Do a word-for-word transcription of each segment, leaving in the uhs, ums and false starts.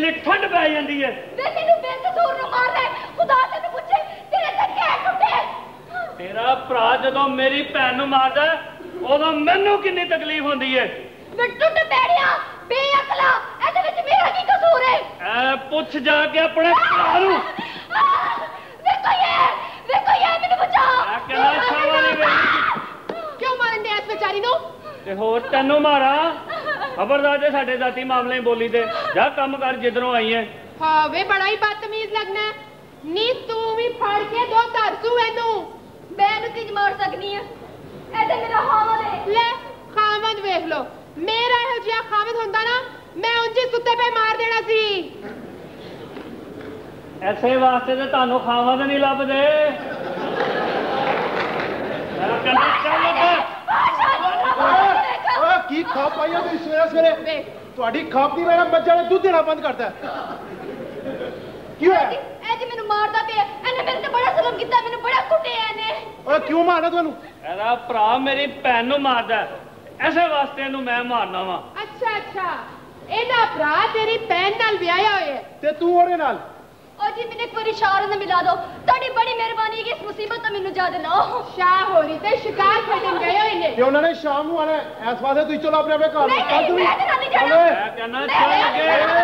ਇੰਨੀ ਠੰਡ ਪੈ ਜਾਂਦੀ ਹੈ। ਵੇ ਤੈਨੂੰ ਬੇਕਸੂਰ ਨੂੰ ਮਾਰ ਲੈ, ਖੁਦਾ ਤੈਨੂੰ ਪੁੱਛੇ ਤੇਰੇ ਤੇ ਕੀ ਟੁੱਟੇ। ਤੇਰਾ ਭਰਾ ਜਦੋਂ ਮੇਰੀ ਭੈਣ ਨੂੰ ਮਾਰਦਾ ਉਦੋਂ ਮੈਨੂੰ ਕਿੰਨੀ ਤਕਲੀਫ ਹੁੰਦੀ ਹੈ। ਵੇ ਟੁੱਟ ਬੈੜਿਆ ਬੇਅਕਲਾ, ਇਹਦੇ ਵਿੱਚ ਮੇਰਾ ਕੀ ਕਸੂਰ ਹੈ? ਐ ਪੁੱਛ ਜਾ ਕੇ ਆਪਣੇ ਭਰਾ ਨੂੰ। ਵੇਖੋ ਇਹ ਵੇਖੋ ਇਹ ਮੈਨੂੰ ਬਚਾ। ਮੈਂ ਕਹਿੰਦਾ ਸਾਵਾ ਨਹੀਂ ਵੇਖ ਕਿਉਂ ਮਾਰਨ ਦੇ ਇਸ ਵਿਚਾਰੀ ਨੂੰ? ਤੇ ਹੋਰ ਤੈਨੂੰ ਮਾਰਾਂ? ਖਬਰਦਾਰ ਜੇ ਸਾਡੇ ਜ਼ਾਤੀ ਮਾਮਲੇ ਬੋਲੀ ਤੇ ਜਾ ਕੰਮ ਕਰ ਜਿੱਧਰੋਂ ਆਈ ਹੈ। ਹਾਂ ਵੇ ਬੜਾ ਹੀ ਬਦਤਮੀਜ਼ ਲੱਗਣਾ ਨੀ, ਤੂੰ ਵੀ ਫੜ ਕੇ ਦੋ ਧਰਸੂ ਇਹਨੂੰ। ਮੈਂ ਇਹਨੂੰ ਕਿਜ ਮਾਰ ਸਕਦੀ ਆ? ਇਹ ਤੇ ਮੇਰਾ ਖਾਵਦ ਹੈ। ਲੈ ਖਾਵਦ ਵੇਖ ਲੋ, ਮੇਰਾ ਇਹੋ ਜਿਹਾ ਖਾਵਦ ਹੁੰਦਾ ਨਾ ਮੈਂ ਉਂਝ ਸੁੱਤੇ ਪਏ ਮਾਰ ਦੇਣਾ ਸੀ। ਐਸੇ ਵਾਸਤੇ ਤੇ ਤੁਹਾਨੂੰ ਖਾਵਦ ਨਹੀਂ ਲੱਭਦੇ। ਮੈਂ ਕਹਿੰਦਾ ਚੱਲ ਉੱਠ। ਓਏ ਕੀ ਖਾ ਪਾਈਆ ਤੂੰ ਸਵੇਰੇ ਸਵੇਰੇ? ਤੁਹਾਡੀ ਖਾਪ ਦੀ ਮੇਰਾ ਮੱਝਾਂ ਨੇ ਦੁੱਧ ਦੇਣਾ ਬੰਦ ਕਰਤਾ। ਕੀ ਹੋਇਆ? ਇਹ ਜੀ ਮੈਨੂੰ ਮਾਰਦਾ ਪਿਆ, ਇਹਨੇ ਮੇਰੇ ਤੇ ਬੜਾ ਜ਼ੁਲਮ ਕੀਤਾ, ਮੈਨੂੰ ਬੜਾ ਕੁੱਟਿਆ ਇਹਨੇ। ਓਏ ਕਿਉਂ ਮਾਰਦਾ ਤੁਹਾਨੂੰ? ਇਹਦਾ ਭਰਾ ਮੇਰੀ ਭੈਣ ਨੂੰ ਮਾਰਦਾ, ਐਸੇ ਵਾਸਤੇ ਇਹਨੂੰ ਮੈਂ ਮਾਰਨਾ ਵਾ। ਅੱਛਾ ਅੱਛਾ, ਇਹਦਾ ਭਰਾ ਤੇਰੀ ਭੈਣ ਨਾਲ ਵਿਆਹਿਆ ਹੋਇਆ ਤੇ ਤੂੰ ਉਹਦੇ ਨਾਲ? ओ जी मैंने एक बार शाह ने मिला दो, ਤੁਹਾਡੀ ਬੜੀ ਮਿਹਰਬਾਨੀ ਕਿ ਇਸ ਮੁਸੀਬਤ ਤੋਂ ਮੈਨੂੰ ਯਾਦ ਲਾਓ। ਸ਼ਾਹ ਹੋਰੀ ਤੇ ਸ਼ਿਕਾਰ ਖੇਡਣ ਗਏ ਹੋਏ ਨੇ ਤੇ ਉਹਨਾਂ ਨੇ ਸ਼ਾਮ ਨੂੰ ਆਣਾ। ਇਸ ਵਾਸਤੇ ਤੁਸੀਂ ਚਲੋ ਆਪਣੇ ਆਪਣੇ ਘਰ। ਨਹੀਂ ਨਹੀਂ ਮੈਂ ਤੇ ਨਹੀਂ ਜਾਣਾ। ਮੈਂ ਕਹਿੰਦਾ ਚੱਲ ਕੇ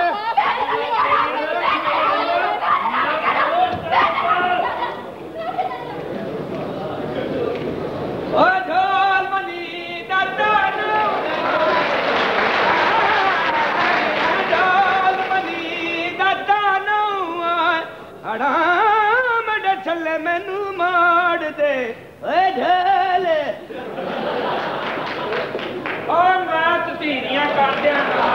ਓ ਢੋਲ ਮਨੀ ਦਾਦਾ ਨੂੰ, ਢੋਲ ਮਨੀ ਦਾਦਾ ਨੂੰ ਹੜਾਮ ਦੇ ਛੱਲੇ ਮੈਨੂੰ ਮਾਰ ਦੇ। ਓਏ ਢੋਲ ਓ ਮੈਂ ਤਤੀਰੀਆਂ ਕਰ ਦਿਆਂਗਾ।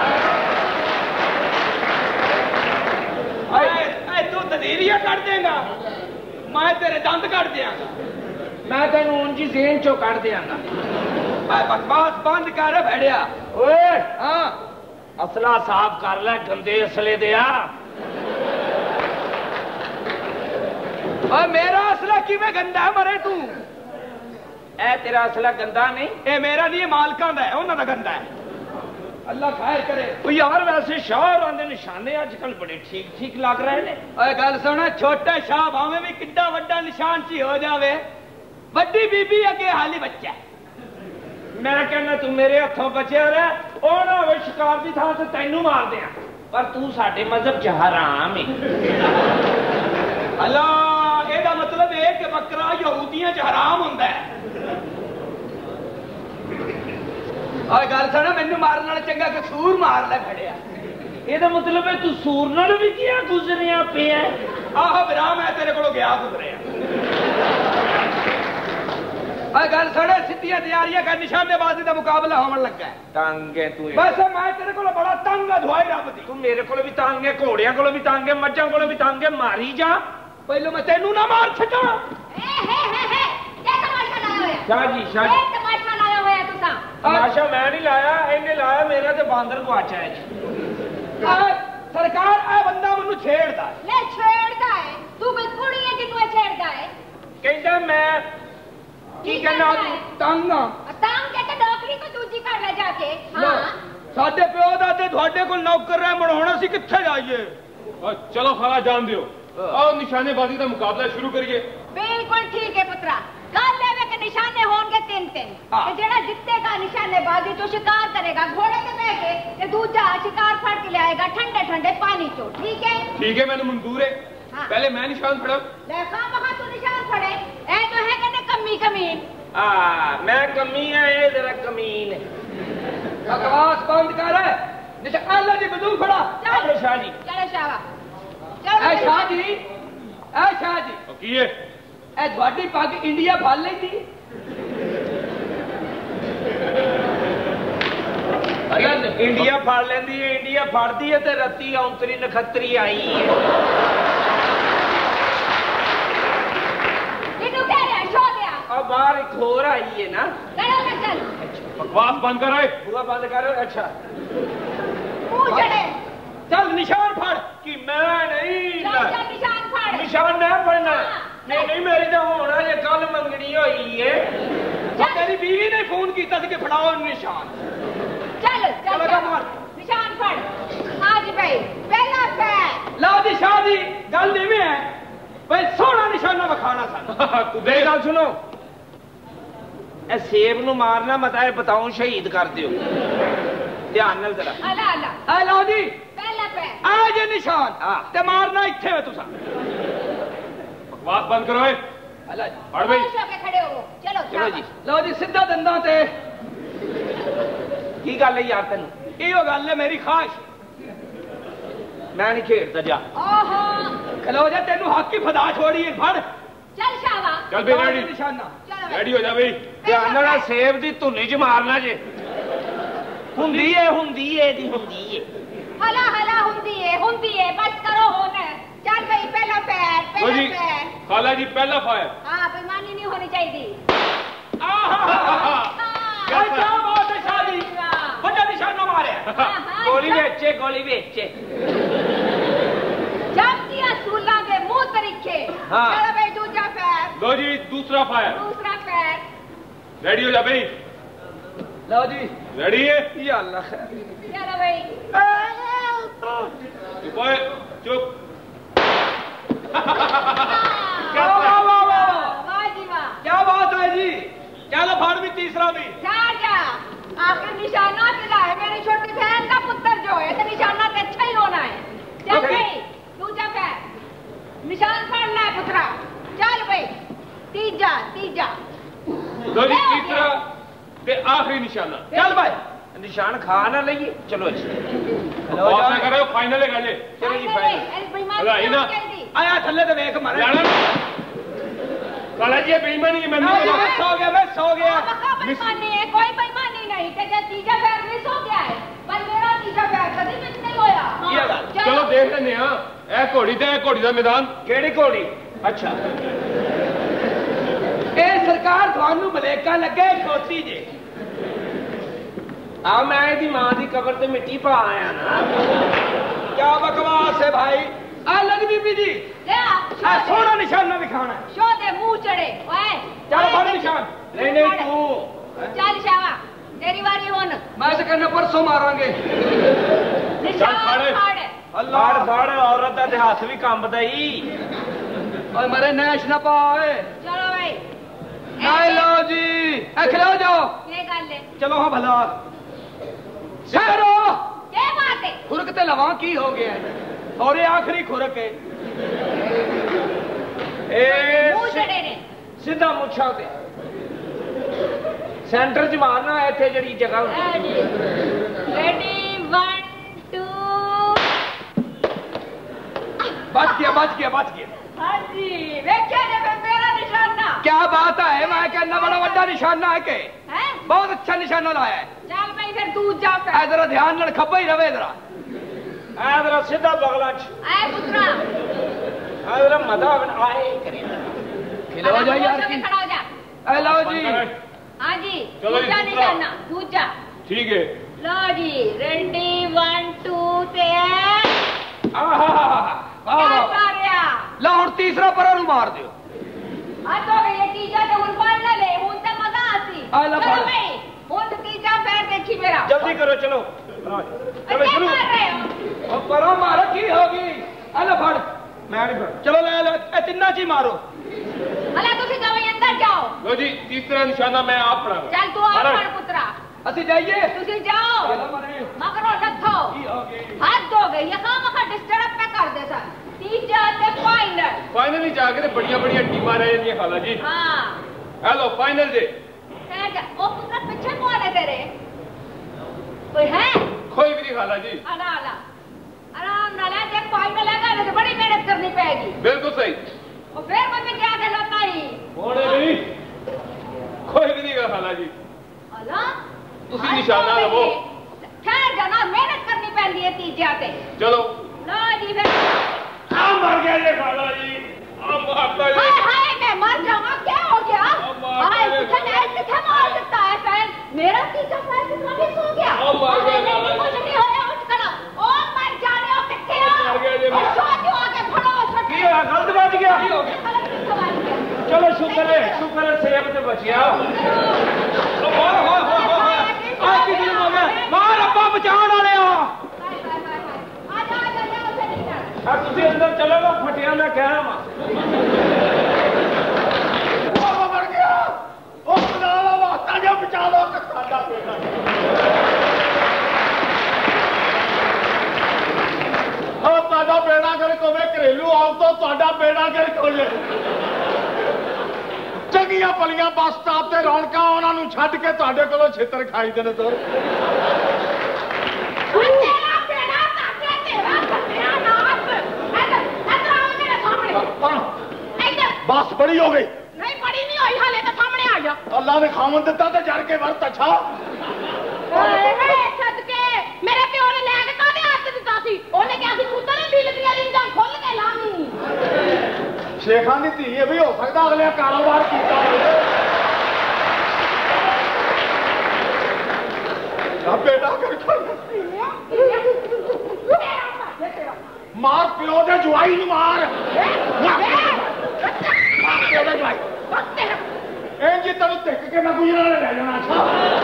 ਓਏ ਐ ਤੂੰ ਤਤੀਰੀਆਂ ਕੱਢ ਦੇਂਗਾ, ਮੈਂ ਤੇਰੇ ਦੰਦ ਕੱਢ ਦਿਆਂਗਾ। ਮੈਂ ਤੈਨੂੰ ਉਂਝ ਹੀ ਜ਼ੇਨ ਚੋਂ ਕੱਢ ਦਿਆਂਗਾ। ਮੈਂ ਬਕਵਾਸ ਬੰਦ ਕਰ ਭੇੜਿਆ। ਓਏ ਹਾਂ ਅਸਲਾ ਸਾਫ਼ ਕਰ ਲੈ ਗੰਦੇ ਅਸਲੇ ਦਿਆ। ਓਏ ਮੇਰਾ ਅਸਲਾ ਕਿਵੇਂ ਗੰਦਾ ਹੈ ਮਰੇ ਤੂੰ? ਇਹ ਤੇਰਾ ਅਸਲਾ ਗੰਦਾ ਨਹੀਂ, ਇਹ ਮੇਰਾ ਨਹੀਂ, ਇਹ ਮਾਲਕਾਂ ਦਾ ਹੈ, ਉਹਨਾਂ ਦਾ ਗੰਦਾ ਹੈ। ਅੱਲਾ ਖੈਰ ਕਰੇ। ਉਹ ਯਾਰ ਵੈਸੇ ਸ਼ਾਹ ਦੇ ਨਿਸ਼ਾਨੇ ਅੱਜ ਕੱਲ ਬੜੇ ਠੀਕ ਠੀਕ ਲੱਗ ਰਹੇ ਨੇ। ਓਏ ਗੱਲ ਸੁਣ, ਛੋਟਾ ਸ਼ਾਹ ਭਾਵੇਂ ਵੀ ਕਿੱਡਾ ਵੱਡਾ ਨਿਸ਼ਾਨ ਚ ਹੋ ਜਾਵੇ, ਵੱਡੀ ਬੀਬੀ ਅੱਗੇ ਹਾਲੀ ਬੱਚਾ। ਮੈਂ ਕਹਿੰਦਾ ਤੂੰ ਮੇਰੇ ਹੱਥੋਂ ਬਚਿਆ ਰਹਿ, ਉਹ ਨਾ ਹੋਵੇ ਸ਼ਿਕਾਰ ਦੀ ਥਾਂ ਤੇ ਤੈਨੂੰ ਮਾਰ ਦਿਆਂ। ਪਰ ਤੂੰ ਸਾਡੇ ਮਜ਼ਹਬ ਚ ਹਰਾਮ ਹੈ। ਅੱਲਾ ਇਹਦਾ ਮਤਲਬ ਇਹ ਕਿ ਬੱਕਰਾ ਯਹੂਦੀਆਂ ਚ ਹਰਾਮ ਹੁੰਦਾ ਹੈ। ਓਏ ਗੱਲ ਸੁਣ, ਮੈਨੂੰ ਮਾਰਨ ਨਾਲ ਚੰਗਾ ਕਿ ਸੂਰ ਮਾਰ ਲੈ ਫੜਿਆ। ਇਹਦਾ ਮਤਲਬ ਹੈ ਤੂੰ ਸੂਰ ਨਾਲ ਵੀ ਕਿਆ ਗੁਜ਼ਰਿਆ ਪਿਆ? ਆਹੋ ਵੀਰਾ ਮੈਂ ਤੇਰੇ ਕੋਲੋਂ ਗਿਆ ਗੁਜ਼ਰਿਆ। ਓਏ ਗੱਲ ਸੁਣ, ਸਿੱਧੀਆਂ ਤਿਆਰੀਆਂ ਕਰ, ਨਿਸ਼ਾਨੇਬਾਜ਼ੀ ਦਾ ਮੁਕਾਬਲਾ ਹੋਣ ਲੱਗਾ। ਤੰਗ ਹੈ ਤੂੰ। ਬਸ ਮੈਂ ਤੇਰੇ ਕੋਲੋਂ ਬੜਾ ਤੰਗ ਆ, ਦੁਆਈ ਰੱਬ ਦੀ। ਤੂੰ ਮੇਰੇ ਕੋਲੋਂ ਵੀ ਤੰਗ ਹੈ, ਘੋੜਿਆਂ ਕੋਲੋਂ ਵੀ ਤੰਗ ਹੈ, ਮੱਝਾਂ ਕੋਲੋਂ ਵੀ ਤੰਗ ਹੈ। ਮਾਰੀ ਜਾ, ਪਹਿਲੋਂ ਮੈਂ ਤੈਨੂੰ ਨਾ ਮਾਰ ਛੱਡਾਂ। ਸ਼ਾਹ ਜੀ ਸ਼ਾਹ ਜੀ ਤਮਾਸ਼ਾ ਲਾਇਆ ਹੋਇਆ ਤੁਸੀਂ? ਤਮਾਸ਼ਾ ਮੈਂ ਨਹੀਂ ਲਾਇਆ, ਇਹਨੇ ਲਾਇਆ। ਮੇਰਾ ਤੇ ਬਾਂਦਰ ਗੁਆਚਾ ਹੈ ਜੀ। ਸਰਕਾਰ ਇਹ ਬੰਦਾ ਮੈਨੂੰ ਛੇੜਦਾ। ਲੈ ਛੇੜਦਾ ਹੈ? ਤੂੰ ਬਿਲਕੁਲ ਹੀ ਹੈ ਕਿ ਤੂੰ ਛੇੜਦਾ ਹੈ। ਕਹਿੰਦਾ ਮੈਂ ਕੀ ਕਹਿਣਾ ਤੰਗ ਆ। ਤੰਗ ਹੈ ਤੇ ਨੌਕਰੀ ਕੋਈ ਦੂਜੀ ਕਰ ਲੈ ਜਾ ਕੇ। ਹਾਂ ਸਾਡੇ ਪਿਓ ਦਾ ਤੇ ਤੁਹਾਡੇ ਕੋਲ ਨੌਕਰ ਰਹਿ ਬਣਾਉਣਾ ਸੀ, ਕਿੱਥੇ ਜਾਈਏ? ਚਲੋ ਖਾਲਾ ਜਾਣ ਦਿਓ, ਆਓ ਨਿਸ਼ਾਨੇਬਾਜ਼ੀ ਦਾ ਮੁਕਾਬਲਾ ਸ਼ੁਰੂ ਕਰੀਏ। ਬਿਲਕੁਲ ਠੀਕ ਹੈ ਪੁੱਤਰਾ, ਕੱਲ ਲੈਵੇ ਕਿ ਨਿਸ਼ਾਨੇ ਹੋਣਗੇ ਤਿੰਨ ਤਿੰਨ ਤੇ ਜਿਹੜਾ ਜਿੱਤੇਗਾ ਨਿਸ਼ਾਨੇਬਾਜ਼ੀ ਤੋਂ ਸ਼ਿਕਾਰ ਕਰੇਗਾ ਘੋੜੇ ਤੇ ਬਹਿ ਕੇ, ਤੇ ਦੂਜਾ ਸ਼ਿਕਾਰ ਫੜ ਕੇ ਲਿਆਏਗਾ ਠੰਡੇ ਠੰਡੇ ਪਾਣੀ ਚੋਂ। ਠੀਕ ਹੈ? ਠੀਕ ਹੈ, ਮੈਨੂੰ ਮਨਜ਼ੂਰ ਹੈ। ਪਹਿਲੇ ਮੈਂ ਨਿਸ਼ਾਨ ਫੜਾ। ਦੇਖਾ ਮਖਾ ਤੂੰ ਨਿਸ਼ਾਨ ਫੜੇ, ਇਹ ਤਾਂ ਹੈ ਕਹਿੰਦੇ ਕਮੀ ਕਮੀਨ। ਆ ਮੈਂ ਕਮੀ ਹੈ, ਇਹ ਜਰਾ ਕਮੀਨ ਹੈ। ਬਕਵਾਸ ਬੰਦ ਕਰ। ਨਿਸ਼ਾਨ ਅੱਲਾ ਜੀ ਬੰਦੂਕ ਫੜਾ। ਚਲੋ ਸ਼ਾਹ ਜੀ, ਚਲੋ ਸ਼ਾਵਾ, ਚਲੋ ਐ ਸ਼ਾਹ ਜੀ, ਐ ਸ਼ਾਹ ਜੀ। ਉਹ ਕੀ ਹੈ? ਇਹ ਤੁਹਾਡੀ ਪੱਗ ਇੰਡੀਆ ਫੜ ਲੈਂਦੀ। ਇੰਡੀਆ ਫੜ ਲੈਂਦੀ ਹੈ, ਇੰਡੀਆ ਫੜਦੀ ਹੈ ਤੇ ਰੱਤੀ ਔਂਤਰੀ ਨਖੱਤਰੀ ਆਈ ਹੈ। ਇਹਨੂੰ ਕਹਿ ਰਿਹਾ ਸ਼ੋ ਲਿਆ। ਆ ਬਾਹਰ ਇੱਕ ਹੋਰ ਆਈ ਹੈ ਨਾ। ਚਲੋ ਨਾ ਚੱਲ, ਬਕਵਾਸ ਬੰਦ ਕਰ। ਓਏ ਬੂਹਾ ਬੰਦ ਕਰੋ। ਅੱਛਾ ਮੂੰਹ ਚੜੇ। ਚੱਲ ਨਿਸ਼ਾਨ ਫੜ। ਕਿ ਮੈਂ ਨਹੀਂ ਚੱਲ ਚੱਲ ਨਿਸ਼ਾਨ ਫੜ। ਨਿਸ਼ਾਨ ਨਾ ਫੜਨਾ। ਨਹੀਂ ਨਹੀਂ ਮੇਰੀ ਤਾਂ ਹੁਣ ਅਜੇ ਕੱਲ ਮੰਗਣੀ ਹੋਈ ਏ। ਤੇਰੀ ਬੀਵੀ ਨੇ ਫੋਨ ਕੀਤਾ ਸੀ ਕਿ ਫੜਾਓ ਨਿਸ਼ਾਨ। ਚੱਲ ਚੱਲ ਨਿਸ਼ਾਨ ਫੜ। ਹਾਂ ਜੀ ਭਾਈ, ਪਹਿਲਾ ਲਓ ਜੀ ਸ਼ਾਹ ਜੀ ਗੱਲ ਇਵੇਂ ਹੈ ਬਈ ਸੋਹਣਾ ਨਿਸ਼ਾਨਾ ਵਿਖਾਣਾ ਸਾਨੂੰ ਤੂੰ ਦੇ ਗੱਲ ਸੁਣੋ ਇਹ ਸੇਬ ਨੂੰ ਮਾਰਨਾ ਮਤਾ ਇਹ ਬਤਾਉਂ ਸ਼ਹੀਦ ਕਰ ਦਿਓ ਧਿਆਨ ਨਾਲ ਜ਼ਰਾ अला अला ਐ ਲਓ ਜੀ पहला पैर ਆ ਜੇ ਨਿਸ਼ਾਨ ਤੇ ਮਾਰਨਾ ਇੱਥੇ ਵੇ ਤੁਸੀਂ ਬਕਵਾਸ ਬੰਦ ਕਰੋ ਏ ਅੱਲਾ ਜੀ ਫੜ ਬਈ खुश होके खड़े हो चलो ਚਲੋ ਜੀ ਲਓ ਜੀ ਸਿੱਧਾ ਦੰਦਾਂ ਤੇ ਕੀ ਗੱਲ ਹੈ ਯਾਰ ਤੈਨੂੰ ਇਹੋ ਗੱਲ ਹੈ ਮੇਰੀ ਖਾਸ਼ ਮੈਂ ਨਹੀਂ ਖੇਡਦਾ ਜਾ ओहो ਖਲੋ ਜਾ ਤੈਨੂੰ ਹੱਕ ਹੀ ਫਦਾ ਛੋੜੀਏ ਫੜ चल शावा ਚੱਲ ਬਈ ਆ ਜੇ ਰੈਡੀ ਨਿਸ਼ਾਨਾ चलो ਰੈਡੀ ਹੋ ਜਾ ਬਈ ਧਿਆਨ ਨਾਲ ਸੇਬ ਦੀ ਧੁੰਨੀ ਚ ਮਾਰਨਾ ਜੇ ਹੁੰਦੀ ਏ ਹੁੰਦੀ ਏ ਦੀ ਹੁੰਦੀ ਏ हला हला हुंदी है हुंदी है बस करो होने चल भाई पहला पैर ਲੋ पहला ਜੀ पैर ਖਾਲਾ ਜੀ ਪਹਿਲਾ ਫਾਇਰ हाँ बेईमानी नहीं होनी चाहिए ਆਹਾ हाँ, ਕੀ ਬਾਤ ਹੈ ਸ਼ਾਹ ਜੀ वाह। ਵੱਡਾ ਨਿਸ਼ਾਨਾ ਮਾਰਿਆ हाँ, हाँ, ਗੋਲੀ जम- ਵੇਚੇ ਗੋਲੀ ਵੇਚੇ जम दिया सूला के मुंह तरीके हाँ। चलो भाई दूसरा पैर ਲੋ ਜੀ ਦੂਸਰਾ ਫਾਇਰ दूसरा पैर ਰੈਡੀ ਹੋ ਜਾ ਬਈ ਲਓ ਜੀ ਰੈਡੀ ਏ ਯਾ ਅੱਲਾ ਖੈਰ चलो भाई ਚੁੱਪ ਓਏ ਚੁੱਪ ਵਾਹ ਵਾਹ ਵਾਹ ਵਾਹ वाह जी वाह ਕੀ ਬਾਤ ਹੈ ਜੀ ਚਲੋ ਫੜ ਵੀ ਤੀਸਰਾ ਵੀ जा जा आखिर निशाना मिला है मेरी छोटी बहन का पुत्र जो है तो निशाना तो अच्छा ही होना है चल Okay. भाई दूसरा पैर निशान पड़ना है पुत्रा चल भाई तीजा तीजा ਲੋ ਜੀ ਤੀਸਰਾ ਤੇ ਆਖਰੀ ਨਿਸ਼ਾਨਾ ਚੱਲ ਭਾਈ ਨਿਸ਼ਾਨ ਖਾ ਨਾ ਲਈਏ ਚਲੋ ਜੀ ਲਓ ਬਾਤ ਨਾ ਜੀ ਕਰੋ ਫਾਈਨਲ ਹੈਗਾ ਜੇ ਚਲੋ ਜੀ ਫਾਈਨਲ ਹਲਾ ਇਹ ਨਾ ਆਇਆ ਥੱਲੇ ਤੇ ਵੇਖ ਮਾਰੇ ਜਾਣਾ ਖਾਲਾ ਜੀ ਇਹ ਬੇਈਮਾਨੀ ਹੈ ਮੈਨੂੰ ਨਾ ਜੀ ਮੈਂ ਸੌ ਗਿਆ ਮੈਂ ਸੌ ਗਿਆ बेईमानी है कोई बेईमानी नहीं कि जो तीजा पैर मिस हो गया है पर मेरा तीजा पैर कभी मिस नहीं होया हाँ, ये गल। ਚਲੋ ਦੇਖ ਲੈਂਦੇ ਆ ਇਹ ਘੋੜੀ ਤੇ ਇਹ ਘੋੜੀ ਦਾ ਮੈਦਾਨ ਕਿਹੜੀ ਘੋੜੀ ਅੱਛਾ ਇਹ ਸਰਕਾਰ ਤੁਹਾਨੂੰ ਮਲੇਕਾ ਲੱਗੇ ਖੋਤੀ ਜੇ ਆ ਮੈਂ ਇਹਦੀ ਮਾਂ ਦੀ ਕਬਰ ਤੇ ਮਿੱਟੀ ਪਾ ਆਇਆ ਨਾ ਕੀ ਬਕਵਾਸ ਹੈ ਭਾਈ ਆ ਲੱਗ ਬੀਬੀ ਜੀ ले आ, ਆ शो ਸੋਹਣਾ दे, ਨਿਸ਼ਾਨਾ ਦਿਖਾਣਾ शो दे मुंह चढ़े ओए ਚੱਲ ओए, ਫੜ ਨਿਸ਼ਾਨ ਨਹੀਂ ਨਹੀਂ ਤੂੰ चल शावा तेरी बारी होन ਮੈਂ ਤਾਂ ਕਹਿੰਦਾ ਪਰਸੋਂ ਮਾਰਾਂਗੇ निशान फाड़े। फाड़ ਫੜ ਫੜ ਔਰਤ ਦਾ ਤੇ ਹੱਥ ਵੀ ਕੰਬਦਾ ਈ ਓਏ ਮਰੇ ਨੈਸ਼ ਨਾ ਪਾ ਓਏ चलो भाई ਨਹੀਂ ਲਓ ਜੀ ਐ ਖਲੋ ਜਾਓ ये गल है ਚਲੋ ਹਾਂ ਭਲਾ ਸ਼ਹਿਰੋ क्या बात है ਖੁਰਕ ਤੇ ਲਵਾਂ ਕੀ ਹੋ ਗਿਆ ਹੈ? ਔਰ ਇਹ ਆਖਰੀ ਖੁਰਕ ਹੈ ਇਹ मुंह चढ़े ने ਸਿੱਧਾ ਮੁੱਛਾਂ ਤੇ ਸੈਂਟਰ ਚ ਮਾਰਨਾ ਇੱਥੇ ਜਿਹੜੀ ਜਗ੍ਹਾ ਹੁੰਦੀ रेडी वन टू बच गया बच गया बच गया हाँ जी देखिए जब मेरा निशाना क्या बात है मैं कहना बड़ा बड़ा निशाना है के है बहुत अच्छा निशाना लाया है चल भाई फिर दूध जा ऐ जरा ध्यान नाल खब्बा ही रवे जरा ਐ ਜਰਾ ਸਿੱਧਾ ਬਗਲਾ ਚ आए पुत्रा ਐ ਜਰਾ ਮਜ਼ਾ ਆਏ ਕਰੇ खिलो जा यार की खड़ा हो जा ऐ लाओ जी हाँ जी चलो जी, दूजा दूसरा। निशाना दूजा ਠੀਕ ਹੈ लो जी रेडी वन टू ते आहा वाह वाह आ गया ला हुन तीसरा पर नु मार दियो आ तो ये तीजा तो हुन पाल ना ले हुन तो मजा आती आ ला चलो पाल। भाई हुन तो तीजा पैर देखी मेरा ਜਲਦੀ ਕਰੋ ਚਲੋ चलो शुरू। मार रहे हो और परो मारो की होगी अले फड़ ਮੈਂ ਨਹੀਂ ਫੜ चलो ले ले ए तिन्ना ची मारो हला तुसी जाओ अंदर जाओ ਲੋ ਜੀ ਤੀਸਰਾ ਨਿਸ਼ਾਨਾ ਮੈਂ ਆਪ ਪੜਾਂਗਾ चल तू आ पढ़ पुत्रा असि जाइए तुसी जाओ चलो मरे मगरो नथो की होगी हाथ धो गई ये काम का डिस्टर्ब पे कर दे सर तीजा ते फाइनल ਫਾਈਨਲ ਹੀ ਜਾ ਕੇ ਤੇ ਬੜੀਆਂ ਬੜੀਆਂ ਟੀਮਾਂ ਰਹਿ ਜਾਂਦੀਆਂ ਖਾਲਾ ਜੀ हां ਹੈਲੋ ਫਾਈਨਲ ਜੇ ठहर जा ओ पुत्रा पीछे कौन है तेरे कोई है ਕੋਈ ਵੀ ਨਹੀਂ ਖਾਲਾ ਜੀ आला आला आराम नाल है देख फाइनल है तो बड़ी मेहनत करनी पड़ेगी ਬਿਲਕੁਲ ਸਹੀ और फिर मैं क्या कहलाता ही ਹੋਣੇ ਵੀ ਕੋਈ ਵੀ ਨਹੀਂ ਗਾ ਖਾਲਾ ਜੀ आला ਤੁਸੀਂ ਨਿਸ਼ਾਨਾ ਲਵੋ ठहर जा ना मेहनत करनी पैंदी है तीजा ते ਚਲੋ लो जी फिर ਆ ਮਰ ਗਿਆ ਜੇ ਖਾਲਾ ਜੀ ਆ ਮਾਰਦਾ हाय ਜੇ हाय मैं मर जाऊंगा क्या हो गया अब मार हाय गए। कितने कितने मार सकता है पैर मेरा तीजा पैर कितना भी सो गया अब मार गए, हाय, मार गए। कुछ नहीं होया उठ खड़ा ओ मर जाने हो कितने मर गए जी, हो मैं। सो जो आगे फड़ो सो ਕੀ ਹੋਇਆ ਗਲਤ ਵੱਜ ਗਿਆ ਚਲੋ ਸ਼ੁਕਰ ਹੈ ਸ਼ੁਕਰ ਹੈ ਸੇਬ ਤੇ ਬਚਿਆ ओए होए होए होए आज की दिन हो गया मार अब्बा बचाने वाले आ आ जा आ जा जा ਆ ਤੁਸੀਂ के आया वहां मर गया ਉਹ ਖੁਦਾ ਦਾ ਵਾਸਤਾ ਜੋ ਬਚਾ ਲੋ ਕਿ ਸਾਡਾ ਬੇੜਾ ਉਹ ਤੁਹਾਡਾ ਬੇੜਾ ਗਰਕ ਹੋਵੇ ਘਰੇਲੂ ਆਉ ਤੋਂ ਤੁਹਾਡਾ ਬੇੜਾ ਗਰਕ ਹੋ ਜਾਏ ਚੰਗੀਆਂ ਪਲੀਆਂ ਬੱਸ ਸਟਾਪ ਤੇ ਰੌਣਕਾਂ ਉਹਨਾਂ ਨੂੰ ਛੱਡ ਕੇ ਤੁਹਾਡੇ ਕੋਲੋਂ ਛਿੱਤਰ ਖਾਈ ਦੇ ਨੇ ਤੁਰ ਤੇਰਾ ਬੇੜਾ ਤਾਕੇ ਤੇਰਾ ਸੱਤਿਆ ਨਾਸ ਇੱਧਰ ਇੱਧਰ ਆਓ ਮੇਰੇ ਸਾਹਮਣੇ ਇੱਧਰ ਬੱਸ ਬੜੀ ਹੋ ਗਈ ਨਹੀਂ ਬੜੀ ਨਹੀਂ ਹੋਈ ਹਾਲੇ ਤਾਂ ਸਾਹਮਣੇ ਆ ਜਾ ਅੱਲਾ ਨੇ ਖਾਵਨ ਦਿੱਤਾ ਤੇ ਜੜ ਕੇ ਵਰਤ ਅੱਛਾ ਓਏ ਸਦਕੇ ਮੇਰੇ ਪਿਓ ਨੇ ਲੈ ਕੇ ਕਾਹਦੇ ਹੱਥ ਦਿੱਤਾ ਸੀ ਉਹਨੇ ਕਿਹਾ ਸੀ ਪੁੱਤਰ ਦਿਲ ਦੀਆਂ ਰਿੰਗਾਂ ਖੁੱਲ ਕੇ ਲਾਵੀਂ ਸ਼ੇਖਾਂ ਦੀ ਧੀ ਇਹ ਵੀ ਹੋ ਸਕਦਾ ਅਗਲੇ ਕਾਰੋਬਾਰ ਕੀਤਾ ਹੋਵੇ ਆ ਬੇਟਾ ਕਰ ਮਾਰ ਪਿਓ ਦੇ ਜਵਾਈ ਨੂੰ ਮਾਰ ਮਾਰ ਪਿਓ ਦੇ ਜਵਾਈ ਇਹ ਜੀ ਤੈਨੂੰ ਧਿੱਕ ਕੇ ਮੈਂ ਗੁਜਰਾਂ ਨੇ ਲੈ ਜਾਣਾ ਅੱਛਾ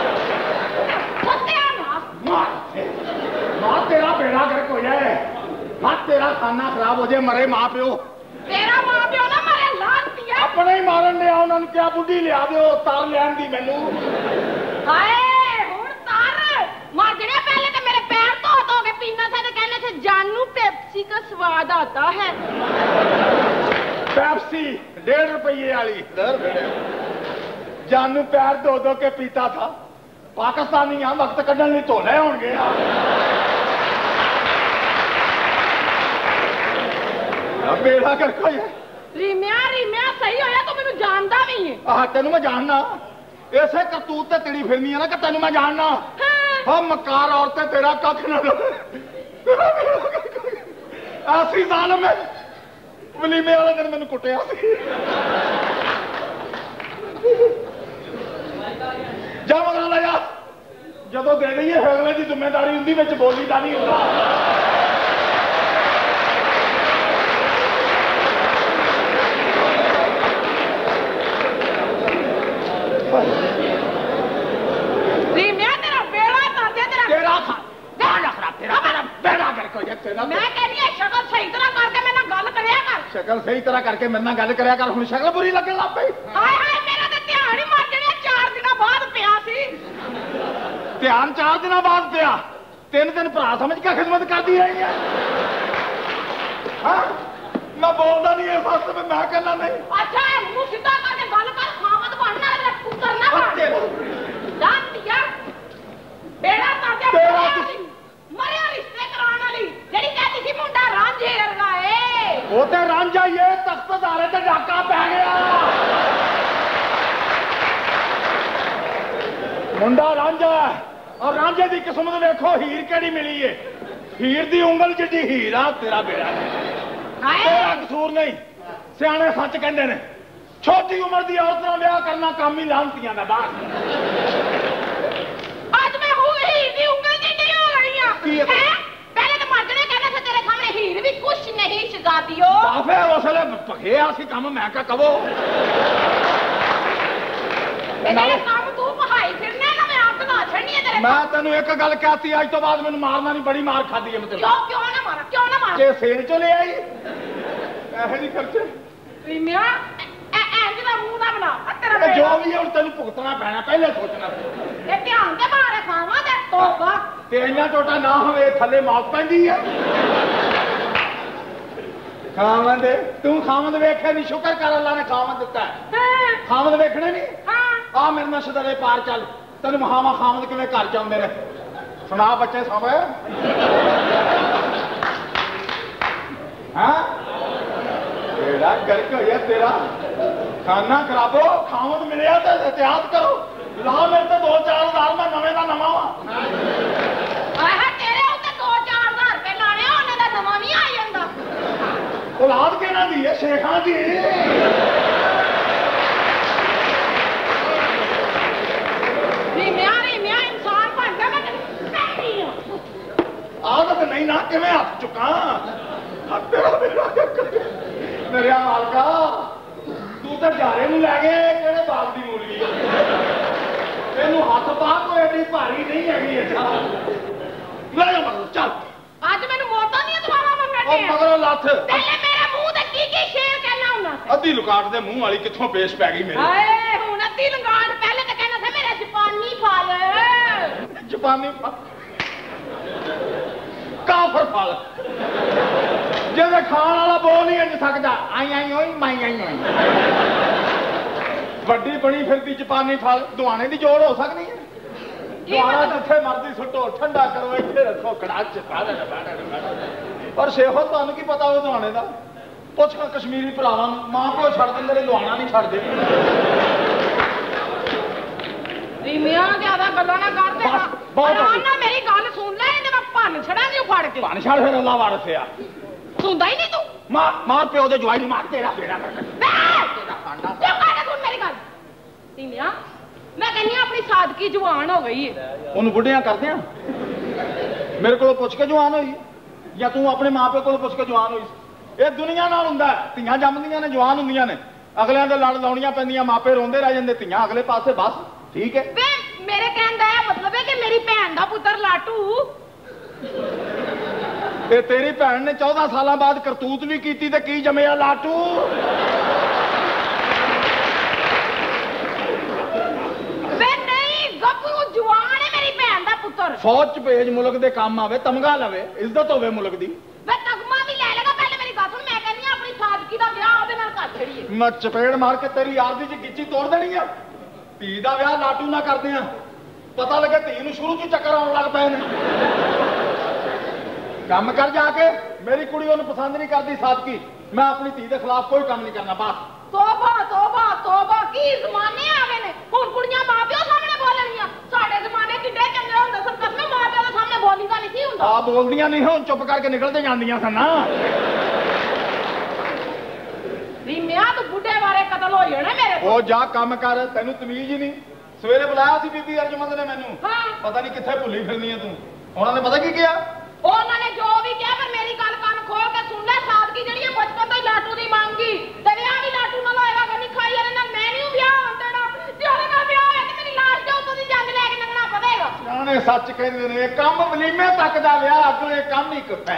ਮਾਰ ਮਾਰ ਤੇਰਾ ਬੇੜਾ ਗਰਕ ਹੋ ਜਾਏ ਹੱਥ ਤੇਰਾ ਖਾਨਾ ਖਰਾਬ ਹੋ ਜਾਏ ਮਰੇ ਮਾਂ ਪਿਓ ਤੇਰਾ ਮਾਂ ਪਿਓ ਨਾ ਮਰੇ ਲਾਂਤੀਆ ਆਪਣੇ ਹੀ ਮਾਰਨ ਲਿਆ ਉਹਨਾਂ ਨੂੰ ਕਿਹਾ ਬੁੱਢੀ ਲਿਆ ਦਿਓ ਤਾਰ ਲੈਣ ਦੀ ਮੈਨੂੰ ਹਾਏ ਹੁਣ ਤਾਰ ਮਾਰ ਜਿਹੜੇ ਪਹਿਲੇ ਤੇ ਮੇਰੇ ਪੈਰ ਧੋ ਧੋ ਕੇ ਪੀਣਾ ਸੀ ਤੇ ਕਹਿੰਦੇ ਸੀ जानू पेप्सी का स्वाद आता है पेप्सी डेढ़ रुपये वाली जानू पैर धो धो के पीता था पाकिस्तानी यहाँ वक्त कढ़ने लिए धोने होंगे बेड़ा कर कोई रीमिया रीमिया सही होया तो मैनू जानदा भी है आह तेनू मैं जानना ऐसे करतूत ते तिड़ी फिरनी है ना कि तेनू मैं जानना हाँ मकार औरतें तेरा कख ना ऐसी जालम है वलीमे वाले दिन मैनू कुटिया जा मगरा ला जा जदों दे दईए अगले की जिम्मेदारी उन्दी विच बोली दा नहीं होंदा शक्ल सही तरह करके मेरे नाल गल करया कर हुण शक्ल बुरी लगन लग पई हाय हाय मेरा ते ध्यान ही मर जणिया चार दिन बाद पिया सी ध्यान चार दिन बाद पिया तीन दिन भरा समझ के खिदमत करदी रही है हां मैं बोलदा नहीं इस वक्त में मैं कहना नहीं अच्छा मुंह सीधा करके गल कर खामत बनना है पुत्र ना बन जान दिया बेड़ा ताजा तेरा मरिया रिश्ते कराने वाली जेडी कहती सी मुंडा रांझे वर्गा ए वो तो रांझा ये तख्तदारे ते डाका पै गया मुंडा रांझा और रांझे की किस्मत देखो हीर केड़ी मिली है हीर दी उंगल जिड्डी हीर आ तेरा बेड़ा तेरा कसूर नहीं सियाने सच कहंदे ने छोटी उम्र दी औरत नाल ब्याह करना काम ही लानतियां दा बात आज मैं हूं हीर दी उंगल जिड्डी हो गई हां पहले तो मर्द ने कहना था तेरे सामने हीर भी कुछ नहीं शगादियो बाफे उसले भगे आसी काम मैं क्या कहो तेरे काम तू पहाई फिरने ना मैं आप ना छड़नी है तेरे मैं तेनू एक गल कहती आज तो बाद मैनू मारना नहीं बड़ी मार खादी है मतलब क्यों क्यों ना मारा क्यों ना मारा के सेल चो ले आई ऐसे नहीं खर्चे प्रीमिया ए इंज दा मुंह ना बना तेरा जो भी है हुण तेनू भुगतना पैना पहले सोचना ए ध्यान ते मारे खावा ते तौबा तेरियां टोटा ना होवे थले मौत पैंदी है खावंद तू खावंद वेखे नहीं शुक्र कर अल्लाह ने खावंद दिता है खावंद वेखने नहीं हां आ मेरे नाल सदरे पार चल तेन महावा खावंद किवें घर जाउंदे ने सुना बच्चे सब हां बेड़ा गर्क होया तेरा खाना खराबो खावंद मिलिया तो एहतियात करो ला मेरे तो दो चार हजार मैं नवे का नवा वा आहा तेरे उत्ते दो चार हजार रुपए लाने ओने दा नवा नहीं आ जांदा औलाद केना दी है शेखां दी आदत नहीं ना कि हाथ चुका मेरे मालका तू तो जारे नु लै गए केड़े बाग दी मूली तेनू हाथ पा कोई एडी भारी नहीं हैगी अच्छा ले जा मगर चल आज मैनू मोटा नहीं दवावा मंगने ओ मगरों लथ पहले मेरे मुंह ते की की अद्धी लुकाट दे मुंह वाली कित्थों पेश पै गई मेरी हाय हुण अद्धी लुकाट पहले तो कहना था मेरा जापानी फल जापानी काफर फल जिहदे खाण वाला बोल नहीं इंज सकदा आई आई ओई माई आई आई वड्डी बनी फिरदी जापानी फल दुआने दी जोड़ हो सकदी है दुआना जिथे मर्जी सुटो ठंडा करो इत्थे रखो कड़ाच पा देना बैठा पर शेखो तुहानू की पता वो दुआने दा पुछ कश्मीरी भरावां मां प्यो छड़ दिंदे ने दुआना नहीं छड़दे रीमिया ज्यादा गल्लां ना कर दे बहुत ना मेरी गल सुन ले इने मैं भन छड़ांगी फड़ के भन छड़ फिर अल्लाह वारस आ सुनदा ही नहीं तू मार मार प्यो दे जवाई मार तेरा बेड़ा कर तेरा खांडा चुप कर सुन मेरी गल रीमिया मैं कहनी अपनी सादगी जवान हो गई है ओनू बुढ़ियां करदे आ मेरे को पुछ के जवान होई या तू अपने मां प्यो को पुछ के जवान होई ये दुनिया नाल हुंदा धीआं जम्मदियां ने जवान हुंदियां ने अगलियां दे लड़ लाउणियां पैंदियां मापे रोंदे रह जांदे धीआं अगले पासे बस ठीक है वे मेरे कहण दा मतलब है कि मेरी भैन दा पुत्तर लाटू ते तेरी भैन ने चौदह साल बाद करतूत भी कीती ते की जमिया लाटू वे नहीं गप्पू जवान है मेरी भैन दा पुत्तर फौज च भेज मुल्क दे काम आवे तमगा लवे इज्जत होवे मुल्क दी वे तगमा भी ले लेगा पहले मेरी बात सुन मैं कहनी अपनी सादगी दा ब्याह ओदे नाल कर छड़ीए मैं चपेड़ मार के तेरी याद दी गिच्ची तोड़ देनी है धी दा ब्याह लाटू ना करदे आ पता लगे धी नूं शुरू च चक्कर आउण लग पए ने काम कर जाके मेरी कुड़ी ओनू पसंद नहीं करती सादगी मैं अपनी धी के खिलाफ कोई काम नहीं करना बस तौबा तौबा तौबा की जमाने आ गए ने हुण कुड़ियां मां प्यो सामने बोलणियां साडे जमाने किड्डे चंगे हुंदे सन कसम मां प्यो दे सामने बोलीदा नहीं सी हुंदा आ बोलदियां नहीं हुण चुप करके निकलते जांदियां सन ना रीमिया तू बुढ़े बारे कतल हो जाना मेरे ओ जा काम कर तैनू तमीज ही नहीं सवेरे बुलाया सी बीबी अर्जमंद ने मैनू हां पता नहीं कित्थे भुल्ली फिरनी है तू उन्होंने पता की किया उन्होंने जो भी किया पर मेरी गल कान खोल के सुन ले सादगी जड़ी है बचपन तो ही लाटू दी मांगी ते विआह भी लाटू नाल होएगा कनी खाई वाले नाल मैं नहीं ब्याह होण देना जे ओदे नाल ब्याह होया ते मेरी लाश दे उत्तों दी जंग ले के लंघना पवेगा जाने सच कहंदे ने काम वलीमे तक दा विआह अगले काम ही कपै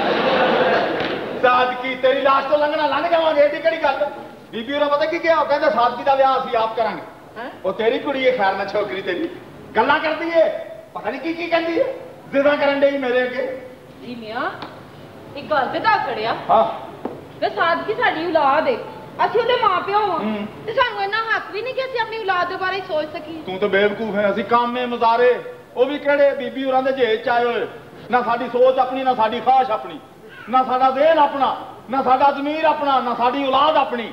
सादगी तेरी लाश तो लंघना लंघ जावांगे एडी किहड़ी गल बीबी होरां पता की किया ओ कहंदे सादगी दा विआह ਅਸੀਂ ਆਪ ਕਰਾਂਗੇ ਉਹ ਤੇਰੀ ਕੁੜੀ ਹੈ ਖੈਰ ਨਾ ਛੋਕਰੀ ਤੇਰੀ ਗੱਲਾਂ ਕਰਦੀ ਏ ਪਤਾ ਨਹੀਂ ਕੀ ਕੀ ਕਹਿੰਦੀ ਏ ਜਿੱਦਾਂ ਕਰਨ ਡਈ ਮੇਰੇ ਅੱਗੇ ਜੀ ਮੀਆਂ ਇੱਕ ਗੱਲ ਤੇ ਦੱਸ ਛੜਿਆ ਹਾਂ ਵੇ ਸਾਦਗੀ ਸਾਡੀ ਔਲਾਦ ਏ ਅਸੀਂ ਉਹਦੇ ਮਾਪਿਓ ਹਾਂ ਤੇ ਸਾਨੂੰ ਇਹਨਾਂ ਹੱਕ ਵੀ ਨਹੀਂ ਕਿ ਅਸੀਂ ਆਪਣੀ ਔਲਾਦ ਦੇ ਬਾਰੇ ਸੋਚ ਸਕੀਏ ਤੂੰ ਤਾਂ ਬੇਵਕੂਫ ਹੈ ਅਸੀਂ ਕਾਮੇ ਮਜ਼ਾਰੇ ਉਹ ਵੀ ਕਿਹੜੇ ਬੀਬੀ ਹੋਰਾਂ ਦੇ ਜੇਜ ਚ ਆਏ ਹੋਏ ਨਾ ਸਾਡੀ ਸੋਚ ਆਪਣੀ ਨਾ ਸਾਡੀ ਖਾਸ਼ ਆਪਣੀ ਨਾ ਸਾਡਾ ਜ਼ਿਹਨ ਆਪਣਾ ਨਾ ਸਾਡਾ ਜ਼ਮੀਰ ਆਪਣਾ ਨਾ ਸਾਡੀ ਔਲਾਦ ਆਪਣੀ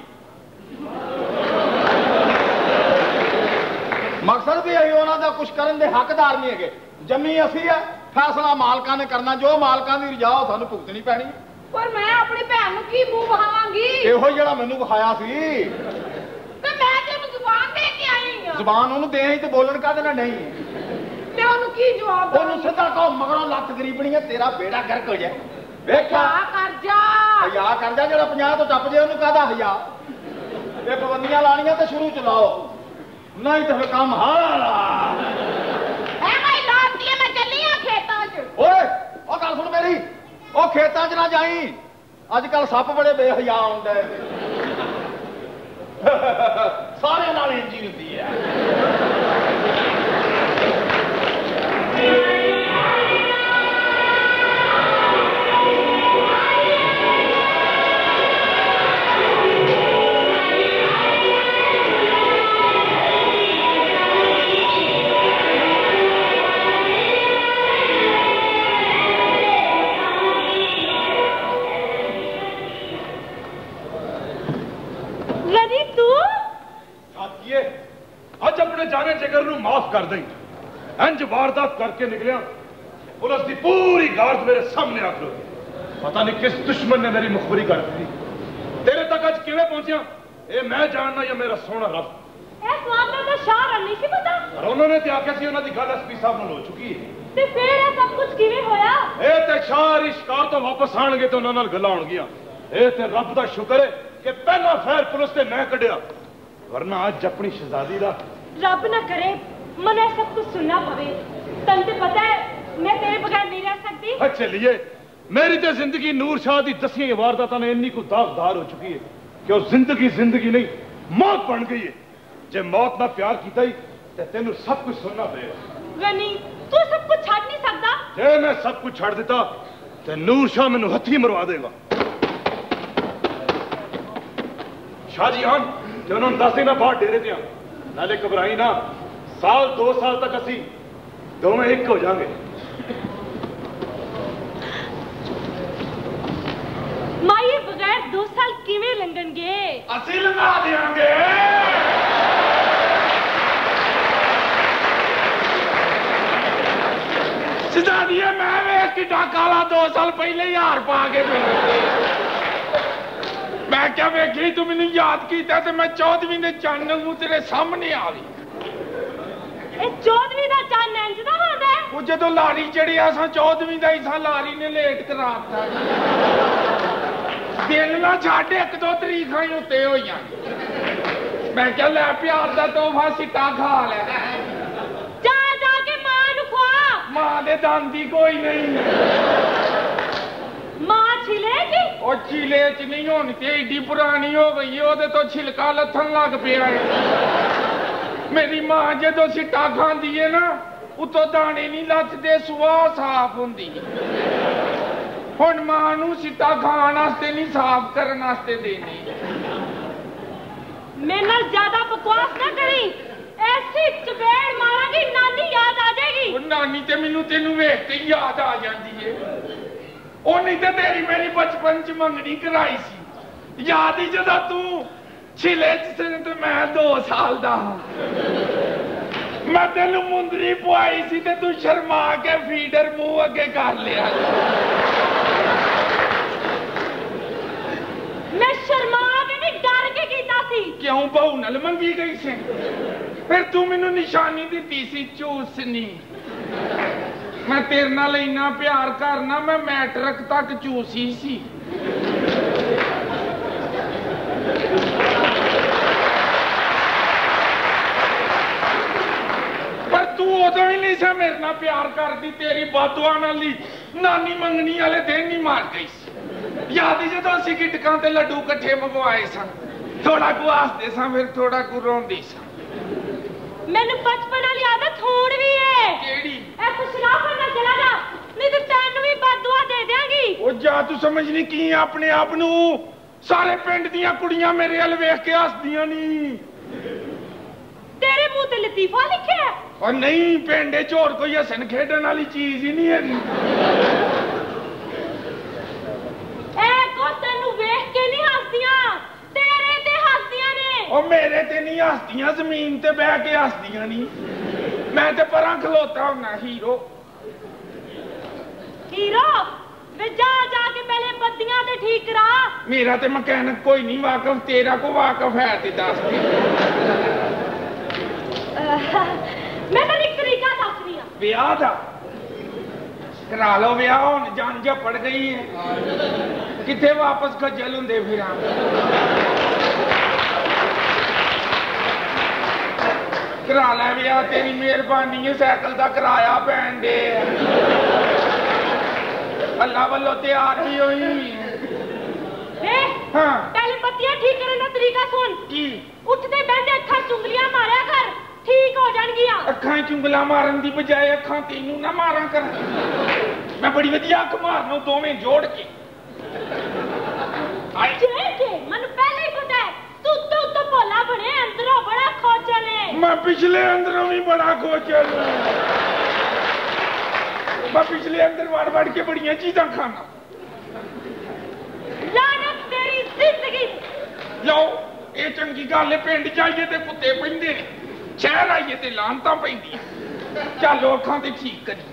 ਮਕਸਦ ਵੀ ਹੈ ਉਹਨਾਂ ਦਾ ਕੁਝ ਕਰਨ ਦੇ ਹੱਕਦਾਰ ਨਹੀਂ ਹੈਗੇ ਜੰਮੀ ਅਸੀਂ ਆ ਫੈਸਲਾ ਮਾਲਕਾਂ ਨੇ ਕਰਨਾ ਜੋ ਮਾਲਕਾਂ ਦੀ ਰਜਾ ਉਹ ਸਾਨੂੰ ਭੁਗਤਣੀ ਪੈਣੀ ਪਰ ਮੈਂ ਆਪਣੀ ਭੈਣ ਨੂੰ ਕੀ ਮੂੰਹ ਵਹਾਵਾਂਗੀ ਇਹੋ ਜਿਹੜਾ ਮੈਨੂੰ ਵਿਖਾਇਆ ਸੀ ਤੇ ਮੈਂ ਤੇ ਉਹਨੂੰ ਜ਼ੁਬਾਨ ਦੇ ਕੇ ਆਈ ਹਾਂ ਜ਼ੁਬਾਨ ਉਹਨੂੰ ਦੇ ਤੇ ਬੋਲਣ ਕਾਹਦੇ ਨਾਲ ਨਹੀਂ ਮੈਂ ਉਹਨੂੰ ਕੀ ਜਵਾਬ ਦਾਂ ਉਹਨੂੰ ਸਿੱਧਾ ਕਹੋ ਮਗਰੋਂ ਲੱਤ ਗਰੀਬਣੀ ਹੈ ਤੇਰਾ ਬੇੜਾ ਗਰਕ ਹੋ ਜਾਏ ਵੇਖਿਆ ਕਰ ਜਾ ਹਿਆ ਕਰ ਜਾ ਜਿਹੜਾ ਪੰਜਾਹ ਤੋਂ ਟੱਪ ਜੇ ਉਹਨੂੰ ਕਾਹਦਾ ਹਿਆ ਇਹ ਪਾਬੰਦੀਆਂ ਲਾਣੀਆਂ ਤੇ ਸ਼ੁਰੂ ਚ ਲਾਓ ਨਹੀਂ ਤਾਂ ਫਿਰ ਕੰਮ ਹਾਲਾ ਐ ਮੈਂ ਲਾਤੀ ਐ ਮੈਂ ਚੱਲੀ ਆ ਖੇਤਾਂ 'ਚ ਓਏ ਉਹ ਗੱਲ ਸੁਣ ਮੇਰੀ ਉਹ ਖੇਤਾਂ 'ਚ ਨਾ ਜਾਈ ਅੱਜ ਕੱਲ ਸੱਪ ਬੜੇ ਬੇਹਯਾ ਆਉਂਦੇ ਸਾਰਿਆਂ ਨਾਲ ਇੰਜੀ ਹੁੰਦੀ ਹੈ ਅੱਜ ਆਪਣੇ ਜਾਣੇ ਜਿਗਰ ਨੂੰ ਮਾਫ ਕਰ ਦੇਂ ਇੰਜ ਵਾਰਦਾਤ ਕਰਕੇ ਨਿਕਲਿਆ ਪੁਲਿਸ ਦੀ ਪੂਰੀ ਗਾਰਡ ਮੇਰੇ ਸਾਹਮਣੇ ਆ ਖਲੋ ਪਤਾ ਨਹੀਂ ਕਿਸ ਦੁਸ਼ਮਣ ਨੇ ਮੇਰੀ ਮੁਖਬਰੀ ਕਰ ਦਿੱਤੀ ਤੇਰੇ ਤੱਕ ਅੱਜ ਕਿਵੇਂ ਪਹੁੰਚਿਆ ਇਹ ਮੈਂ ਜਾਣਨਾ ਜਾਂ ਮੇਰਾ ਸੋਹਣਾ ਰੱਬ ਇਹ ਸਵਾਲ ਦਾ ਸ਼ਾਹ ਨਹੀਂ ਸੀ ਪਤਾ ਪਰ ਉਹਨਾਂ ਨੇ ਤੇ ਆਖਿਆ ਸੀ ਉਹਨਾਂ ਦੀ ਗੱਲ ਐਸਪੀ ਸਾਹਿਬ ਨਾਲ ਹੋ ਚੁੱਕੀ ਹੈ ਤੇ ਫਿਰ ਇਹ ਸਭ ਕੁਝ ਕਿਵੇਂ ਹੋਇਆ ਇਹ ਤੇ ਸ਼ਾਹਰੀ ਸ਼ਿਕਾਰ ਤੋਂ ਵਾਪਸ ਆਣਗੇ ਤੇ ਉਹਨਾਂ ਨਾਲ ਗੱਲਾਂ ਹੋਣਗੀਆਂ ਇਹ ਤੇ ਰੱਬ ਦਾ ਸ਼ੁਕਰ ਹੈ ਕਿ ਪਹਿਲਾ ਫੈਰ ਪੁਲਿਸ ਤੇ ਮੈਂ ਕੱਢਿਆ ਵਰਨਾ ਅੱਜ ਆਪਣੀ ਸ਼ਹਿਜ਼ਾਦੀ ਦਾ ਰੱਬ ਨਾ ਕਰੇ ਮਨੇ ਸਭ ਕੁਝ ਸੁਣਨਾ ਪਵੇ ਤੈਨੂੰ ਤੇ ਪਤਾ ਹੈ ਮੈਂ ਤੇਰੇ ਬਗੈਰ ਨਹੀਂ ਰਹਿ ਸਕਦੀ ਅੱਛਾ ਚਲਿਏ ਮੇਰੀ ਤੇ ਜ਼ਿੰਦਗੀ ਨੂਰ ਸ਼ਾਹ ਦੀ ਦਸੀਆਂ ਵਾਰਦਾਤਾਂ ਨੇ ਇੰਨੀ ਕੁ ਦਾਗਦਾਰ ਹੋ ਚੁੱਕੀ ਹੈ कि वह जिंदगी जिंदगी नहीं मौत बन गई है। जे मौत ना प्यार किया ही तो तेन सब कुछ सुनना पड़ेगा। गनी तू सब कुछ छड़ नहीं सकता। जे मैं सब कुछ छड़ देता तो नूर शाह मैनू हथी मरवा देगा। शाहजी आन कि उन्होंने दस दिन बाद डेरे दिया नाले घबराई ना, साल दो साल तक असी दोवें एक हो जाएंगे। माई बगैर दो साल किवें लंघणगे? असी लंघा देंगे। सिधानिए मैं वेख कि डाकाला दो साल पहले ही हार पा के मैं क्या वेखी तू मैंने याद किया तो मैं चौदहवीं ने चन्न हूं तेरे सामने आ गई। चौदहवीं का चन्न इंज दा होंदा है? वो जो लारी चढ़ी असा चौदहवीं का ही लारी ने लेट कराता दिन ना छाड़ एक दो तरीखा ही उत्ते हो मैं क्या लै प्यार का तोहफा सिट्टा खा लै जा जाके मां नू खुआ। मां दे दांदी कोई नहीं। मां छिलेगी? ओ छिले च नहीं होनी ते एडी पुरानी हो गई है ओदे तो छिलका लथन लग पिया है। मेरी मां जो सिट्टा खांदी है ना उतो दाने नहीं लथदे सुआह साफ होंदी। हुण मां नू सिट्टा खाण वास्ते नहीं साफ करन वास्ते देनी। मेरे नाल ज्यादा बकवास ना करी, ऐसी चपेड़ मारांगी नानी याद आ जाएगी। ओ नानी ते मैनू तेनू वेख के याद आ जांदी है। ओ नहीं ते तेरी मेरी बचपन च मंगनी कराई सी याद ही जदा तू छिले च ते मैं दो साल दा मैं तेनू मुंदरी पवाई सी ते तू शर्मा के फीडर मुंह अगे कर लिया। मैं शर्मा के नहीं डर के कीता सी। क्यों बहू नाल मंगी गई सी? फिर तू मैनू निशानी दी सी चूसनी। मैं तेरे नाल इन्ना प्यार करना मैं मैट्रिक तक चूसी सी। पर तू उदों ही नहीं सा मेरे नाल प्यार करदी, तेरी बातों नाल ही नानी मंगनी वाले दिन ही मार गई सी। याद ही जो असीं गिटकां ते लड्डू कट्ठे मंगवाए सन, थोड़ा कु हसदे सा फिर थोड़ा कु रोंदी सा। मैनू बचपन वाली आदत हुण भी है। केड़ी? ए कुछ शराफत ना चला जा नहीं तो तैनू भी बददुआ दे देंगी। ओ जा तू समझ नहीं की अपने आप नू सारे पिंड दियां कुड़ियां मेरे अल वेख के हसदियां नी। तेरे मुंह ते लतीफा लिखिया है? और नहीं पिंड च होर कोई हसन खेडन वाली चीज ही नहीं है। ए को तैनू वेख के नहीं हसदियां, तेरे ते हसदियां ने। ओ मेरे ते नहीं हसदियां, जमीन ते बह के हसदियां नहीं। मैं ते परां खलोता हुन्ना हीरो। हीरो वे जा जाके पहले बत्तियां ते ठीक करा। मेरा ते मकैनिक कोई नहीं वाकफ, तेरा को वाकफ है ते दस दे। मैं तो एक तरीका दस रही हूं। ब्याह दा करा लो ब्याह, हुण जान जा पड़ गई है किथे वापस खज्जल हुंदे फिरां। करा लै ब्याह, तेरी मेहरबानी है, साइकिल दा किराया पैण दे। अल्लाह वालों तैयार भी हुई है। हाँ पहले बत्तियां ठीक करने का तरीका सुन। की? उठते बैठते अखा चुंगलियां मारिया कर, ठीक हो जाएंगियां। अखा चुंगला मारन दी बजाय अखा तेनू ना मारा कर। मैं बड़ी वधिया अख मारनू दोवें जोड़ के। जोड़ के? मैनू पहले ही पता है तू तो तो भोला बने, अंदरों बड़ा खोचल है। मैं पिछले अंदरों भी बड़ा खोचल हूं। मैं पिछले अंदर वड़ वड़ के बड़ियां चीजां खाना। लानत तेरी जिंदगी। लो ये चंगी गल है, पिंड जाइए ते कुत्ते पैंदे ने, शहर आइए ते लानतां पैंदियां। चलो अखां ते ठीक करिए।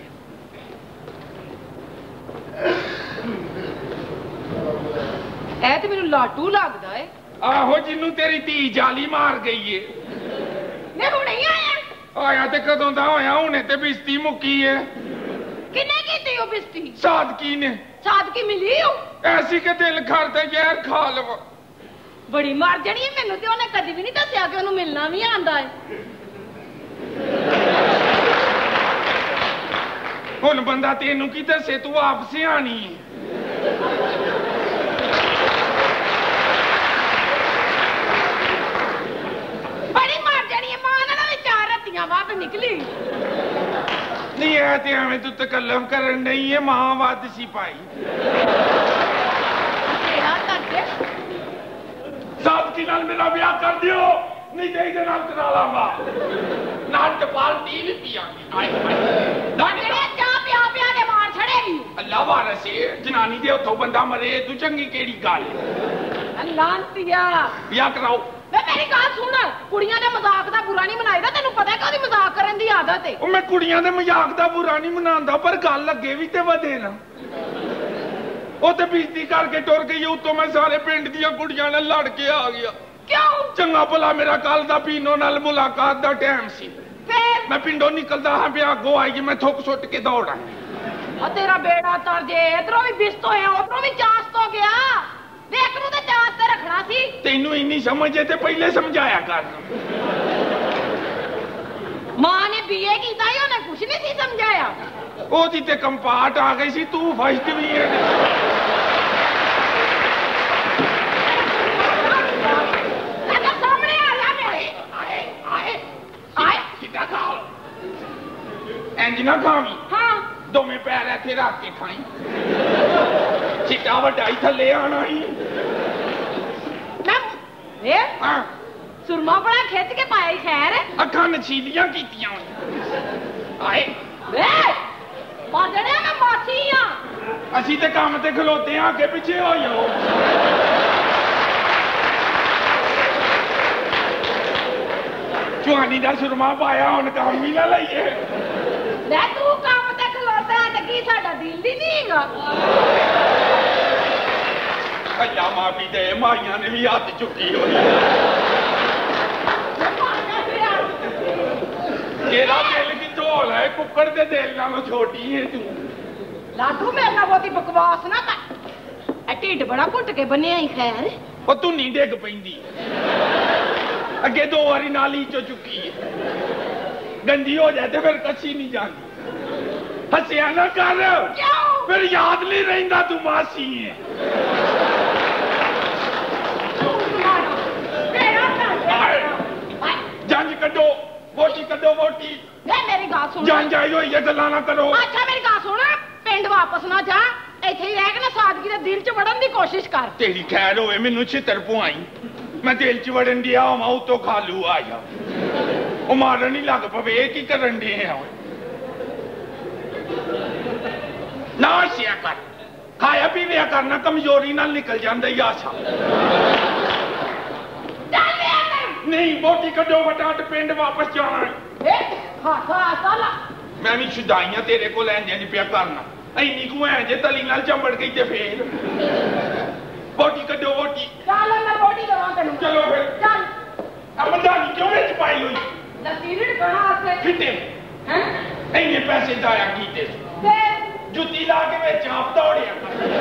ऐ ते मैनू लाटू लगदा है। आहो जिन्नू तेरी धी जाली मार गई है। मैं हुणे ही आया। आया ते कदों दा होया, हुणे ते बिस्ती मुक्की है। किने कीती हो बिस्ती? सादकी ने। सादकी मिली हो? ऐसी के दिल करदा जहर खा लवा। बड़ी मार जणी है मैनू ते ओने कदी भी नहीं दस्सिया कि ओनू मिलना भी आंदा है। हुण बंदा तेनू की दस्से, तू आप सियाणी है। बड़ियां वध निकली नहीं है ते एवें तू तकल्लुफ करन नहीं है मां वध सी पाई साहब नाल मेरा ब्याह कर दियो नहीं तो इहदे नाल करा लांगा नाल ते पार्टी भी पियांगे आए डॉक्टर चाह पिया पिया के मार छड़ेगी अल्लाह वारस जनानी दे हथों बंदा मरे तू चंगी केड़ी गल लांतिया ब्याह कराओ वे मेरी गल सुन कुड़ियां दे मजाक दा बुरा नहीं मनाईदा तैनू पता है कि ओदी मजाक करन दी आदत है ओ मैं कुड़ियां दे मजाक दा बुरा नहीं मनांदा पर गल लगे भी ते वधे ना ओ ते बेइज्जती करके टुर गई उतो मैं सारे पिंड दियां कुड़ियां नाल लड़ के आ गया क्यों चंगा भला मेरा कल दा पीनो नाल मुलाकात दा टाइम सी फिर मैं पिंडों निकलदा हां पे अगो आई मैं थुक सुट के दौड़ा आ तेरा बेड़ा तर जे इधरों भी बिस्त होया उधरों भी चांस तो गया देख नू ते चांस ते रखना सी तेनू इन्नी समझ है ते पहले समझाया कर मां ने बीए कीता ही उन्हें कुछ नहीं सी समझाया ओदी ते कंपार्ट आ गई सी तू फर्स्ट भी है सामने आ जा मेरे आए आए आए सीधा खाओ इंज ना खावी हां दोवें पैर ऐथे रख के खाई चिट्टा वड्डा थल्ले आना ही मैं ए हां सुरमा बड़ा खिंच के पाया ही खैर अखां नछीलियां कीतियां आए ए बाजड़े मैं मासी हां असी ते काम ते खलोते हां अगे पीछे हो जाओ जवानी दा सुरमा पाया हुन काम ही ना लईए ले तू काम ते खलोता है ते की साडा दिल दी नहींगा अल्लाह माफी दे माइयां ने भी हाथ चुकी होई तेरा दिल की झोल है कुक्कड़ दे दिल नालों छोटी है तू लाडू मेरे नाल बहुती बकवास ना कर ए ढिड बड़ा घुट के बन्निया ही खैर ओ तू नहीं डिग पैंदी अगे दो बारी नाली चो चुकी है गंदी हो जाए तो फिर कच्ची नहीं जाती हसिया ना कर फिर याद नहीं रहता तू मासी है जंज कड्डो वोटी कड्डो वोटी मेरी गल सुन जान जाई होई है गल्ला ना करो अच्छा मेरी गल सुन पिंड वापस ना जा इथे ही रह के ना सादगी दे दिल च वड़न दी कोशिश कर तेरी खैर होवे मैनू छितर पुआई मैं दिल च वड़न दिया होवां उतो खालू आया ओ मारन ही लग पवे की करन दे हैं ना सिया कर खाया पीविया करना कमजोरी नाल निकल जांदा ही आशा नहीं बोटी कड्डो वटाट पिंड वापस जाना मैं भी छुदाइयां तेरे को लैन नहीं पिया करना इन्नी को है जे तली नाल चंबड़ गई ते फिर बोटी कड्डो बोटी चल मैं बोटी दवा तैनू चलो फिर चल अब दानी क्यों विच पाई हुई लसीड़ बना से फिटे हैं इन्ने पैसे दाया कीते फिर जुत्ती ला के विच आप दौड़िया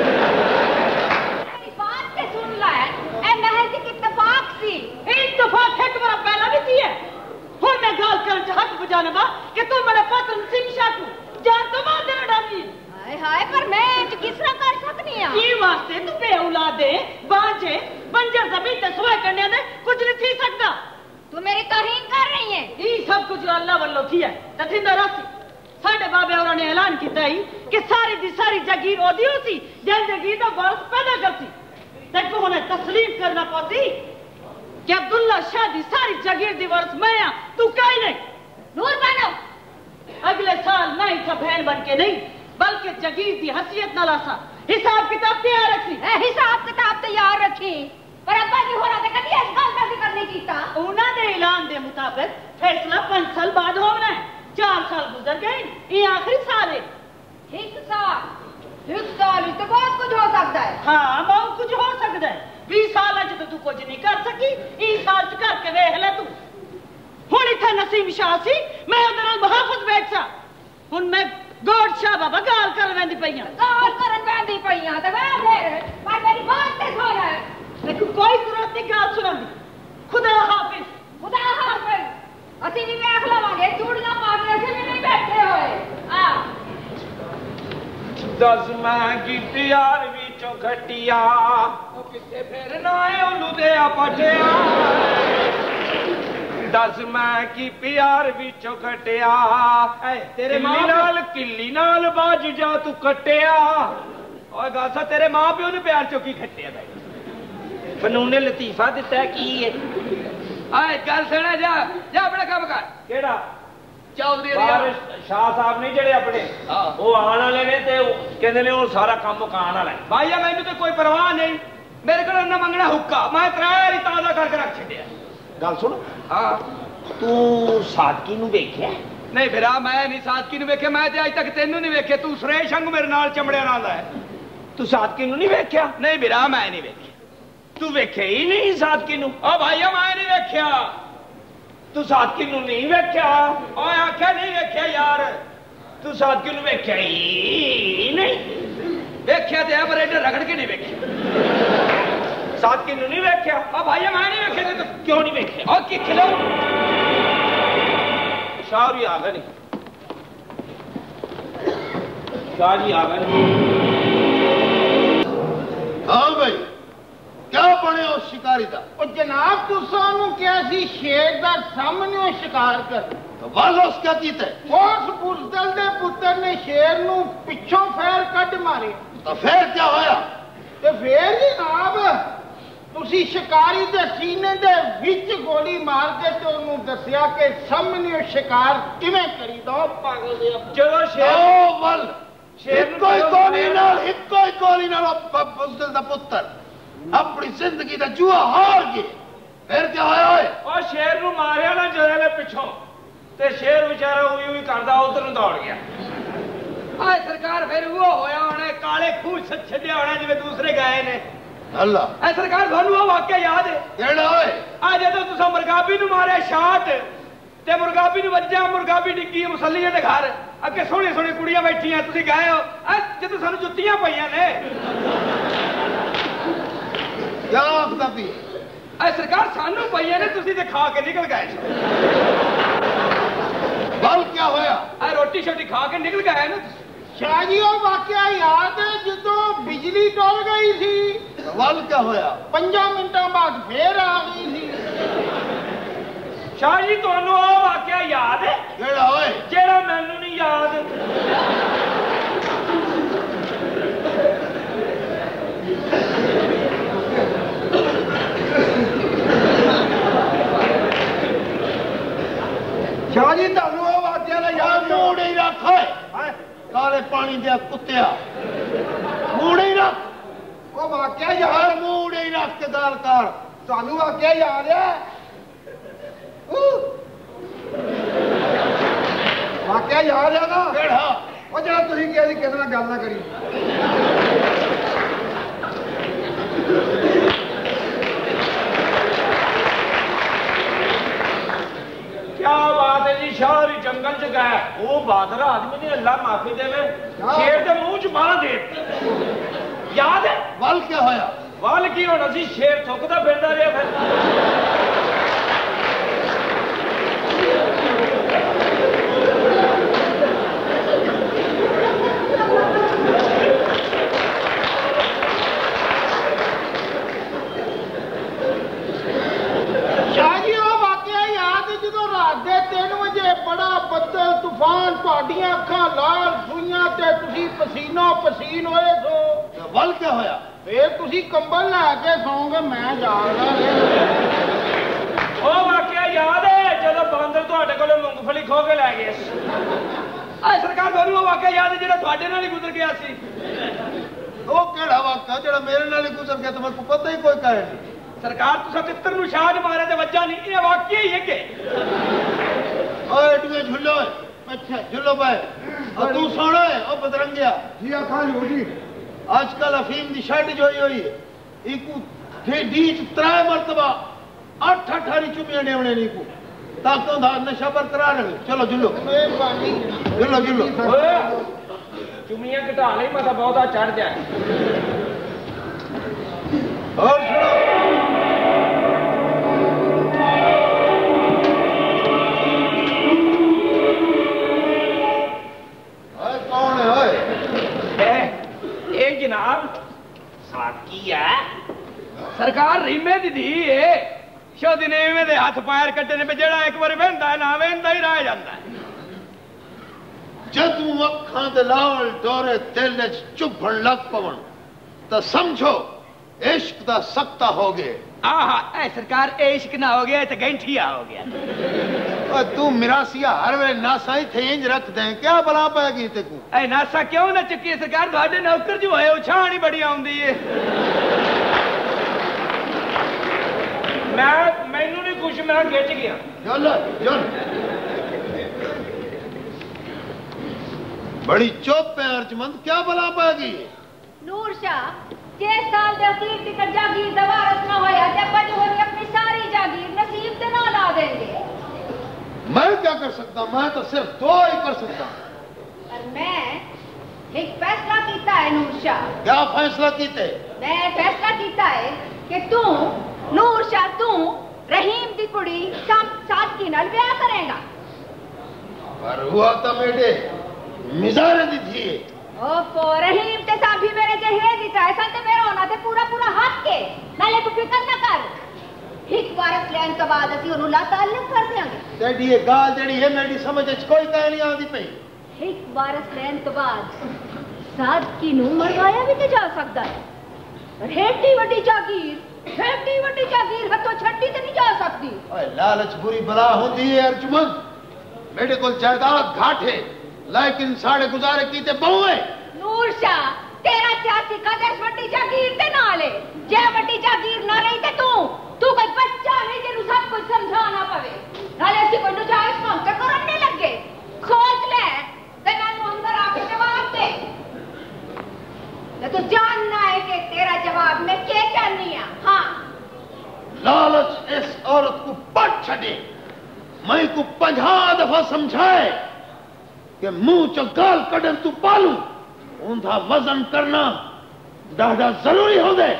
मेरी बात के सुन ले ए महज एक इत्तेफाक सी इत्तेफाक एक बार पहला भी थी है हुन मैं गाल कर हक बजाने बा कि तू मेरे पुत्र सिंह शाकू जान तो मार देना डाली हाय हाय पर मैं किस तरह कर सकनी है की वास्ते तू बे औलाद है बाजे बंजर जमीन ते सोए करने दे कुछ नहीं थी सकता तू मेरी तौहीन कर रही है ई सब कुछ अल्लाह वल्लो थी है तथिंदा रासी साडे बाबे औरा ने ऐलान कीता ही कि सारी दी सारी जागीर ओदी होसी जल जागीर दा वारस पैदा करसी ते को होने तस्लीम करना पौसी कि अब्दुल्ला शाह दी सारी जागीर दी वारस मैं हां तू काई नहीं नूर बनो अगले साल मैं ही बहन बन के नहीं बल्कि जागीर दी हसीयत नाल आसा हिसाब किताब तैयार रखी ए हिसाब किताब तैयार रखी पर अब्बा जी होना ते कदी इस गल दा जिक्र नहीं कीता उन्हां दे ऐलान दे मुताबिक फैसला पांच साल बाद होना है चार साल गुजर गए ये आखिरी साल है एक साल एक साल तो बहुत कुछ हो सकता है हाँ बहुत कुछ हो सकता है बीस साल अज तो तू कुछ नहीं कर सकी इस साल च करके वेख ले तू हुण इत्थे नसीम शाह सी मैं उहदे नाल मुहाफिज बैठ सा हुण मैं गौड़ शाह बाबा गाल कर वेंदी पईयां गाल करन वेंदी पईयां ते वे फिर पर मेरी बात ते सुन देखो कोई जरूरत नहीं गाल सुनन दी खुदा हाफिज खुदा हाफिज ਅਸੀਂ ਵੀ ਵੇਖ ਲਵਾਂਗੇ ਚੂੜੀਆਂ ਪਾ ਕੇ ਅਸੀਂ ਵੀ ਨਹੀਂ ਬੈਠੇ ਹੋਏ ਆ दस मैं की प्यार विचों घटिया ओ किसे फिर ना है ओनू दे आ पटिया दस मैं की प्यार विचों कटिया तेरे मां नाल किल्ली नाल बाज जा तू कटिया और गासा तेरे मां प्यो ने प्यार चो की खटिया फनूने लतीफा दिता की है आए गल सुना जा जा अपना काम कर केड़ा चौधरी शाह साहब नहीं जेड़े अपने वो आने वाले ने ते कहंदे ने वो सारा काम मुकान वाला है भाई मैनू तो कोई परवाह नहीं मेरे को ना मंगना हुक्का मैं त्राया ही ताजा करके रख छड़िया गल सुन हां तू सादकी नु वेख्या नहीं फिर मैं नहीं सादकी नु वेख्या मैं ते आज तक तेनू नहीं वेख्या तू सुरेश अंग मेरे नाल चमड़िया नाल है तू सादकी नु नहीं वेख्या नहीं मेरा मैं नहीं वेख्या तू वेखे ही नहीं सादकी नु ओ भाई मैं नहीं वेख्या तू सादकी नु नहीं वेख्या ओ आख्या नहीं वेख्या यार तू सादकी नु वेख्या ही नहीं वेख्या ते पर एडे रगड़ के नहीं वेख्या सादकी नु नहीं वेख्या ओ भाई मैं नहीं वेख्या तो क्यों नहीं वेख्या ओ कि खिलो शाह जी आ गए नहीं शाह जी आ गए हाँ भाई क्या बने उस शिकारी का जनाब तुसानू क्या सी शेर का सामने शिकार कर तो वाल उस क्या कीता उस बुजदल दे पुत्र ने शेर नू पिछों फैर कट मारे तो फिर क्या होया ते फिर जनाब तुसी शिकारी दे सीने दे विच गोली मार के ते ओनू दसिया के सामने शिकार किवें करी दो पागल दे चलो शेर ओ वाल शेर कोई गोली नाल एक कोई गोली नाल बुजदल दा पुत्र अपनी जिंदगी का जुआ हार गए फिर क्या होया ओए और शेर नू मारिया ना जरे पिछों ते शेर बेचारा उई उई करदा उधर ਨੂੰ दौड़ गया आए सरकार फिर वो होया होने काले खूह छछड़िया होने जिवें दूसरे गए ने अल्लाह ए सरकार थानू वो वाकया याद है केड़ा ओए आ जदों तुसा मुर्गाबी नू मारे शाट ते मुर्गाबी नू वज्जा मुर्गाबी डिग्गी मुसल्लीए दे घर अगे सोहनी सोहनी कुड़ियां बैठियां तुसी गए हो आ जदों सानू जुत्तियां पईयां ने क्या आपका भी ए सरकार सानू पईयां ने तुसी ते खा के निकल गए बल क्या होया आ रोटी शोटी खा के निकल गए ना शाह जी वो वाकया याद है जदों बिजली डोल गई थी बल क्या होया पंजा मिनटां बाद फिर आ गई थी शाह जी तुहानू वो वाकया याद है केड़ा ओए जेड़ा मैनू नहीं याद शाह जी तुहानू वो वाकया दा याद मूड ही रख ओए काले पानी दे कुत्तिया मूड ही रख वो वाकया यार याद मूड ही रख के गल कर ਤੁਹਾਨੂੰ ਵਾਕਿਆ याद है वाकिया याद है ना केड़ा ਉਹ ਜਿਹੜਾ ਤੁਸੀਂ ਕਿਹਾ ਸੀ ਕਿਸੇ ਨਾਲ ਗੱਲ ਨਾ ਕਰੀ क्या बात है जी शहर जंगल च गया वो बहादुर आदमी ने अल्लाह माफी देवे शेर के मुंह च बांह दे याद है बल क्या होया वाल की होना सी शेर थुकदा फिरदा रहा फिर शाह जी ਉਹ ਵਾਕਿਆ ਯਾਦ ਜਦੋਂ ਰਾਤ ਦੇ ਤਿੰਨ ਵਜੇ ਬੜਾ ਬੱਦਲ ਤੂਫਾਨ ਤੁਹਾਡੀਆਂ ਅੱਖਾਂ ਲਾਲ ਸੂਈਆਂ ਤੇ ਤੁਸੀਂ ਪਸੀਨੋ ਪਸੀਨ ਹੋਏ ਸੋ बल क्या होया ਫੇਰ ਤੁਸੀਂ ਕੰਬਲ ਲੈ ਕੇ ਸੌਂਗੇ ਮੈਂ ਜਾਗਦਾ ਉਹ ਵਾਕਿਆ ਯਾਦ ਹੈ ਜਦੋਂ ਬਾਂਦਰ ਤੁਹਾਡੇ ਕੋਲੋਂ ਮੂੰਗਫਲੀ ਖੋ ਕੇ ਲੈ ਗਏ ਆ ਸਰਕਾਰ ਤੁਹਾਨੂੰ ਉਹ ਵਾਕਿਆ ਯਾਦ ਹੈ ਜਿਹੜਾ ਤੁਹਾਡੇ ਨਾਲ ਹੀ ਗੁਜ਼ਰ ਗਿਆ ਸੀ वो केड़ा वाकया जेड़ा मेरे नाल ही गुजर गया तुम्हें पता ही कोई कहे नहीं सरकार तुसा तित्र नु शाद मारे ते वज्जा नहीं ये वाकया ही है के ओए एडवे झुल्लो अच्छा झुल्लो भाई और तू सोना है ओ बदरंगिया ਜੀ ਆਖਾਂ ਜੋ ਜੀ आजकल अफीम दी शर्ट जो हुई है इकू थे डीच त्राय मरतबा अठ अठारी चुमियां देवने नी को ताकतों दा नशा बरकरार रहे चलो झुल्लो ਮਿਹਰਬਾਨੀ झुल्लो झुल्लो ओए चुमियां घटा नहीं मैं तो बहुता चढ़ जाए और सुनो ओए कौन है ओए ए जनाब साकी है सरकार रीमे दी धी है शोधी ने इवें दे हाथ पैर कट्टे ने जेड़ा एक बार वेंदा है ना वेंदा ही रह जांदा है। जदू अखां दे लाल डोरे दिल च चुभण लग पवन तो समझो इश्क दा सख्ता हो गए। आहा ए सरकार इश्क ना हो गया तो गैंठिया हो गया। और तू मिरासिया हर वे नासा ही थे इंज रख दे क्या बला पाएगी ते को ए नासा क्यों ना चुकी है सरकार ਤੁਹਾਡੇ नौकर जो है उछाण ही बड़ी आउंदी है। मैं मैनू नहीं कुछ मैं खिंच गया। चल चल बड़ी चुप है अर्जमंद क्या बला पाएगी। नूर शाह छह साल दे अखीर तक जागीर दा वारस ना होया ते बज होनी अपनी सारी जागीर नसीब ते ना ला देंगे। मैं क्या कर सकता मैं तो सिर्फ दो ही कर सकता। पर मैं एक फैसला कीता है नूर शाह। क्या फैसला कीते। मैं फैसला कीता है कि तू नूर शाह तू रहीम दी कुड़ी सादकी नाल ब्याह करेगा। पर हुआ तो मेरे मिजारे दी थी। ओफो रहीम ते साबी मेरे जहेज दी चाहे सन ते मेरा होना ते पूरा पूरा हक के नाले तू फिकर ना कर। एक वारस लेन के बाद असि ओनु ला ताल्लुक कर देंगे। तेरी ये गाल जेड़ी है मेरी समझ च कोई कहानी आंदी पई। एक वारस लेन के बाद सादकी नु मरवाया भी ते जा सकदा है। पर हेटी वड्डी जागीर हेटी वड्डी जागीर हथों छड्डी ते नहीं जा सकदी। ओए लालच बुरी बला होंदी है अर्जुमंद। मेरे कोल जायदाद घाट है लेकिन साढ़े गुजारे कीते बहुए। नूर शाह तेरा सियासी कदर वड्डी जागीर ते नाल है। जे वड्डी जागीर ना रही ते तू तू कोई बच्चा नहीं जेनु सब कुछ समझाना पवे। नाले ऐसी कोई नजायज काम ते करन नहीं लगे। सोच ले ते मैनू अंदर आके जवाब दे। ते तू जानना है कि तेरा जवाब मैं क्या चाहनी है। हां लालच इस औरत को पट छड़े। मैं को पंजाह दफा समझाए कि मुंह च गाल कढन तू पालू उनका वजन करना ॾाढा जरूरी हो गए।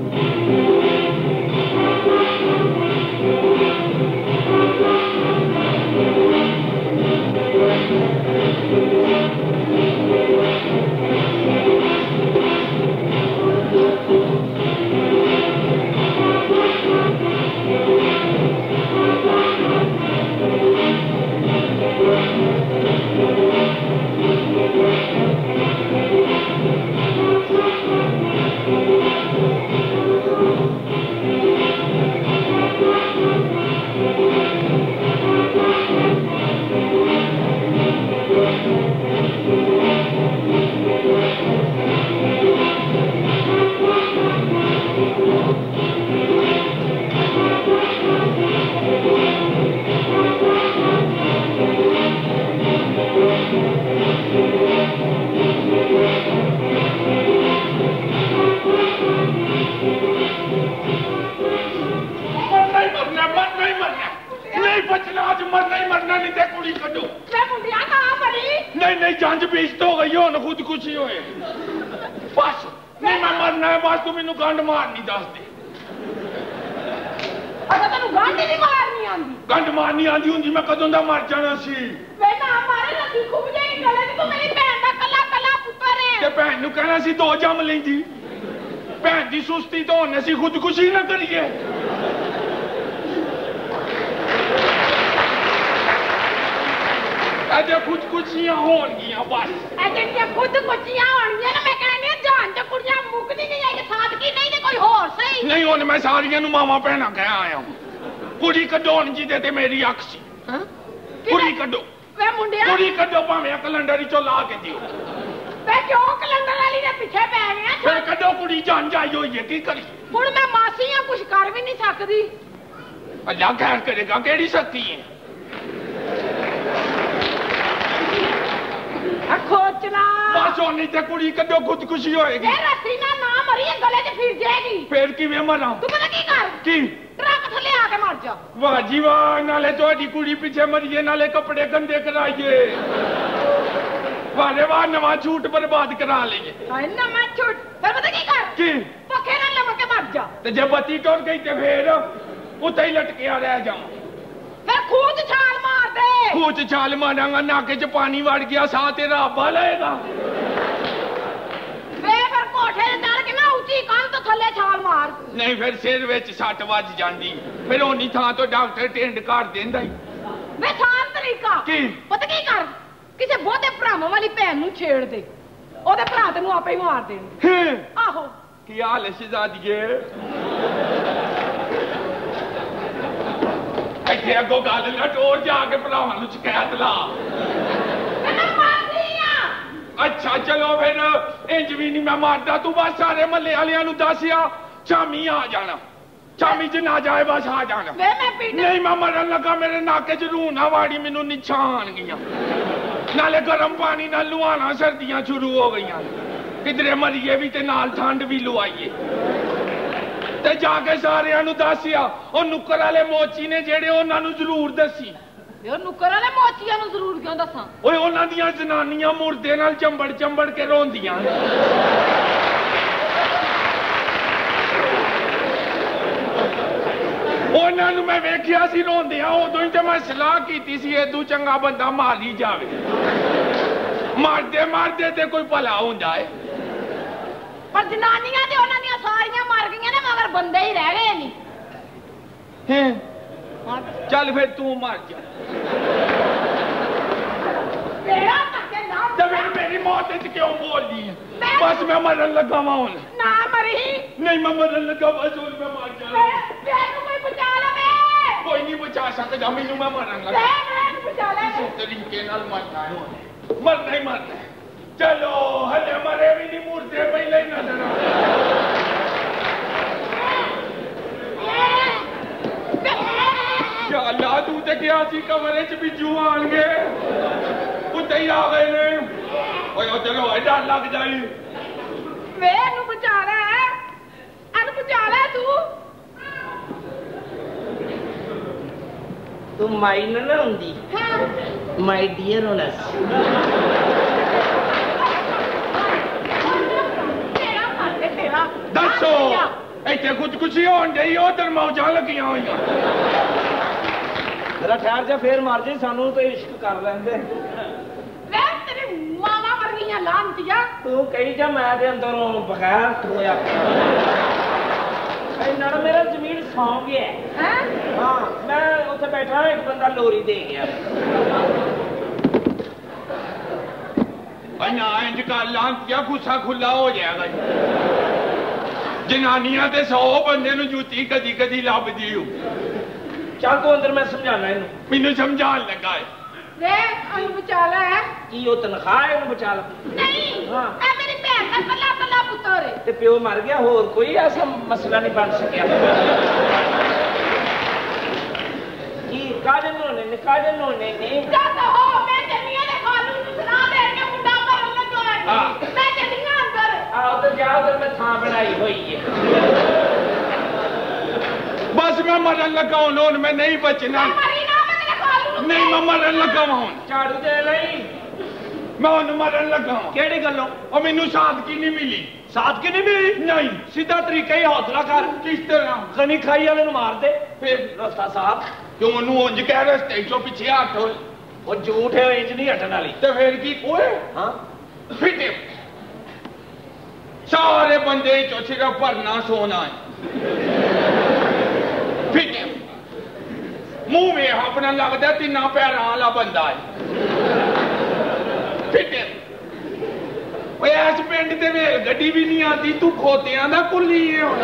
जंज बेइज्जत हो गई हो खुदकुशी होए बस नहीं मैं मरना है बस तू मैनू गंड मारनी दस दे। अच्छा तेनू गंड नहीं मारनी आंदी। गंड मारनी आंदी हुंदी मैं कदों दा मर जाना सी। वे ना मारे लगी खूब जाई गले ते तू मेरी भैन दा कला कला पुੱਤਰ है। ते भैन नू कहना सी दो जम लेंदी भैन दी सुस्ती तो होने सी खुदकुशी ना करिए। अजे खुदकुशियां होणगियां बस अजे ते खुदकुशियां होणगियां ना मैं कहनी जान ते कुड़ियां मुकदी नहीं है सादकी नहीं ते कोई होर सही नहीं हुन मैं सारियां नु मामा भैणा कह आया कुड़ी कढोण जी दे ते मेरी अख सी। हां कुड़ी कढो वे मुंडिया कुड़ी कढो भाਵੇਂ कैलेंडर चो ला के दियो। वे क्यों कैलेंडर वाली दे पीछे पै गया फिर कढो कुड़ी जान जाई होई है की करी हुन मैं मासीयां कुछ कर भी नहीं सकदी। अल्लाह खैर करेगा केड़ी सकती है खोचना बस होनी ते कुड़ी कड्डो खुदकुशी होएगी। ए रसीना ना मरी गले च फिर जाएगी। फिर किवें मरां तू पता की कर की ट्रक थले आके मर जा। वाह जी वाह नाले तोड़ी कुड़ी पीछे मरिए नाले कपड़े गंदे कराइए वाले वाह नवा झूठ बर्बाद करा लेंगे। हाय नवा झूठ फिर पता की कर की पखे ना लमक के मर जा। ते जब बत्ती टूट गई ते फिर उते ही लटकिया रह जाऊं। फिर खूच छाल मार दे। खूच छाल मारांगा नाके च पानी वड़ गया सा तेरा अब्बा लेगा। वे फिर कोठे चढ़ के ना ऊंची कंध ਥੱਲੇ ਛਾਲ ਮਾਰ। ਨਹੀਂ ਫਿਰ ਸਿਰ ਵਿੱਚ ਸੱਟ ਵੱਜ ਜਾਂਦੀ, ਫਿਰ ਉਨੀ ਥਾਂ ਤੋਂ ਡਾਕਟਰ ਟਿੰਡ ਕਰ ਦਿੰਦਾ ਹੀ। ਵੇ ਥਾਂ ਤਰੀਕਾ ਕੀ? ਪਤਾ ਕੀ ਕਰ, ਕਿਸੇ ਬਹੁਤੇ ਭਰਾਵਾਂ ਵਾਲੀ ਭੈਣ ਨੂੰ ਛੇੜ ਦੇ, ਉਹਦੇ ਭਰਾ ਤੈਨੂੰ ਆਪੇ ਹੀ ਮਾਰ ਦੇਣਗੇ। ਆਹੋ। ਕੀ ਹਾਲ ਹੈ ਸ਼ਹਿਜ਼ਾਦੀਏ? ਇੱਥੇ ਅੱਗੋਂ ਗੱਲ ਨਾ ਟੋਰ, ਜਾ ਕੇ ਭਰਾਵਾਂ ਨੂੰ ਸ਼ਿਕਾਇਤ ਲਾ। ਅੱਛਾ ਚਲੋ ਫਿਰ ਇੰਜ ਵੀ ਨਹੀਂ ਮੈਂ ਮਾਰਦਾ, ਤੂੰ ਬਸ ਸਾਰੇ ਮਹੱਲੇ ਵਾਲਿਆਂ ਨੂੰ ਦੱਸਿਆ ਸ਼ਾਮੀ ਆ ਜਾਣਾ, ਸ਼ਾਮੀ ਚ ਨਾ ਜਾਏ ਬਸ ਆ ਜਾਣਾ। ਵੇ ਮੈਂ ਪੀਟ ਨਹੀਂ ਮੈਂ ਮਰਨ ਲੱਗਾ, ਮੇਰੇ ਨਾਕੇ ਚ ਰੂਹ ਨਾ ਵਾੜੀ, ਮੈਨੂੰ ਨਿਛਾਣ ਗਈਆਂ। ਨਾਲੇ ਗਰਮ ਪਾਣੀ ਨਾਲ ਲੁਹਾਣਾ, ਸਰਦੀਆਂ ਸ਼ੁਰੂ ਹੋ ਗਈਆਂ, ਕਿਧਰੇ ਮਰੀਏ ਵੀ ਤੇ ਨਾਲ ਠੰਡ ਵੀ ਲੁਆਈਏ। ਤੇ ਜਾ ਕੇ ਸਾਰਿਆਂ ਨੂੰ ਦੱਸਿਆ, ਉਹ ਨੁੱਕਰ ਵਾਲੇ ਮੋਚੀ ਨੇ ਜਿਹੜੇ, ਉਹਨਾਂ ਨੂੰ ਜ਼ਰੂਰ ਦੱਸੀ। ਉਹ ਨੁੱਕਰ ਵਾਲੇ ਮੋਚੀਆਂ ਨੂੰ ਜ਼ਰੂਰ ਕਿਉਂ ਦੱਸਾਂ? ਓਏ ਉਹਨਾਂ ਦੀਆਂ ਜਨਾਨੀਆਂ ਮੁਰਦੇ ਨਾਲ ਚੰਬੜ ਚੰਬੜ ਕੇ ਰੋਂਦੀਆਂ। ਉਹਨਾਂ ਨੂੰ ਮੈਂ ਵੇਖਿਆ ਸੀ ਰੋਂਦਿਆਂ, ਉਦੋਂ ਹੀ ਤੇ ਮੈਂ ਸਲਾਹ ਕੀਤੀ ਸੀ ਏਦੂ ਚੰਗਾ ਬੰਦਾ ਮਾਰ ਹੀ ਜਾਵੇ। ਮਾਰਦੇ ਮਾਰਦੇ ਤੇ ਕੋਈ ਭਲਾ ਹੁੰਦਾ ਏ। ਪਰ ਜਨਾਨੀਆਂ ਤੇ ਉਹਨਾਂ ਦੀਆਂ ਸਾਰੀਆਂ ਮਰ ਗਈਆਂ ਨੇ, ਮਗਰ ਬੰਦੇ ਹੀ ਰਹਿ ਗਏ ਨਹੀਂ। ਚੱਲ ਫਿਰ ਤੂੰ ਮਰ ਜਾ। ਤੇਰਾ ਧੱਕੇ ਨਾ ਤੇ ਫਿਰ ਮੇਰੀ ਮੌਤ ਚ ਕਿਉਂ ਬੋਲਦੀ ਹੈ? ਬਸ ਮੈਂ ਮਰਨ ਲੱਗਾ ਵਾਂ ਹੁਣ। ਨਾ ਮਰੀ। ਨਹੀਂ ਮੈਂ ਮਰਨ ਲੱਗਾ, ਬਸ ਹੁਣ ਮੈਂ ਮਰ ਜਾ। ਮੈਨੂੰ ਕੋਈ ਬਚਾ ਲਵੇ। ਕੋਈ ਨਹੀਂ ਬਚਾ ਸਕਦਾ ਮੈਨੂੰ, ਮੈਂ ਮਰਨ ਲੱਗਾ। ਮੈਨੂੰ ਬਚਾ ਲੈ। ਇਸ ਤਰੀਕੇ ਨਾਲ ਮਰਨਾ ਹੈ, ਮਰਨਾ ਹੀ ਮਰਨਾ ਹੈ। ਚਲੋ ਹਲੇ ਮਰੇ ਵੀ ਨਹੀਂ, ਮੁਰਦੇ ਪਹਿਲੇ ਹੀ ਨਜ਼ਰ ਆ। ਯਾ ਅੱਲਾ, ਤੂੰ ਤੇ ਕਿਹਾ ਸੀ ਕਮਰੇ ਚ ਬਿੱਜੂ ਆਣਗੇ, ਉੱਤੇ ਹੀ ਆ ਗਏ ਨੇ। ਓਏ ਉਹ ਚਲੋ ਐਡਾ ਲੱਗ ਜਾਈ। ਵੇ ਇਹਨੂੰ ਬਚਾ ਲੈ, ਇਹਨੂੰ ਬਚਾ ਲੈ ਤੂੰ। ਤੂੰ ਮਾਈ ਨਾ ਹੁੰਦੀ, ਮਾਈ ਡੀਅਰ ਹੋਣਾ ਸੀ। ਦੱਸੋ ਇੱਥੇ ਕੁਝ ਕੁਝ ਹੋਣ ਡਈ, ਉਧਰ ਮੌਜਾਂ ਲੱਗੀਆਂ ਹੋਈਆਂ। ਜਰਾ ਠਹਿਰ ਜਾ, ਫੇਰ ਮਰ ਜੇ, ਸਾਨੂੰ ਤੇ ਇਸ਼ਕ ਕਰ ਲੈਂਦੇ। ਵੇ ਤੇਰੀ ਮਾਵਾ ਵਰਗੀਆਂ ਲਾਂਤੀਆਂ। ਤੂੰ ਕਹੀ ਜਾ, ਮੈਂ ਦੇ ਅੰਦਰੋਂ ਬਗੈਰ ਟੋਇਆ ਇਹਨਾਂ ਨੂੰ ਮੇਰਾ ਜ਼ਮੀਨ ਸੌਂ ਗਿਆ ਹੈ। ਹਾਂ ਮੈਂ ਉੱਥੇ ਬੈਠਾ, ਇੱਕ ਬੰਦਾ ਲੋਰੀ ਦੇ ਗਿਆ। ਨਾ ਇੰਜ ਕਰ ਲਾਂਤੀਆ, ਗੁੱਸਾ ਖੁੱਲਾ ਹੋ ਜਾਏਗਾ। ਜਨਾਨੀਆਂ ਤੇ ਸੌ ਬੰਦੇ ਨੂੰ ਜੁੱਤੀ ਕਦੀ ਕਦੀ ਲੱਭਦੀ ਹੋ। ਚੱਲ ਤੂੰ ਅੰਦਰ, ਮੈਂ ਸਮਝਾਣਾ ਇਹਨੂੰ। ਮੈਨੂੰ ਸਮਝਾਉਣ ਲੱਗਾ ਹੈ। ਵੇ ਇਹਨੂੰ ਬਚਾ ਲੈ। ਕੀ ਉਹ ਤਨਖਾਹ ਹੈ, ਇਹਨੂੰ ਬਚਾ ਲੈ। ਨਹੀਂ ਹਾਂ, ਇਹ ਮੇਰੀ ਭੈਣ ਦਾ ਕੱਲਾ ਕੱਲਾ ਪੁੱਤਰ ਹੈ। ਤੇ ਪਿਓ ਮਰ ਗਿਆ, ਹੋਰ ਕੋਈ ਐਸਾ ਮਸਲਾ ਨਹੀਂ ਬਣ ਸਕਿਆ। ਕੀ ਕਾਜਨ ਹੋਣੇ ਨੇ, ਕਾਜਨ ਹੋਣੇ ਨੇ। ਜਦ ਹੋ ਮੈਂ ਜੰਨੀਆਂ ਦੇ ਖਾਲੂ ਨੂੰ ਸੁਣਾ ਦੇ ਕੇ ਮੁੰਡਾ ਮਰਨ ਲੱਗਾ ਹੈ। ਮੈਂ ਜੰਨੀਆਂ ਅੰਦਰ। ਆਹ ਤੇ ਜਾ, ਉਧਰ ਮੈਂ ਥਾਂ ਬਣਾਈ ਹੋਈ ਹੈ। ਬਸ ਮੈਂ ਮਰਨ ਲੱਗਾ ਹੁਣ, ਹੁਣ ਮੈਂ ਨਹੀਂ ਬਚਣਾ। ਮਰੀ ਨਾ, ਮੈਂ ਤੇਰੇ ਖਾਲੂ ਨੂੰ। ਨਹੀਂ ਮੈਂ ਮਰਨ ਲੱਗਾ ਹੁਣ। ਝਾੜੂ ਦੇ ਲਈ ਮੈਂ ਹੁਣ ਮਰਨ ਲੱਗਾ। ਕਿਹੜੀ ਗੱਲੋਂ? ਉਹ ਮੈਨੂੰ ਸਾਦਗੀ ਨਹੀਂ ਮਿਲੀ। ਸਾਦਗੀ ਨਹੀਂ ਮਿਲੀ? ਨਹੀਂ। ਸਿੱਧਾ ਤਰੀਕਾ ਹੀ ਹੌਸਲਾ ਕਰ। ਕਿਸ ਤਰ੍ਹਾਂ? ਖਨੀ ਖਾਈ ਵਾਲੇ ਨੂੰ ਮਾਰ ਦੇ, ਫਿਰ ਰਸਤਾ ਸਾਫ। ਕਿਉਂ ਉਹਨੂੰ ਉਂਝ ਕਹਿ ਰਸਤੇ ਚੋਂ ਪਿੱਛੇ ਹਟ ਹੋਏ। ਉਹ ਝੂਠ ਹੈ, ਇੰਜ ਨਹੀਂ ਹਟਣ ਵਾਲੀ। ਤੇ ਫਿਰ ਕੀ? ਓਏ ਹਾਂ ਫਿੱਟੇ ਸਾਰੇ ਬੰਦੇ ਚੋਂ ਸਿਰਫ ਭਰਨਾ ਸੋਨਾ ਹੈ। ਫਿੱਟੇ ਮੂੰਹ ਵੇਖ ਆਪਣਾ, ਲੱਗਦਾ ਤਿੰਨਾਂ ਪੈਰਾਂ ਵਾਲਾ ਬੰਦਾ ਹੈ। ਫਿੱਟੇ ਓਏ ਇਸ ਪਿੰਡ ਤੇ ਵੇਲ ਗੱਡੀ ਵੀ ਨਹੀਂ ਆਦੀ, ਤੂੰ ਖੋਤਿਆਂ ਦਾ ਕੁੱਲੀ ਹੈ ਹੁਣ।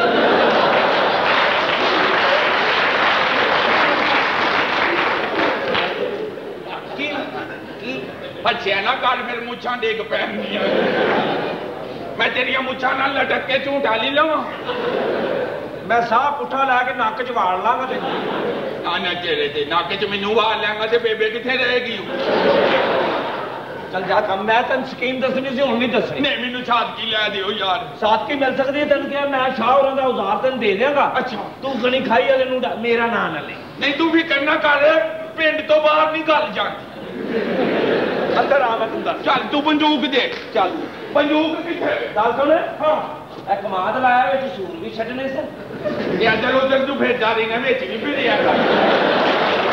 ਕੀ ਕੀ ਬੱਚਿਆ ਨਾ ਕਰ, ਫਿਰ ਮੁੱਛਾਂ ਡੇਗ ਪੈਣਗੀਆਂ। ਮੈਂ ਤੇਰੀਆਂ ਮੁੱਛਾਂ ਨਾਲ ਲਟਕ ਕੇ ਝੂਠਾ ਲੈ ਲਵਾਂ? ਮੈਂ ਸਾਹ ਪੁੱਠਾ ਲਾ ਕੇ ਨੱਕ ਚ ਵਾੜ ਲਾਂਗਾ ਤੇ ਆ ਨਾ ਤੇਰੇ ਤੇ ਨੱਕ ਚ ਮੈਨੂੰ ਵਾੜ ਲਾਂਗਾ ਤੇ ਬੇਬੇ ਕਿੱਥੇ ਰਹੇਗੀ? ਚੱਲ ਜਾ ਕੰਮ, ਮੈਂ ਤੈਨੂੰ ਸਕੀਮ ਦੱਸਣੀ ਸੀ, ਹੁਣ ਨਹੀਂ ਦੱਸਣੀ। ਨਹੀਂ ਮੈਨੂੰ ਸਾਦਗੀ ਲੈ ਦਿਓ ਯਾਰ। ਸਾਦਗੀ ਮਿਲ ਸਕਦੀ ਹੈ ਤੈਨੂੰ, ਕਿਹਾ ਮੈਂ ਸ਼ਾਹ ਹੋਰਾਂ ਦਾ ਉਧਾਰ ਤੈਨੂੰ ਦੇ ਦਿਆਂਗਾ। ਅੱਛਾ ਤੂੰ ਗਣੀ ਖਾਈ ਵਾਲੇ ਨੂੰ ਮੇਰਾ ਨਾਂ ਨਾ ਲੈ। ਨਹੀਂ ਤੂੰ ਵੀ ਕਰਨਾ ਕਰ, ਪਿੰਡ ਤੋਂ ਬਾਹਰ ਨਹੀਂ ਗੱਲ ਜਾਂਦੀ। ਅੰਦਰ ਆ, ਮੈਂ ਤੈਨੂੰ ਦੱਸ। ਚੱਲ ਤੂੰ ਬੰਦੂਕ ਦੇ। ਚੱਲ ਬੰਦੂਕ ਕਿੱਥੇ? ਗੱਲ ਸੁਣ। ਹਾਂ ਇਹ ਕਮਾਦ ਲਾਇਆ, ਵਿੱਚ ਸੂਰ ਵੀ ਛੱਡਣੇ ਸਨ। ਇਹ ਅੰਦਰ ਉਧਰ ਤੂੰ ਫਿਰਦਾ ਰਹਿਣਾ, ਵਿੱਚ ਨਹੀਂ ਫਿਰਿਆ ਕਰ।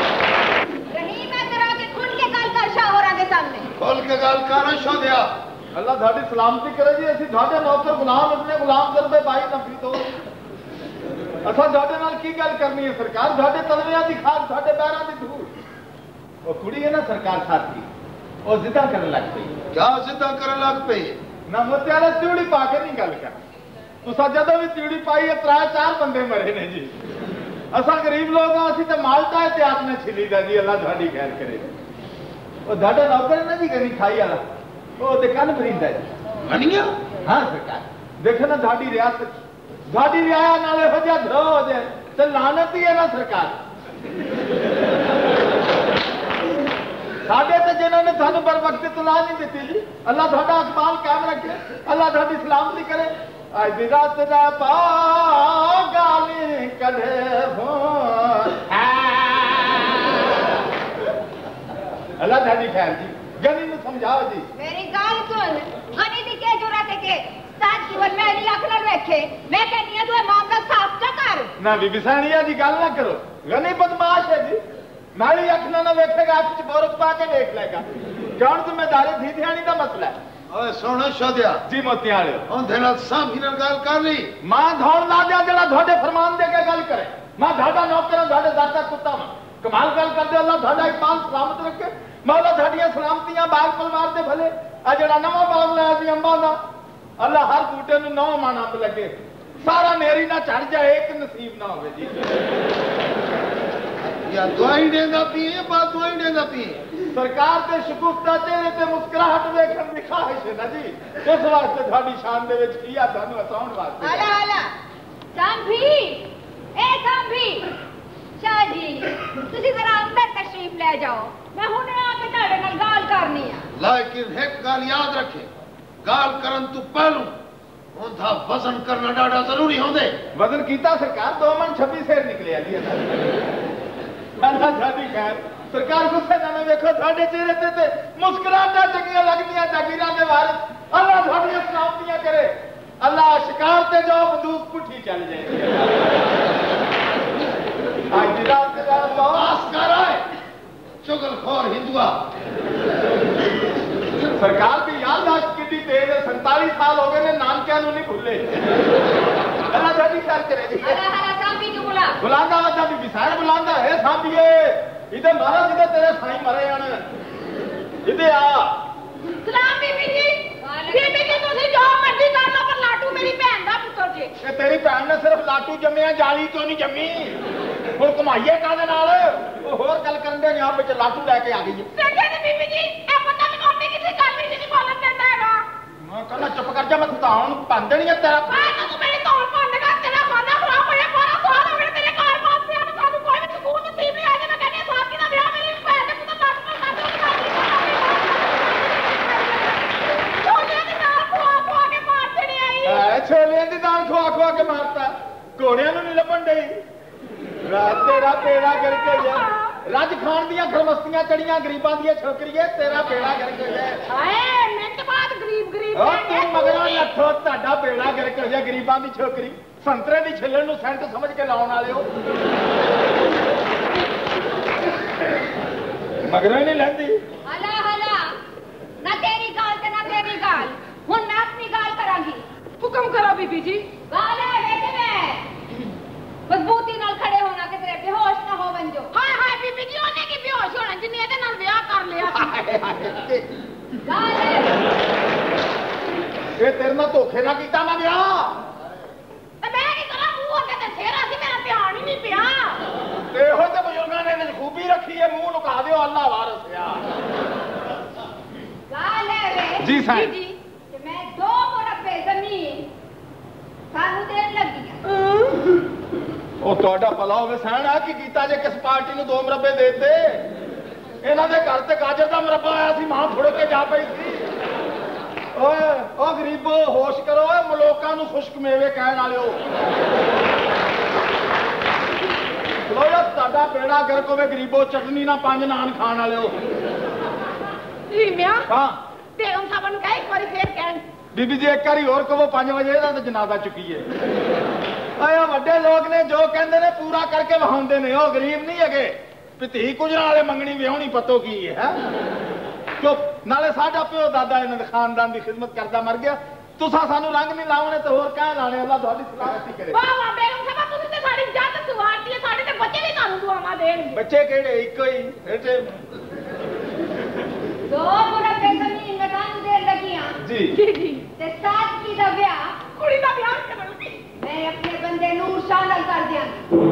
ਰਹੀਮ, ਮੈਂ ਤੇਰਾ ਕੇ ਖੁੱਲ ਕੇ ਗੱਲ ਕਰ ਸ਼ਾਹ ਹੋਰਾਂ ਦੇ ਸਾਹਮਣੇ। खोल के गाल कर शोधिया अल्लाह थाड़ी सलामती करे जी। असि थाड़े नौकर गुलाम अपने गुलाम करबे भाई नफी तो असा थाड़े नाल की गल करनी है सरकार। थाड़े तलवियां दी खाद थाड़े पैरां दी धूल। वो कुड़ी है ना सरकार साथी वो जिदा करन लग पई। क्या जिदा करन लग पई? ना मोते वाले त्यूड़ी पा के नहीं गल कर। तुसा जदों भी त्यूड़ी पाई है त्रै चार बंदे मरे ने जी। असा गरीब लोग हां असि ते माल्टा एहतियात ने छिली दा जी। अल्लाह थाड़ी खैर करे। वो थाड़े नौकर ने जी गनी खाई वाला वो ते कन फरींदा जी गनिया। हां सरकार देखो ना थाड़ी रियासत थाड़ी रियाया नाल हो जा धरो हो जाए ते लानत ही है ना सरकार। साडे ते जिन्होंने थानू बर वक्त तला नहीं दी जी। अल्लाह थाड़ा अकबाल कायम रखे। अल्लाह थाड़ी सलामती करे। आज दी रात दा पा गाली कढे हो अल्लाह थाड़ी खैर जी। गनी नु समझाओ जी। मेरी गाल सुन गनी दी के जरूरत है के साथ जीवन में अली अख नाल वेखे मैं कहनी है तू मामला साफ जा कर। ना बीबी सानिया दी गल ना करो। गनी बदमाश है जी। नाली अख ना वेखेगा अख च बोरक पा के देख लेगा। कौन जिम्मेदारी थी ध्यानी दा मसला है। ओए सोना शोदिया जी मोतियां वाले ओंदे नाल साफी नाल गल कर ली। मां धौड़ ला दिया जड़ा ਤੁਹਾਡੇ फरमान दे के गल करे। मां धाड़ा नौकर धाड़े दाता कुत्ता मां कमाल गल कर दे। अल्लाह धाड़ा इकबाल सलामत रखे। मौला धाड़ियां सलामतियां बाग पलवार दे भले। आ जड़ा नवा बाग लाया सी अंबा दा अल्लाह हर बूटे नु नौ मन अंब लगे। सारा नेरी ना चढ़ जाए एक नसीब ना होवे जी। या दवाई देंदा पिए बा दवाई देंदा पिए। सरकार के शगुफ्ता चेहरे ते मुस्कुराहट वेखण दी ख्वाहिश है ना जी। इस वास्ते थाड़ी शान दे विच किया थानू हसाउण वास्ते। आला आला सांभी ए सांभी शाह जी तुसी जरा अंदर तशरीफ ले जाओ। मैं हुणे आके ताड़े नाल गाल करनी है। लेकिन एक गाल याद रखे गाल करन तू पहलू उनका वजन करना डाड़ा जरूरी होंदे। वजन कीता सरकार दो मन छब्बीस शेर निकले आ जी। अल्लाह थाड़ी खैर सरकार गुस्से ना वेखो थाड़े चेहरे ते ते मुस्कुराहटां चंगियां लगदियां जागीरां दे वारिस। अल्लाह थाड़ियां सलामतियां करे। अल्लाह शिकार ते जाओ बंदूक पुठी चल जाए। आज दी रात दा पास कर आए चुगलखोर हिंदुआ। सरकार की याददाश्त कितनी तेज है। सैंतालीस साल हो गए ने नानकिया नहीं भूले। अल्लाह थाड़ी खैर करे जी। आला आला सांभी को बुला बुलांदा वजा भी बिसार बुलांदा है सांभिए इधर मारा जिधर तेरे साईं मरे आने इधर आ। सलाम बीबी जी। बीबी जी तुसी जो मर्जी कर लो पर लाटू मेरी बहन दा पुत्र जी। ये तेरी भैन ने सिर्फ लाटू जम्मिया जाली तो नहीं जम्मी। हुण कमाईए कादे नाल ओ होर गल करन दे यहां विच लाटू लेके आ गई है। देखिए नी बीबी जी ए बंदा मैनू अपनी किसी गल विच नहीं बोलन देंदा हैगा। मैं कहना चुप कर जा मैं धौन भन देनी है तेरा। हां तू मेरी धौन भन देगा तेरा खाना खराब होया बारह साल हो गए तेरे घर बात पे ना सानू कोई भी सुकून नसीब नहीं आया। मैं कहनी साथी दा ब्याह मेरी भैन दे पुत्र लाटू नाल कर दो। छोले दी दाल खुआ खुआ के मार छड़ी आई। ऐ छोले दी दाल खुआ खुआ के मारता घोड़ियां नु नहीं लभण दई। रात तेरा पेड़ा करके जा रज खान दियां खरमस्तियां चढ़ियां गरीबां दियां छोकरीए तेरा पेड़ा करके जा। हाय मिनट बाद गरीब गरीब ओ तू मगरा लठो ਤੁਹਾਡਾ पेड़ा करके जा गरीबां दी छोकरी संतरे दी छिल्लण नु सेंट समझ के लाउण वाले हो। मगरा नहीं लैंदी। हला हला ना तेरी गाल ते ना तेरी गाल हुन मैं अपनी गाल करांगी। हुक्म करो बीबी जी। गाल है बेटे मैं मजबूती नाल खड़े होना कि तेरे बेहोश ना हो बन जो। हाय हाय बीबी जी ओने की बेहोश होना जिन्ने एदे नाल ब्याह कर लिया। गाल है ये तेरे नाल धोखे ना कीता मैं ब्याह ते मैं की करा मुंह अगे ते सेरा सी मेरा ध्यान ही नहीं पिया। ते हो ते बुजुर्गां ने इन्नी खूबी रखी है मुंह लुका दियो अल्लाह वारस या। गाल है वे जी साहब जी कि मैं दो मुरब्बे जमीन सानू देन लगी है। ਉਹ ਤੁਹਾਡਾ ਭਲਾ ਹੋਵੇ ਸਹਿਣਾ ਕੀ ਕੀਤਾ ਜੇ ਕਿਸ ਪਾਰਟੀ ਨੂੰ ਦੋ ਮਰੱਬੇ ਦੇਤੇ। ਇਹਨਾਂ ਦੇ ਘਰ ਤੇ ਗਾਜਰ ਦਾ ਮਰੱਬਾ ਆਇਆ ਸੀ ਮਾਂ ਫੁੜ ਕੇ ਜਾ ਪਈ ਸੀ। ਓਏ ਉਹ ਗਰੀਬੋ ਹੋਸ਼ ਕਰੋ ਓਏ ਮਲੋਕਾਂ ਨੂੰ ਖੁਸ਼ਕ ਮੇਵੇ ਕਹਿਣ ਵਾਲਿਓ। ਲੋ ਯਾ ਤੁਹਾਡਾ ਬੇੜਾ ਗਰਕ ਹੋਵੇ ਗਰੀਬੋ ਚਟਨੀ ਨਾ ਪੰਜ ਨਾਨ ਖਾਣ ਵਾਲਿਓ। ਜੀ ਮਿਆਂ ਹਾਂ ਤੇ ਹੁਣ ਸਾਬਨ ਕਹੇ ਇੱਕ ਵਾਰੀ ਫੇਰ ਕਹਿਣ ਬੀਬੀ ਜੀ ਇੱਕ ਵਾਰੀ ਹੋਰ ਕਹੋ ਪੰਜ ਵਜੇ ਦਾ ਤੇ ਜਨਾਜ਼ਾ ਚੁੱਕੀਏ। ਆਇਆ ਵੱਡੇ ਲੋਕ ਨੇ ਜੋ ਕਹਿੰਦੇ ਨੇ ਪੂਰਾ ਕਰਕੇ ਵਹਾਉਂਦੇ ਨੇ ਉਹ ਗਰੀਬ ਨਹੀਂ ਹੈਗੇ। ਧੀ ਕੁਝਰਾਂ ਵਾਲੇ ਮੰਗਣੀ ਵਿਆਹਣੀ ਪਤੋ ਕੀ ਹੈ। चुप नाले साडा प्यो दादा इन्हां दे खानदान दी खिदमत करदा मर गया तुसा सानू रंग नहीं लावणे ते होर कह लाने अल्लाह तुहाडी सलामती करे वाह वाह बेगम साहब तुसी ते साडी इज्जत सवारती है साडे ते बच्चे भी सानू दुआवां देण बच्चे केड़े इको ही बेटे दो मुरब्बे जमीन में कानू देर लगियां जी जी जी ते साथ की दा ब्याह कुड़ी दा ब्याह करन लगी मैं अपने बंदे नूर शाह नाल कर दियां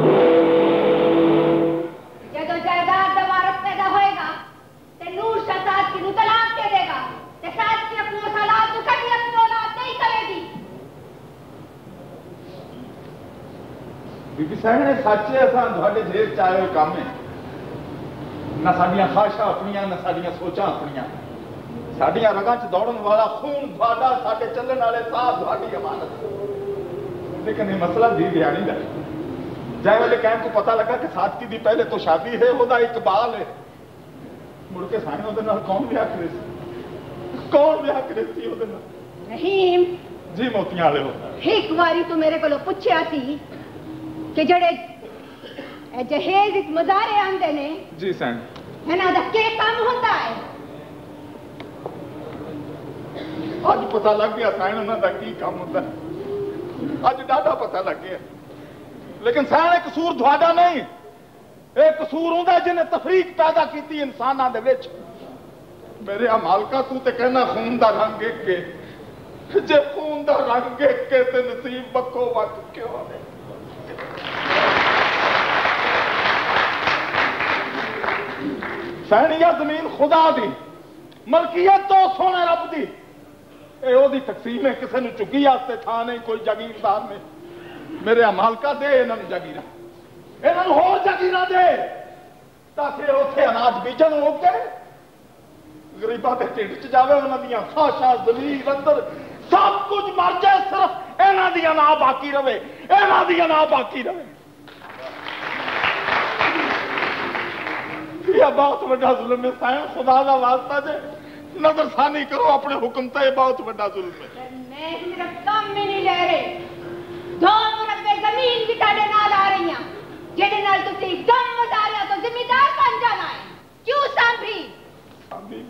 जदों जायदाद दा वारिस पैदा होएगा ते नूर शाह साथ की नू तलाक दे देगा ते साथ की अपनी औलाद तो कभी अपनी औलाद नहीं करेगी बीबी साहब ने सच है असां तुहाडे जेल च आए होए काम है ना साडियां ख्वाहिशां अपनियां ना साडियां सोचां अपनियां साडियां रगां च दौड़न वाला खून तुहाडा साडे चलण वाले साह तुहाडी अमानत लेकिन ये मसला दी दिहाड़ी दा जाए वाले कहन को पता लगा कि सादकी दी पहले तो शादी है ओदा इकबाल है मुड़ के साईं ओदे नाल कौन ब्याह करे सी कौन ब्याह करे सी ओदे नाल रहीम जी मोतियां वाले हो एक बारी तू मेरे कोलों पुछया सी कि जड़े जहेज इस मज़ारे आंदे ने जी सैन इन्हां दा के काम हुंदा है अज पता लग गया सैन उन्हां दा की काम हुंदा अज डाढा पता लग गया लेकिन सैन एक कसूर तुहाडा नहीं एक कसूर हुंदा जिन्हें तफरीक पैदा की इंसानां दे विच मेरे आ मालका तू ते कहना खून दा रंग एक के जे खून दा रंग एक के ते नसीब बक्को वट क्यों है सैनिया जमीन खुदा दी मलकियत तो सोने रब दी ए ओदी तकसीम है किसी ने चुकी आस्ते था नहीं कोई जागीरदार ने मेरे मालका दे इन्होंने जागीरा इन्होंने होर जागीरा दे ताकि उथे अनाज बीजन हो के गरीबा के ढिड च जावे उन्हां दियां ख्वाहिशां ज़मीर अंदर सब कुछ मर जाए सिर्फ इन्हां दियां ना बाकी रवे इन्हां दियां ना बाकी रवे यह बहुत बड़ा जुल्म है साईं खुदा का वास्ता जे नजरसानी करो अपने हुक्म ते बहुत बड़ा जुल्म है मैं सिर्फ कम में नहीं ले रहे दो मुरब्बे जमीन भी ताड़े नाल आ रही हैं जेडे नाल तुसी दम वजारिया तो जिम्मेदार बन जाना है क्यों सांभी सांभी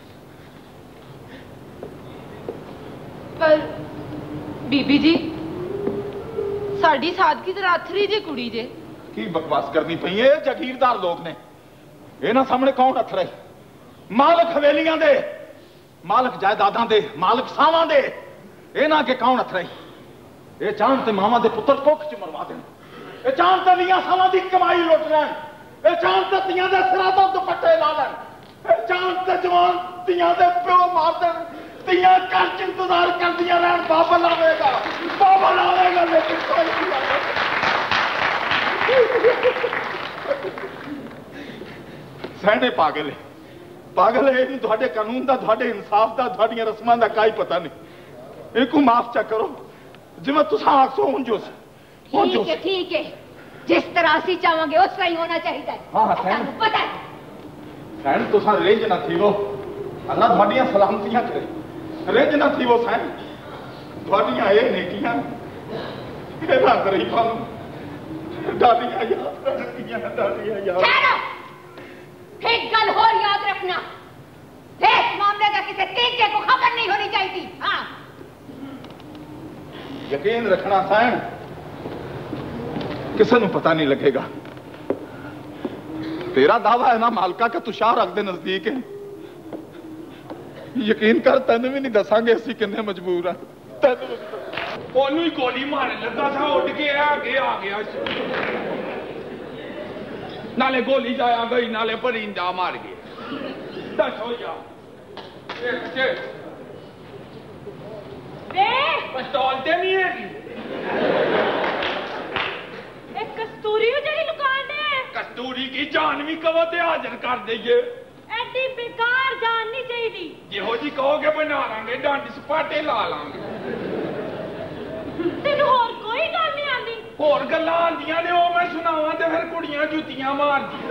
पर बीबी जी साडी सादगी ते राथरी जे कुड़ी जे की बकवास करनी पई है जागीरदार लोग ने इन्हां सामने कौन हथ रहे मालक हवेलियां दे मालक जायदादां दे मालक सावां दे इन्हां के कौन हथ रहे ये चाहन ते मावां दे पुत्र भुख च मरवा देन ये चाहन ते लियां सावां दी कमाई लुट लैन ये चाहन ते तियां दे सिरां तो दुपट्टे ला लैन ये चाहन ते जवान तियां दे प्यो मार देन तियां घर च इंतजार करदियां रहन बाबल आवेगा बाबल आवेगा लेकिन कोई नहीं आवेगा सहने पागल है पागल है इन तुहाडे कानून दा तुहाडे इंसाफ दा तुहाडियां रस्मां दा काई पता नहीं इनको माफ चा करो जिवें तुसां आखो हुण जो ठीक है ठीक है जिस तरह असी चाहोगे उस तरह ही होना चाहिए हां हां सहन पता है सहन तुसां रेंज ना थी वो अल्लाह तुहाडियां सलामतियां करे रेंज ना थी वो सहन तुहाडियां ए नेकियां एना गरीबां नूं डालियां याद रखियां डालियां याद एक गल और याद रखना इस मामले का किसी तीसरे को खबर नहीं होनी चाहिए हाँ यकीन रखना सैन किसी को पता नहीं लगेगा तेरा दावा है ना मालका का तू शाह रख दे नजदीक है यकीन कर तेन भी नहीं दसांगे असी किन्ने मजबूर हैं तेन ओनू ही गोली मारने लगा था उठ के आगे आ गया नाले गोली जाया गई नाले परिंदा मार गया दस हो जा पिस्तौल ते नहीं है एक कस्तूरी जड़ी लुकान दे कस्तूरी की जान भी कहो ते हाजिर कर दईए एडी बेकार जान नहीं चाहिए जिहो जी कहोगे बना लांगे डांडी सपाटे ला लांगे तेनू होर कोई गल नहीं आंदी होर गल्लां आंदियां ने ओ मैं सुनावां ते फिर कुड़ियां जुत्तियां मारदियां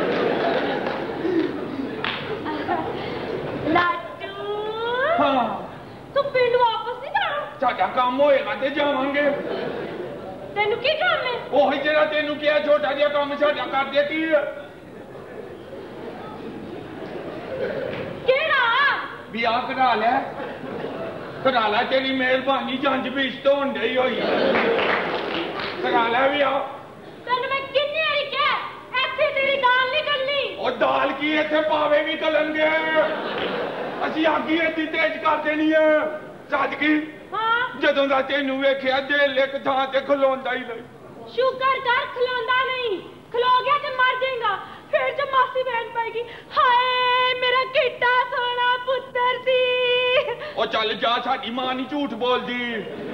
लाटू हां तू पिंड वापस नहीं जाना साडा काम होएगा ते जावांगे तेनू की काम है ओही जेड़ा तेनू किहा छोटा जिहा काम साडा कर दे की केड़ा ਵਿਆਹ ਕਰਾ ਲਿਆ ਕਰਾ ਲੈ ਤੇਰੀ ਮਿਹਰਬਾਨੀ ਜੰਜ ਵੀ ਇਸ ਤੋਂ ਹੁੰਦੇ ਹੀ ਹੋਈ ਕਰਾ ਲੈ ਵਿਆਹ ਤੈਨੂੰ ਮੈਂ ਕਿੰਨੀ ਵਾਰੀ ਕਿਹਾ ਇੱਥੇ ਤੇਰੀ ਦਾਲ ਨਹੀਂ ਗਲਣੀ ਉਹ ਦਾਲ ਕੀ ਇੱਥੇ ਪਾਵੇ ਵੀ ਗਲਣਗੇ ਅਸੀਂ ਆਗੀ ਇੱਦੀ ਤੇਜ਼ ਕਰ ਦੇਣੀ ਹੈ ਸਾਦਗੀ ਹਾਂ ਜਦੋਂ ਦਾ ਤੈਨੂੰ ਵੇਖਿਆ ਦਿਲ ਇੱਕ ਥਾਂ ਤੇ ਖਲੋਂਦਾ ਹੀ ਨਹੀਂ ਸ਼ੁਕਰ ਕਰ ਖਲੋਂਦਾ ਨਹੀਂ ਖਲੋ ਗਿਆ ਤੇ ਮਰ ਜਾਏਗਾ ਫਿਰ ਜੋ ਮਾਸੀ ਬਹਿਣ ਪਾਏਗੀ ਹਾਏ ਮੇਰਾ ਕਿੱਡਾ ਸੋਹਣਾ ਪੁੱਤਰ ਸੀ ਉਹ ਚੱਲ ਜਾ ਸਾਡੀ ਮਾਂ ਨਹੀਂ ਝੂਠ ਬੋਲਦੀ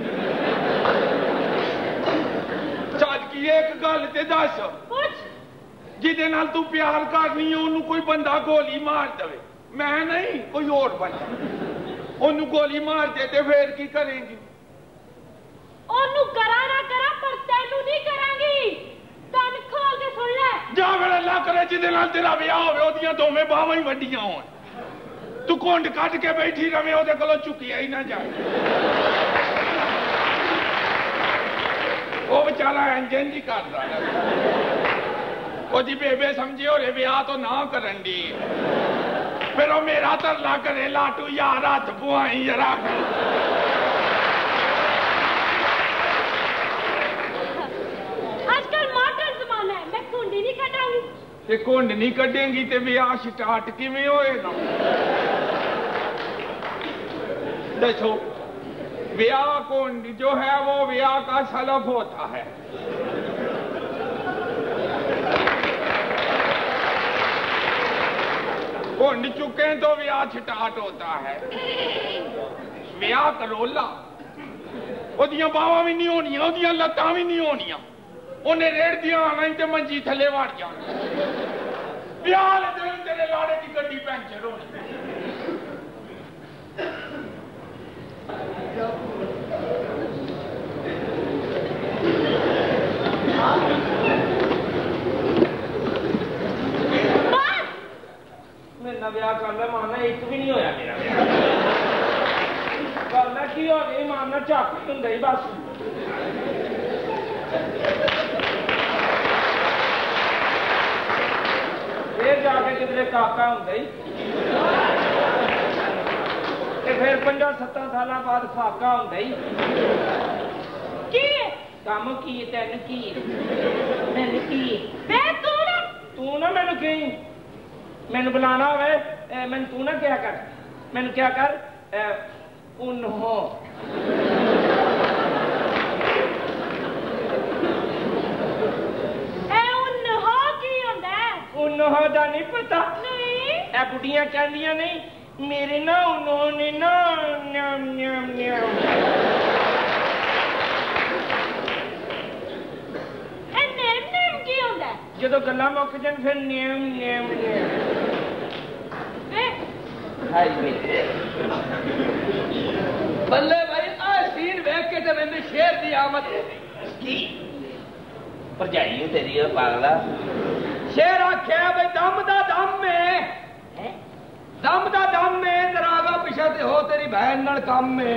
ਸਾਦਗੀ ਇੱਕ ਗੱਲ ਤੇ ਦੱਸ ਪੁੱਛ ਜਿਹਦੇ ਨਾਲ ਤੂੰ ਪਿਆਰ ਕਰਨੀ ਹੈ ਉਹਨੂੰ ਕੋਈ ਬੰਦਾ ਗੋਲੀ ਮਾਰ ਦੇਵੇ ਮੈਂ ਨਹੀਂ ਕੋਈ ਹੋਰ ਬੰਦਾ ਉਹਨੂੰ ਗੋਲੀ ਮਾਰ ਦੇ ਤੇ ਫੇਰ ਕੀ ਕਰੇਂਗੀ ਉਹਨੂੰ ਕਰਾਂ ਨਾ ਕਰਾਂ ਪਰ ਤੈਨੂੰ ਨਹੀਂ ਕਰਾਂਗੀ ਕੰਨ ਖੋਲ ਕੇ ਸੁਣ ਲੈ ਜਾ ਫਿਰ ਅੱਲਾ ਕਰੇ ਜਿਹਦੇ ਨਾਲ ਤੇਰਾ ਵਿਆਹ ਹੋਵੇ ਉਹਦੀਆਂ ਦੋਵੇਂ ਬਾਹਾਂ ਹੀ ਵੱਡੀਆਂ ਹੋਣ ਤੂੰ ਕੁੰਡ ਕੱਢ ਕੇ ਬੈਠੀ ਰਵੇਂ ਉਹਦੇ ਕੋਲੋਂ ਚੁੱਕਿਆ ਹੀ ਨਾ ਜਾਏ ਉਹ ਵਿਚਾਰਾ ਇੰਜਨ ਜੀ ਕਰਦਾ ਉਹਦੀ ਬੇਬੇ ਸਮਝੇ ਹੋਰੇ ਵਿਆਹ ਤੋਂ ਨਾ ਕਰਨ ਦੀ ਫਿਰ ਉਹ ਮੇਰਾ ਤਰਲਾ ਕਰੇ ਲਾਟੂ ਯਾਰ ਹੱਥ ਪੁਆਈ ਜਰਾ ਅੱਜ ਕੱਲ ਮਾਡਰਨ ਜ਼ਮਾਨਾ ਹੈ ਮੈਂ ਕੁੰਡੀ ਨਹੀਂ ਕੱਢਾਂਗੀ ਤੇ ਕੁੰਡ ਨਹੀਂ ਕੱਢੇਂਗੀ ਤੇ ਵਿਆਹ ਸਟਾਰਟ ਕਿਵੇਂ ਹੋਏਗਾ देखो ब्याह कुंड जो है वो ब्याह का सलफ होता है कुंड चुके तो ब्याह स्टार्ट होता है ब्याह करोला ओदियां बावां भी नहीं होनियां ओदियां लत्तां भी नहीं होनियां उन्हें रेड़ दिया आना ही ते मंजी थले वड़ जाना ब्याह वाले दिन तेरे लाड़े की गड्डी पैंचर होनी मेरा ब्याह करना मारना एक भी नहीं होया मेरा ब्याह करना की हो गई मारना झक ही होंगे ही बस फिर जाके किधरे काका होंगे ही फिर पंजा सत्तर साल बाद फाका होंगे ही की काम की तेन की मैंने की मैं तू ना तू ना मैनू कहीं मैनू बुलाना होवे मैनू तू ना क्या कर मैनू क्या कर उन हो ए उन हो की होंदा है उन हो दा नहीं पता नहीं ए बुढ़ियां कहंदियां नहीं मेरे ना उन्होंने ना न्याम न्याम न्याम ए नेम नेम की होंदा है ਜਦੋਂ ਗੱਲਾਂ ਮੁੱਕ ਜਾਣ ਫਿਰ ਨਿਯਮ ਨਿਯਮ ਨਿਯਮ ए ਹਾਈ ਵੇ ਬੱਲੇ ਭਾਈ ਆ ਸੀਨ ਵੇਖ ਕੇ ਤੇ ਮੈਨੂੰ ਸ਼ੇਰ ਦੀ ਆਮਦ ਕੀ ਭਰਜਾਈ ਤੇਰੀ ਉਹ ਪਾਗਲਾ ਸ਼ੇਰ ਆਖਿਆ ਬਈ ਦਮ ਦਾ ਦਮ ਹੈ ਦਮ ਦਾ ਦਮ ਹੈ ਦਰਾਗਾ ਪਿਛੇ ਤੇ ਹੋ ਤੇਰੀ ਭੈਣ ਨਾਲ ਕੰਮ ਹੈ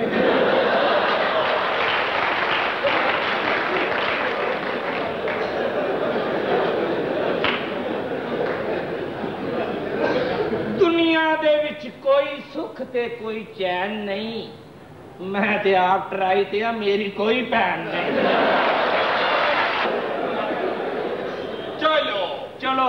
दुनिया दे विच कोई सुख ते कोई चैन नहीं मैं ते आप ट्राई ते मेरी कोई भैन नहीं चलो चलो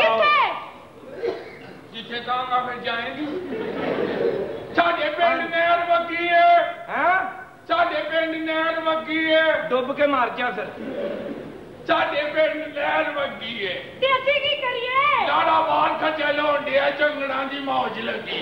जिथे कहूंगा फिर जाएंगी साडे पिंड नहर वगी है हैं साडे पिंड नहर वगी है डुब के मार जा फिर साडे पिंड नहर वगी है ते ਅਸੀਂ ਕੀ ਕਰੀਏ लाड़ा बाहर खचल होंडे झंगड़ा दी मौज लगी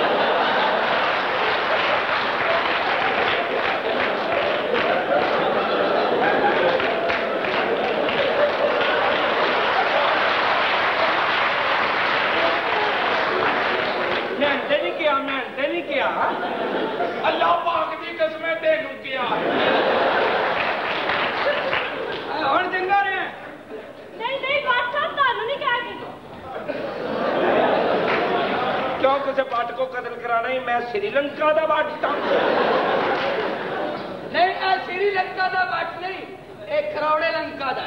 मेहनते नहीं किया मेहनते नहीं किया अल्लाह पाक दी कसम तेनू किया हुण चंगा ने नहीं नहीं बात साहब ਤੁਹਾਨੂੰ ਨਹੀਂ ਕਹਿ ਕੇ क्यों किसी बट को कतल कराना ही मैं श्रीलंका का बट नहीं आ श्रीलंका का बट नहीं एक खरौड़े लंका का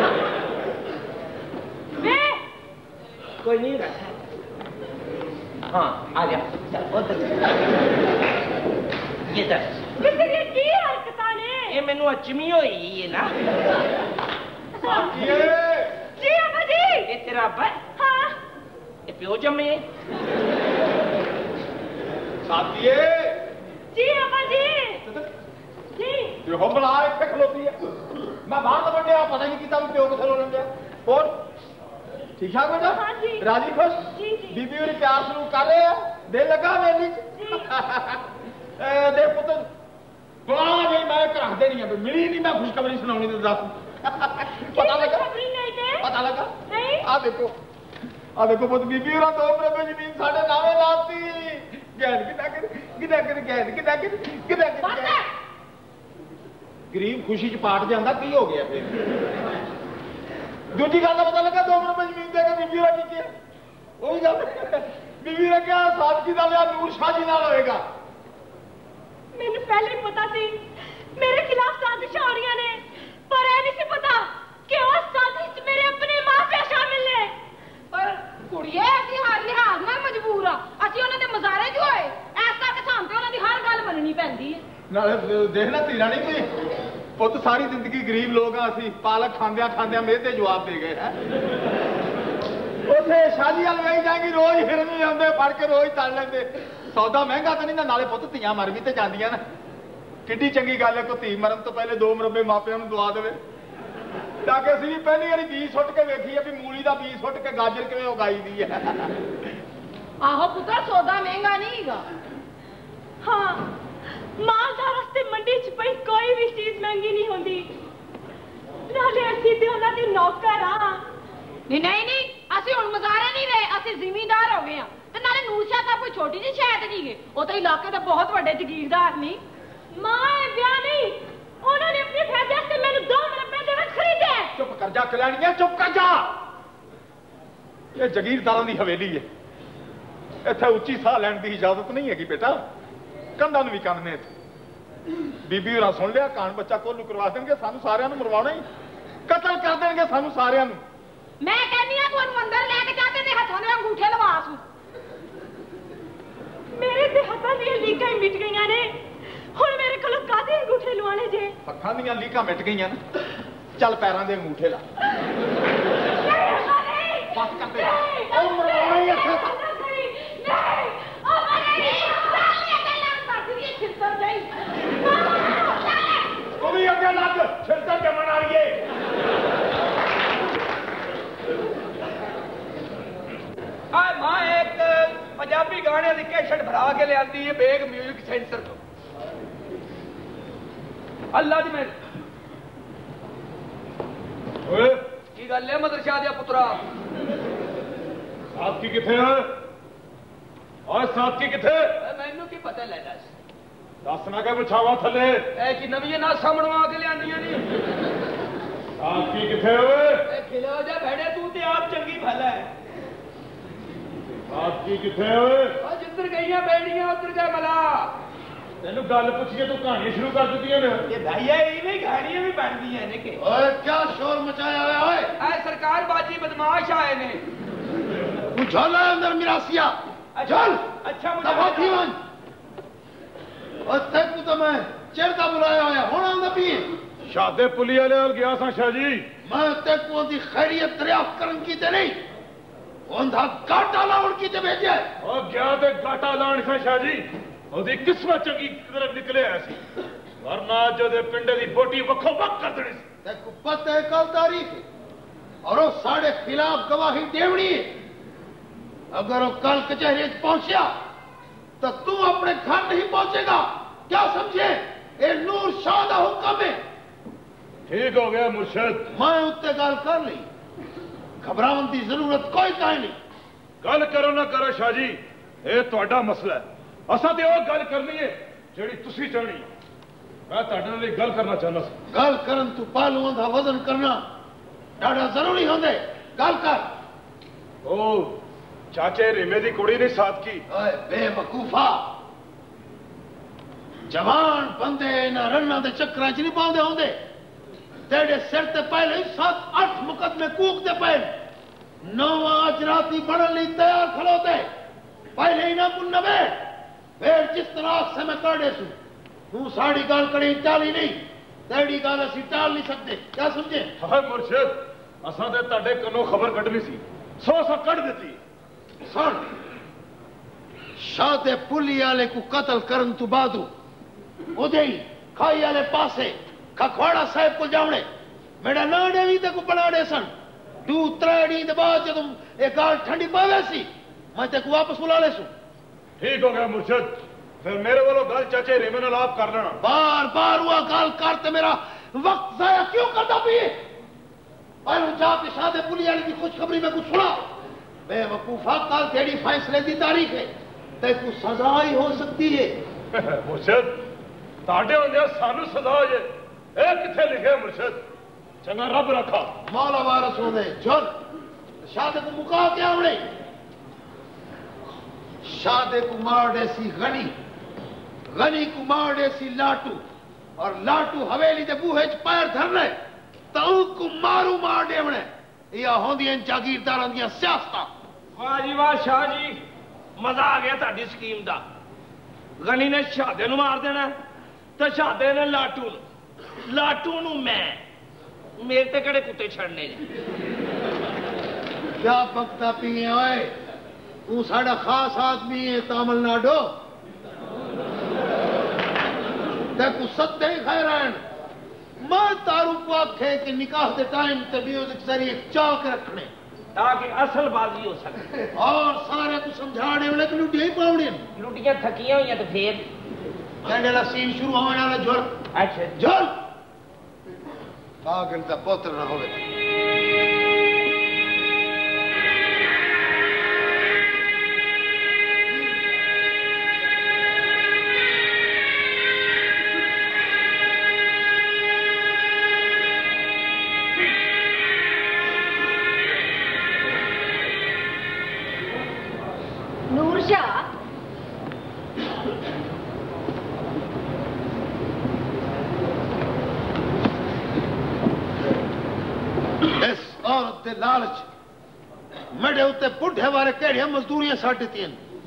ਵੇ कोई नहीं रहा हाँ आ जा चल उधर ये दस किसी ये की हरकतां ने ये मैनू अचमी होई है ना साथिए जी अम्मा जी ये तेरा अब्बा हाँ ये प्यो जमे साथिए जी अम्मा जी जी देखो बड़ा इतने खलोती है मैं बाहर तो बढ़ गया पता नहीं कितना भी प्यो किसे रोलन गया और ठीक ठाक बेटा हाँ जी राजी खुश जी जी बीबी और प्यार शुरू कर रहे हैं दिल लगा मेरी देख पुत्र गवाह जी मैं रख देनी है मिली नहीं मैं खुशखबरी सुनानी तो दस पता लगा पता लगा नहीं आ देखो आ देखो पुत्र बीबी और दो मरबे जमीन साढ़े नावे लाती गैद किदा कर किदा कर गैद किदा कर किदा कर गरीब खुशी च पाट जाता की हो गया फिर दूजी गल का पता लगा दो मरबे जमीन देकर बीबी और की किया वही गल बीबी ने क्या सादगी का लिया नूर शाह जी नाल होएगा मैंने पहले पता सी मेरे खिलाफ साजिश हो रही ने पर ऐ नहीं सी पता कि उस साजिश मेरे अपने मापे शामिल ने पर कुड़िए ਅਸੀਂ ਹਰ ਲਿਹਾਜ਼ ਨਾਲ ਮਜਬੂਰ ਆ ਅਸੀਂ ਉਹਨਾਂ ਦੇ ਮਜ਼ਾਰੇ ਜੋ ਹੋਏ ਐਸ ਕਰਕੇ ਸਾਨੂੰ ਤੇ ਉਹਨਾਂ ਦੀ ਹਰ ਗੱਲ ਮੰਨਣੀ ਪੈਂਦੀ ਹੈ ਨਾਲੇ ਦੇਖਣਾ ਧੀਰਾ ਨਹੀਂ ਕੋਈ ਪੁੱਤ ਸਾਰੀ ਜ਼ਿੰਦਗੀ ਗਰੀਬ ਲੋਕ ਆ ਅਸੀਂ ਪਾਲਕ ਖਾਂਦਿਆਂ ਖਾਂਦਿਆਂ ਮੇਰੇ ਤੇ ਜਵਾਬ ਦੇ ਗਏ ਹੈ ਉਥੇ ਸ਼ਾਦੀ ਵਾਲ ਵੇਈ ਜਾਏਗੀ ਰੋਜ਼ ਹਿਰਨ ਨਹੀਂ ਆਉਂਦੇ ਫੜ ਕੇ ਰੋਜ਼ ਤਲ ਲੈਂਦੇ ਸੌਦਾ ਮਹਿੰਗਾ ਤਾਂ ਨਹੀਂ ਨਾ ਨਾਲੇ ਪੁੱਤ ਧੀਆਂ ਮਰ ਵੀ ਤੇ ਜਾਂਦੀਆਂ ਨਾ ਕਿੱਡੀ ਚੰਗੀ ਗੱਲ ਹੈ ਕੋ ਧੀ ਮਰਨ ਤੋਂ ਪਹਿਲੇ ਦੋ ਮਰਬੇ ਮਾਪਿਆਂ ਨੂੰ ਦਵਾ ਦੇਵੇ ਤਾਂ ਕਿ ਅਸੀਂ ਵੀ ਪਹਿਲੀ ਵਾਰੀ ਬੀਜ ਸੁੱਟ ਕੇ ਵੇਖੀਏ ਵੀ ਮੂਲੀ ਦਾ ਬੀਜ ਸੁੱਟ ਕੇ ਗਾਜਰ ਕਿਵੇਂ ਉਗਾਈ ਦੀ ਹੈ ਆਹੋ ਪੁੱਤਰ ਸੌਦਾ ਮਹਿੰਗਾ ਨਹੀਂ ਹੈਗਾ हाँ मालदार रस्ते मंडी च पई कोई भी चीज महंगी नहीं होंदी नाले ਅਸੀਂ ਤੇ ਉਹਨਾਂ ਦੇ ਨੌਕਰ ਆ ਨਹੀਂ ਨਹੀਂ ਨਹੀਂ ਅਸੀਂ ਹੁਣ ਮਜ਼ਾਰੇ ਨਹੀਂ ਰਹੇ ਅਸੀਂ ਜ਼ਿਮੀਂਦਾਰ ਹੋ ਗਏ ਆ ਤੇ ਨਾਲੇ ਨੂਰਸ਼ਾ ਤਾਂ ਕੋਈ ਛੋਟੀ ਜਿਹੀ ਸ਼ਾਇਦ ਨਹੀਂ ਗਏ ਉਹ ਤਾਂ ਇਲਾਕੇ ਦੇ ਬਹੁਤ ਵੱਡੇ ਜ਼ਗੀਰਦਾਰ ਨਹੀਂ ਮਾਂ ਇਹ ਵਿਆਹ ਨਹੀਂ ਉਹਨਾਂ ਨੇ ਆਪਣੇ ਫਾਇਦੇ ਵਾਸਤੇ ਮੈਨੂੰ ਦੋ ਮਰਬੇ ਦੇ ਵਿੱਚ ਖਰੀਦਿਆ ਚੁੱਪ ਕਰ ਜਾ ਕਲਿਆਣੀਆਂ ਚੁੱਪ ਕਰ ਜਾ ਇਹ ਜ਼ਗੀਰਦਾਰਾਂ ਦੀ ਹਵੇਲੀ ਹੈ ਇੱਥੇ ਉੱਚੀ ਸਾਹ ਲੈਣ ਦੀ ਇਜਾਜ਼ਤ ਨਹੀਂ ਹੈਗੀ ਬੇਟਾ ਕੰਧਾਂ ਨੂੰ ਵੀ ਕੰਨ ਨੇ ਬੀਬੀ ਹੋਰਾਂ ਸੁਣ ਲਿਆ ਕਾਨ ਬੱਚਾ ਕੋਲੂ ਕਰਵਾ ਦੇਣਗੇ ਸਾਨੂੰ ਸਾਰਿਆਂ ਨੂੰ ਮਰਵਾਉਣਾ ਹੀ ਕਤਲ ਕਰ ਦੇਣਗੇ ਸਾਨੂੰ ਸਾਰਿਆਂ ਨੂੰ ਮੈਂ ਕਹਿੰਦੀ ਆ ਤੁਹਾਨੂੰ ਅੰਦਰ ਲੈ ਕੇ ਜਾ ਤੇ ਹੱਥਾਂ ਦੇ ਅੰਗੂਠੇ ਲਵਾ ਸੂ ਮੇਰੇ ਤੇ ਹੱਥਾਂ ਦੀਆਂ ਲੀਕਾਂ ਹੀ ਮਿਟ ਗਈਆਂ ਨੇ ਹੁਣ ਮੇਰੇ ਕੋਲ ਕਾਹਦੇ ਅੰਗੂਠੇ ਲਵਾਣੇ ਜੇ ਹੱਥਾਂ ਦੀਆਂ ਲੀਕਾਂ ਮਿਟ ਗਈਆਂ ਨਾ ਚੱਲ ਪੈਰਾਂ ਦੇ ਅੰਗੂਠੇ ਲਾ ਬਸ ਕਰ ਦੇ ਉਹ ਮਰਵਾਉਣਾ ਹੀ ਇੱਥੇ ਤੂੰ ਵੀ ਅੱਗੇ ਲੱਗ ਛਿਲਤਾ ਜਮਣ ਵਾਲੀਏ ਆ ਮਾਂ ਇੱਕ ਪੰਜਾਬੀ ਗਾਣਿਆਂ ਦੀ ਕੈਸਟ ਭਰਾ ਕੇ ਲਿਆਂਦੀ ਹੈ ਬੇਗ ਮਿਊਜ਼ਿਕ ਸੈਂਟਰ ਤੋਂ ਅੱਲਾ ਦੀ ਮਿਹਰ ਓਏ ਕੀ ਗੱਲ ਹੈ ਮਦਰਸ਼ਾ ਦੇ ਪੁੱਤਰਾ ਸਾਥੀ ਕਿੱਥੇ ਹੈ ਓਏ ਸਾਥੀ ਕਿੱਥੇ ਮੈਨੂੰ ਕੀ ਪਤਾ ਲੈ ਦੱਸ ਦੱਸ ਨਾ ਕਿ ਵਿਛਾਵਾ ਥੱਲੇ ਇਹ ਕੀ ਨਵੀਂ ਨਾ ਸਾਹਮਣਵਾ ਕੇ ਲਿਆਂਦੀਆਂ ਨਹੀਂ ਸਾਥੀ ਕਿੱਥੇ ਓਏ ਇਹ ਖਿਲਾ ਜਾ ਭੈੜੇ ਤੂੰ ਤੇ ਆਪ ਚੰਗੀ ਭਲਾ ਹੈ ਸਾਥੀ ਕਿੱਥੇ ਓਏ ਉਹ ਜਿੱਧਰ ਗਈਆਂ ਬੈਣੀਆਂ ਉੱਧਰ ਜਾ ਮਲਾ ਤੈਨੂੰ ਗੱਲ ਪੁੱਛੀਏ ਤੂੰ ਕਹਾਣੀ ਸ਼ੁਰੂ ਕਰ ਦਿੱਤੀਆਂ ਨੇ ਇਹ ਭਾਈਆ ਇਵੇਂ ਕਹਾਣੀਆਂ ਵੀ ਬਣਦੀਆਂ ਨੇ ਕਿ ਓਏ ਕੀ ਸ਼ੋਰ ਮਚਾਇਆ ਹੋਇਆ ਓਏ ਇਹ ਸਰਕਾਰ ਬਾਜੀ ਬਦਮਾਸ਼ ਆਏ ਨੇ ਤੂੰ ਝੋਲਾ ਅੰਦਰ ਮਿਰਾਸੀਆ ਚੱਲ ਅੱਛਾ ਤਬਾਥੀ ਵਨ ਉਹ ਤੈਨੂੰ ਤਾਂ ਮੈਂ ਚਿਰਦਾ ਬੁਲਾਇਆ ਹੋਇਆ ਹੁਣ ਆਉਂਦਾ ਪੀ ਸ਼ਾਦੇ ਪੁਲੀ ਵਾਲੇ ਨਾਲ ਗਿਆ ਸਾਂ ਸ਼ਾਹ ਜੀ ਮੈਂ ਤੈਨੂੰ ਦੀ ਖੈਰੀਅਤ ਦਰਿਆਫਤ ਕਰਨ ਕੀ ਤੇ ਨਹੀਂ ਉਹਦਾ ਗਾਟਾ ਲਾਉਣ ਕੀ ਤੇ ਭੇਜਿਆ ਉਹ ਗਿਆ ਤੇ ਗਾਟਾ ਲਾਉਣ ਸਾਂ ਸ਼ਾਹ ਜੀ ਉਹਦੀ ਕਿਸਮਤ ਚੰਗੀ ਤਰ੍ਹਾਂ ਨਿਕਲਿਆ ਸੀ ਵਰਨਾ ਜਦੇ ਪਿੰਡੇ ਦੀ ਬੋਟੀ ਵੱਖੋ ਵੱਖ ਕਰ ਦੇਣੀ ਸੀ तेको पता है कल तारीख और वो साढ़े खिलाफ गवाही देवनी है अगर वो कल कचहरी पहुंचा तो तू अपने घर नहीं पहुंचेगा क्या समझे ये नूर शाह का हुक्म है ठीक हो गया मुर्शद मैं उत्ते गल कर ली घबरावन की जरूरत कोई काई नहीं गल करो ना करो शाह जी ये तुहाडा मसला है असां ते वो गल करनी है जेड़ी तुसी चाहनी है मैं तुहाडे नाल एक गल करना चाहना सी गल करन तू पहलुओं का वजन करना ज़्यादा जरूरी होंदे गल कर ओ चाचे रेमे दी कुड़ी ने साथ की ओए बेवकूफा जवान बंदे इन्हां रन्ना दे चक्करां च नहीं पाउंदे होंदे तेरे सिर ते पहले ही सात अठ मुकदमे कूकदे पे नौवां अज राती बढ़न लई तैयार खलोते पहले ही ना पुन बे फिर जिस तरह से मैं कर सू तू साड़ी गाल कड़ी टाली नहीं तेरी गाल असी टाल नहीं सकते क्या समझे? हाय मुर्शिद असा ते ताडे कनो खबर कढनी सी सो सो कढ देती सुन शादे पुली वाले को कत्ल करन तू बादू उदे ही खाई वाले पासे खखवाड़ा साहब को जावणे मेरा नाने भी ते को बना दे सन दू त्रै डी दे बाद जदों ए गाल ठंडी पावे सी मैं ते को वापस बुला ले सू। ठीक हो गया मुर्शिद फिर मेरे वालों गल चाचे रेमे नाल आप कर लेना। बार बार हुआ गाल करते मेरा वक्त जाया क्यों करता पिए? पहले जाके शादे पुली वाले की खुशखबरी में कुछ सुना बेवकूफा कल तेरी फैसले की तारीख है ते को सजा ही हो सकती है। मुर्शिद ताडे होंदे सानू सजा है ए किथे लिखे मुर्शिद चंगा रब रखा मौला वारस होंदे चल शादे को मुका के आवड़े शादे को मार दे सी गनी गनी को मार दे सी लाटू और लाटू हवेली दे बूहे च पैर धरने तो को मारू मार देवणे या होंदियां जागीरदारां दी सियासतां। वाह जी वाह शाह जी मजा आ गया ताड़ी स्कीम दा। गनी ने शादे नु मार देना तो शादे ने लाटू नु लाटू नु मैं मेरे ते कड़े कुत्ते छड़ने ने। क्या बकता पिए ओए तू साडा खास आदमी है तमिलनाडु ते को सत्ते खैरान मैं तारू को आखे कि निकाह के टाइम ते म्यूजिक सरी एक चौक रखने ताकि असल बाजी हो सके और सारे को समझाने वाले को लुटिया ही पावने लुटियां थकियां हुई तो फिर कहने वाला सीन शुरू होने वाला झोल अच्छा झोल पागल का पुत्र ना होवे। लालच मेरे उत्ते बुढ़े वाले केड़ियां मजदूरियां साढ़े तीन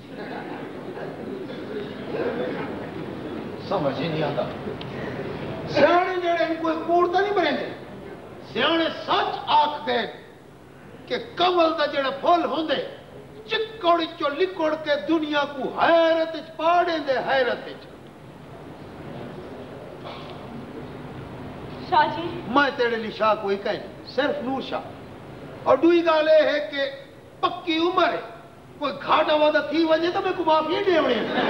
समझ ही नहीं आता। सियाने जेड़े कोई कूड़ता नहीं बनेंगे सियाने सच आखते कि कमल का जेड़ा फुल होंदे चिक्कड़ चो लिकड़ के दुनिया को हैरत च पा देंदे हैरत च। शाह जी मैं तेरे लिए शाह कोई कह सिर्फ नूर शाह और दुई गाल है कि पक्की उम्र है कोई घाटा वादा थी वजे तो मैं को माफी देवणे।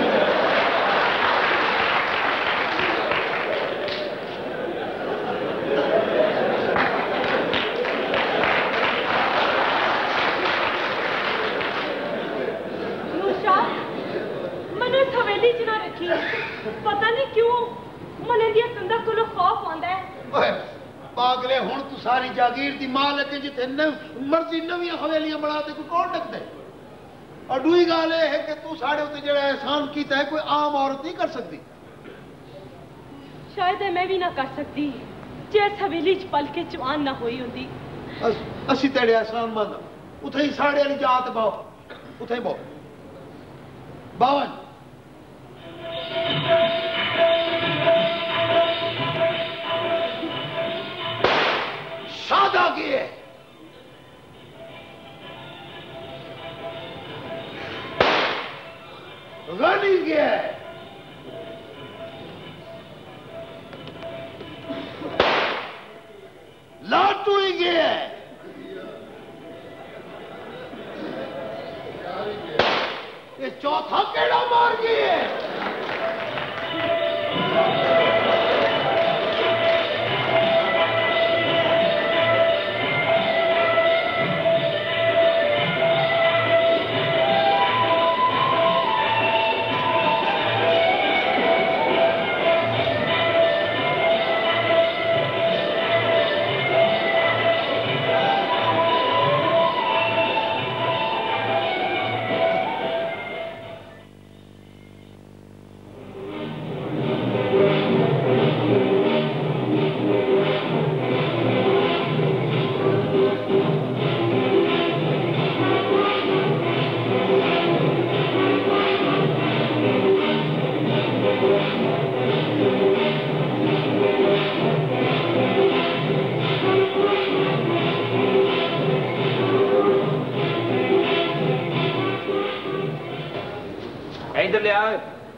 मैंने हवेली च ना रखी पता नहीं क्यों मने दिया कंधा को खौफ आंदा है। पागले हुण तू सारी जागीर दी मालिक जिथे मर्जी नवी हवेलियां बना दे कोई कौन डकदे। और दूई गाल है कि तू साढ़े उत्ते जेड़ा एहसान कीता है कोई आम औरत नहीं कर सकती। शायद मैं भी ना कर सकती जे हवेली च पल के जवान ना हुई होंदी। अस, असी तेरे एहसान मंद उथे ही साढ़े वाली जात बाओ उथे ही बाओ बावन शादा की है गनी की है लाटू ही की है ये चौथा केड़ा मार गई है।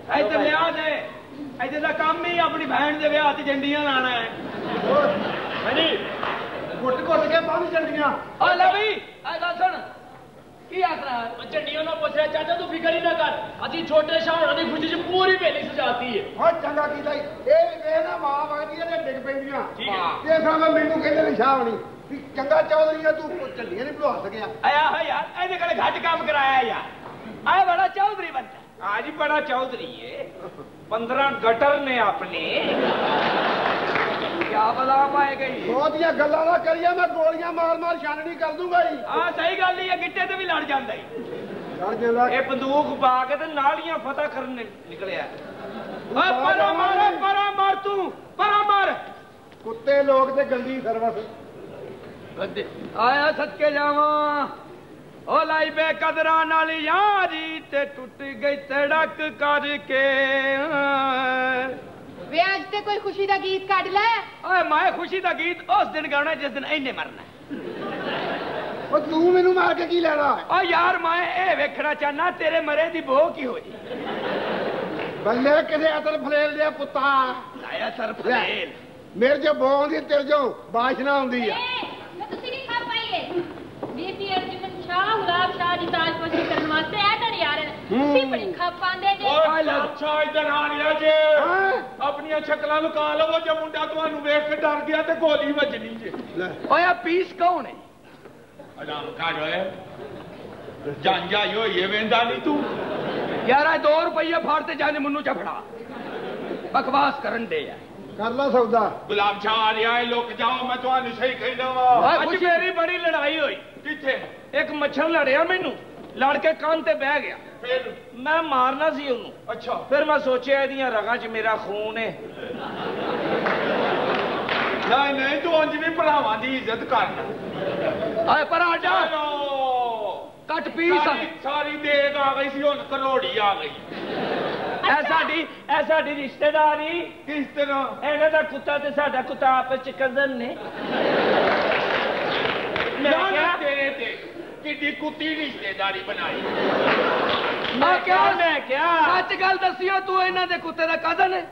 ਇੱਧਰ ਲਿਆ ਦੇ ਇੱਧਰ ਦਾ ਕੰਮ ਹੀ ਆਪਣੀ ਭੈਣ ਦੇ ਵਿਆਹ ਤੇ ਜੰਡੀਆਂ ਲਾਣਾ ਹੈ ਹਾਂਜੀ ਘੁੱਟ ਘੁੱਟ ਕੇ ਬੰਨ ਝੰਡੀਆਂ ਓ ਲੈ ਵੀ ਆ ਗੱਲ ਸੁਣ ਕੀ ਆਖਣਾ ਝੰਡੀਆਂ ਨੂੰ ਪੁੱਛ ਰਿਹਾ ਚਾਚਾ ਤੂੰ ਫਿਕਰ ਹੀ ਨਾ ਕਰ ਅਸੀਂ ਛੋਟੇ ਸ਼ਾਹ ਹੋਣਾ ਦੀ ਖੁਸ਼ੀ ਚ ਪੂਰੀ ਵੇਲੀ ਸਜਾਤੀ ਹੈ ਓ ਚੰਗਾ ਕੀਤਾ ਈ। ਇਹ ਵੀ ਵੇਖ ਨਾ ਮਾਂ ਵਗਦੀਆਂ ਤੇ ਡਿੱਗ ਪੈਂਦੀਆਂ ਇਹ ਸਾਹਮਣੇ ਮੈਨੂੰ ਕਹਿੰਦੇ ਨੇ ਸ਼ਾਹ ਹੋਣੀ ਵੀ ਚੰਗਾ ਚੌਧਰੀਆ ਤੂੰ ਝੰਡੀਆਂ ਨਹੀਂ ਭੁਲਾ ਸਕਿਆ ਆਇਆ ਹੋ ਯਾਰ ਇਹਦੇ ਕੋਲ ਘੱਟ ਕੰਮ ਕਰਾਇਆ ਯਾਰ ਆਏ ਬੜਾ ਚੌਧਰੀ ਬੰਦਾ आज ही बड़ा चौधरी है पंद्रह गटर ने अपने क्या बला पाए गई ਉਹਦੀਆਂ ਗੱਲਾਂ ਨਾ ਕਰੀਏ ਮੈਂ ਗੋਲੀਆਂ ਮਾਰ ਮਾਰ ਛਾਨਣੀ ਕਰ ਦੂੰਗਾ ਜੀ ਹਾਂ ਸਹੀ ਗੱਲ ਹੀ ਹੈ ਗਿੱਟੇ ਤੇ ਵੀ ਲੜ ਜਾਂਦਾ ਹੀ ਲੜ ਜਾਂਦਾ ਇਹ ਬੰਦੂਕ ਪਾ ਕੇ ਤੇ ਨਾਲੀਆਂ ਫਤਹ ਕਰਨ ਨਿਕਲਿਆ ਓਏ ਪਰਾ ਮਾਰ ਪਰਾ ਮਾਰ ਤੂੰ ਪਰਾ ਮਾਰ ਕੁੱਤੇ ਲੋਕ ਤੇ ਗੰਦੀ ਸਰਵਿਸ ਆਇਆ ਸਦਕੇ ਜਾਵਾਂ ओ लाई बे कदरा नाली यारी ते टूट गई तड़क करके वे आज ते कोई खुशी दा गीत काट ले ओए मैं खुशी दा गीत उस दिन गाना जिस दिन इन्ने मरना ओ तू मेनू मार के की लेना ओ यार मैं ए वेखना चाहना तेरे मरे दी बो की होई बल्ले किसे अतर फलेल दे पुत्ता लाया सर फलेल मेरे जो बो आंदी तेरे जो बाशना आंदी है मैं तुसी नहीं खा पाईए बीपी अर्जुन शाह गुलाब शाह दी ताजपोशी करन वास्ते ऐ तर यार तुसी बड़ी खप पांदे जे ਓਏ ਅੱਛਾ ਇਧਰ ਆ ਲਿਆ ਜੇ ਆਪਣੀਆਂ ਸ਼ਕਲਾਂ ਲੁਕਾ ਲਵੋ ਜੇ ਮੁੰਡਾ ਤੁਹਾਨੂੰ ਵੇਖ ਕੇ ਡਰ ਗਿਆ ਤੇ ਗੋਲੀ ਵੱਜਣੀ ਜੇ ਓਏ ਆ ਪੀਸ ਕੌਣ ਹੈ ਆਰਾਮ ਕਰ ਓਏ ਜਾਂਜਾ ਯੋ ਇਹ ਵੇਂਦਾ ਨਹੀਂ ਤੂੰ यार आ दो रुपये फाड़ते जाने मुन्नू चफड़ा बकवास करन दे यार कर लो सौदा गुलाब शाह आ रहा है लुक जाओ मैं ਤੁਹਾਨੂੰ सही कहना वा ਅੱਜ ਮੇਰੀ ਬੜੀ ਲੜਾਈ ਹੋਈ ਕਿੱਥੇ ਇੱਕ ਮੱਛਰ ਲੜਿਆ ਮੈਨੂੰ ਲੜ ਕੇ ਕੰਨ ਤੇ ਬਹਿ ਗਿਆ ਫਿਰ ਮੈਂ ਮਾਰਨਾ ਸੀ ਉਹਨੂੰ ਅੱਛਾ ਫਿਰ ਮੈਂ ਸੋਚਿਆ ਇਹਦੀਆਂ ਰਗਾਂ 'ਚ ਮੇਰਾ ਖੂਨ ਹੈ ਨਹੀਂ ਨਹੀਂ ਤੂੰ ਅੰਜ ਵੀ ਭਰਾਵਾਂ ਦੀ ਇੱਜ਼ਤ ਕਰਨਾ ਆਏ ਪਰ ਆਜਾ ਕੱਟ ਪੀਸ ਸਾਰੀ ਸਾਰੀ ਦੇਗ ਆ ਗਈ ਸੀ ਹੁਣ ਕਰੋੜੀ ਆ ਗਈ ਐ ਸਾਡੀ ਐ ਸਾਡੀ ਰਿਸ਼ਤੇਦਾਰੀ ਕਿਸ ਤਰ੍ਹਾਂ ਇਹਨਾਂ ਦਾ ਕੁੱਤਾ ਤੇ ਸਾਡਾ ਕੁੱਤਾ ਆਪਸ ਚ ਕਜ਼ਨ ਨੇ ਮੈਂ ਕਿਹਾ ਤੇਰੇ ਤੇ ਕਿੱਡੀ ਕੁੱਤੀ ਰਿਸ਼ਤੇਦਾਰੀ ਬਣਾਈ ਮੈਂ ਕਿਹਾ ਮੈਂ ਕਿਹਾ ਸੱਚ ਗੱਲ ਦੱਸਿਓ ਤੂੰ ਇਹਨਾਂ ਦੇ ਕੁੱਤੇ ਦਾ ਕਜ਼ਨ ਹੈ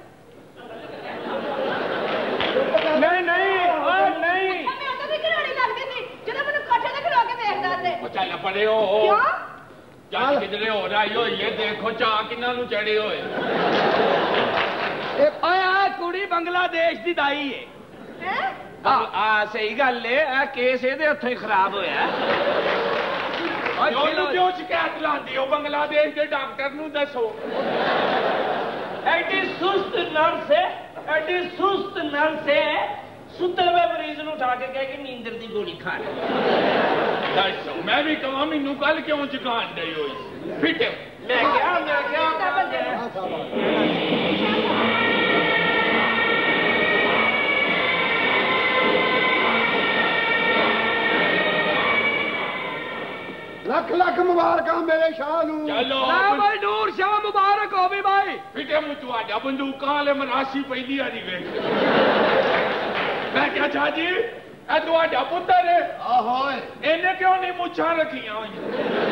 ਨਹੀਂ ਨਹੀਂ ਓਏ ਨਹੀਂ ਮੈਂ ਤਾਂ ਵੀ ਖਿਡੌਣੇ ਲੱਗਦੇ ਸੀ ਜਦੋਂ ਮੈਨੂੰ ਕੋਠੇ ਤੇ ਖਿਡੋ ਕੇ ਵੇਖਦਾ ਸੀ ਉਹ ਚੱਲ ਪੜੇ ਹੋ ਕਿਉਂ ਚੱਲ ਕਿਧਰੇ ਹੋ ਰਹੀ ਹੋ ਇਹ ਦੇਖੋ ਚਾਹ ਕਿੰਨਾਂ ਨੂੰ ਚੜੇ ਹੋਏ ਓਏ ਆ ਕੁੜੀ ਬੰਗਲਾਦੇਸ਼ ਦੀ ਦਾਈ ਹੈ ਹੈ ਆ ਆ ਸਹੀ ਗੱਲ ਏ ਆ ਕੇਸ ਇਹਦੇ ਹੱਥੋਂ ਹੀ ਖਰਾਬ ਹੋਇਆ ਉਹਨੂੰ ਕਿਉਂ ਸ਼ਿਕਾਇਤ ਲਾਉਂਦੀ ਹੋ ਬੰਗਲਾਦੇਸ਼ ਦੇ ਡਾਕਟਰ ਨੂੰ ਦੱਸੋ ਐਡੀ ਸੁਸਤ ਨਰਸ ਹੈ ਐਡੀ ਸੁਸਤ ਨਰਸ ਹੈ ਸੁੱਤੇ ਹੋਏ ਮਰੀਜ਼ ਨੂੰ ਉਠਾ ਕੇ ਕਹੇ ਕਿ ਨੀਂਦਰ ਦੀ ਗੋਲੀ ਖਾ ਲੈ ਦੱਸੋ ਮੈਂ ਵੀ ਕਹਾਂ ਮੈਨੂੰ ਕੱਲ ਕਿਉਂ ਜਗਾਣ ਡਈ ਹੋਈ ਫਿੱਟ ਮੈਂ ਕਿਹਾ ਮੈਂ ਕਿਹਾ ਲੱਖ ਲੱਖ ਮੁਬਾਰਕਾਂ ਮੇਰੇ ਸ਼ਾਹ ਨੂੰ ਚਲੋ ਨਾ ਭਾਈ ਨੂਰ ਸ਼ਾਹ ਮੁਬਾਰਕ ਹੋਵੇ ਭਾਈ ਫਿੱਟੇ ਮੂੰ ਤੁਹਾਡਾ ਬੰਦੂਕਾਂ ਵਾਲੇ ਮਰਾਸੀ ਪੈਂਦੀ ਆ ਦੀ ਵੇਖ ਮੈਂ ਕਿਹਾ ਛਾ ਜੀ ਇਹ ਤੁਹਾਡਾ ਪੁੱਤਰ ਹੈ ਆਹੋਏ ਇਹਨੇ ਕਿਉਂ ਨਹੀਂ ਮੁੱਛਾਂ ਰੱਖੀਆਂ ਹੋਈਆਂ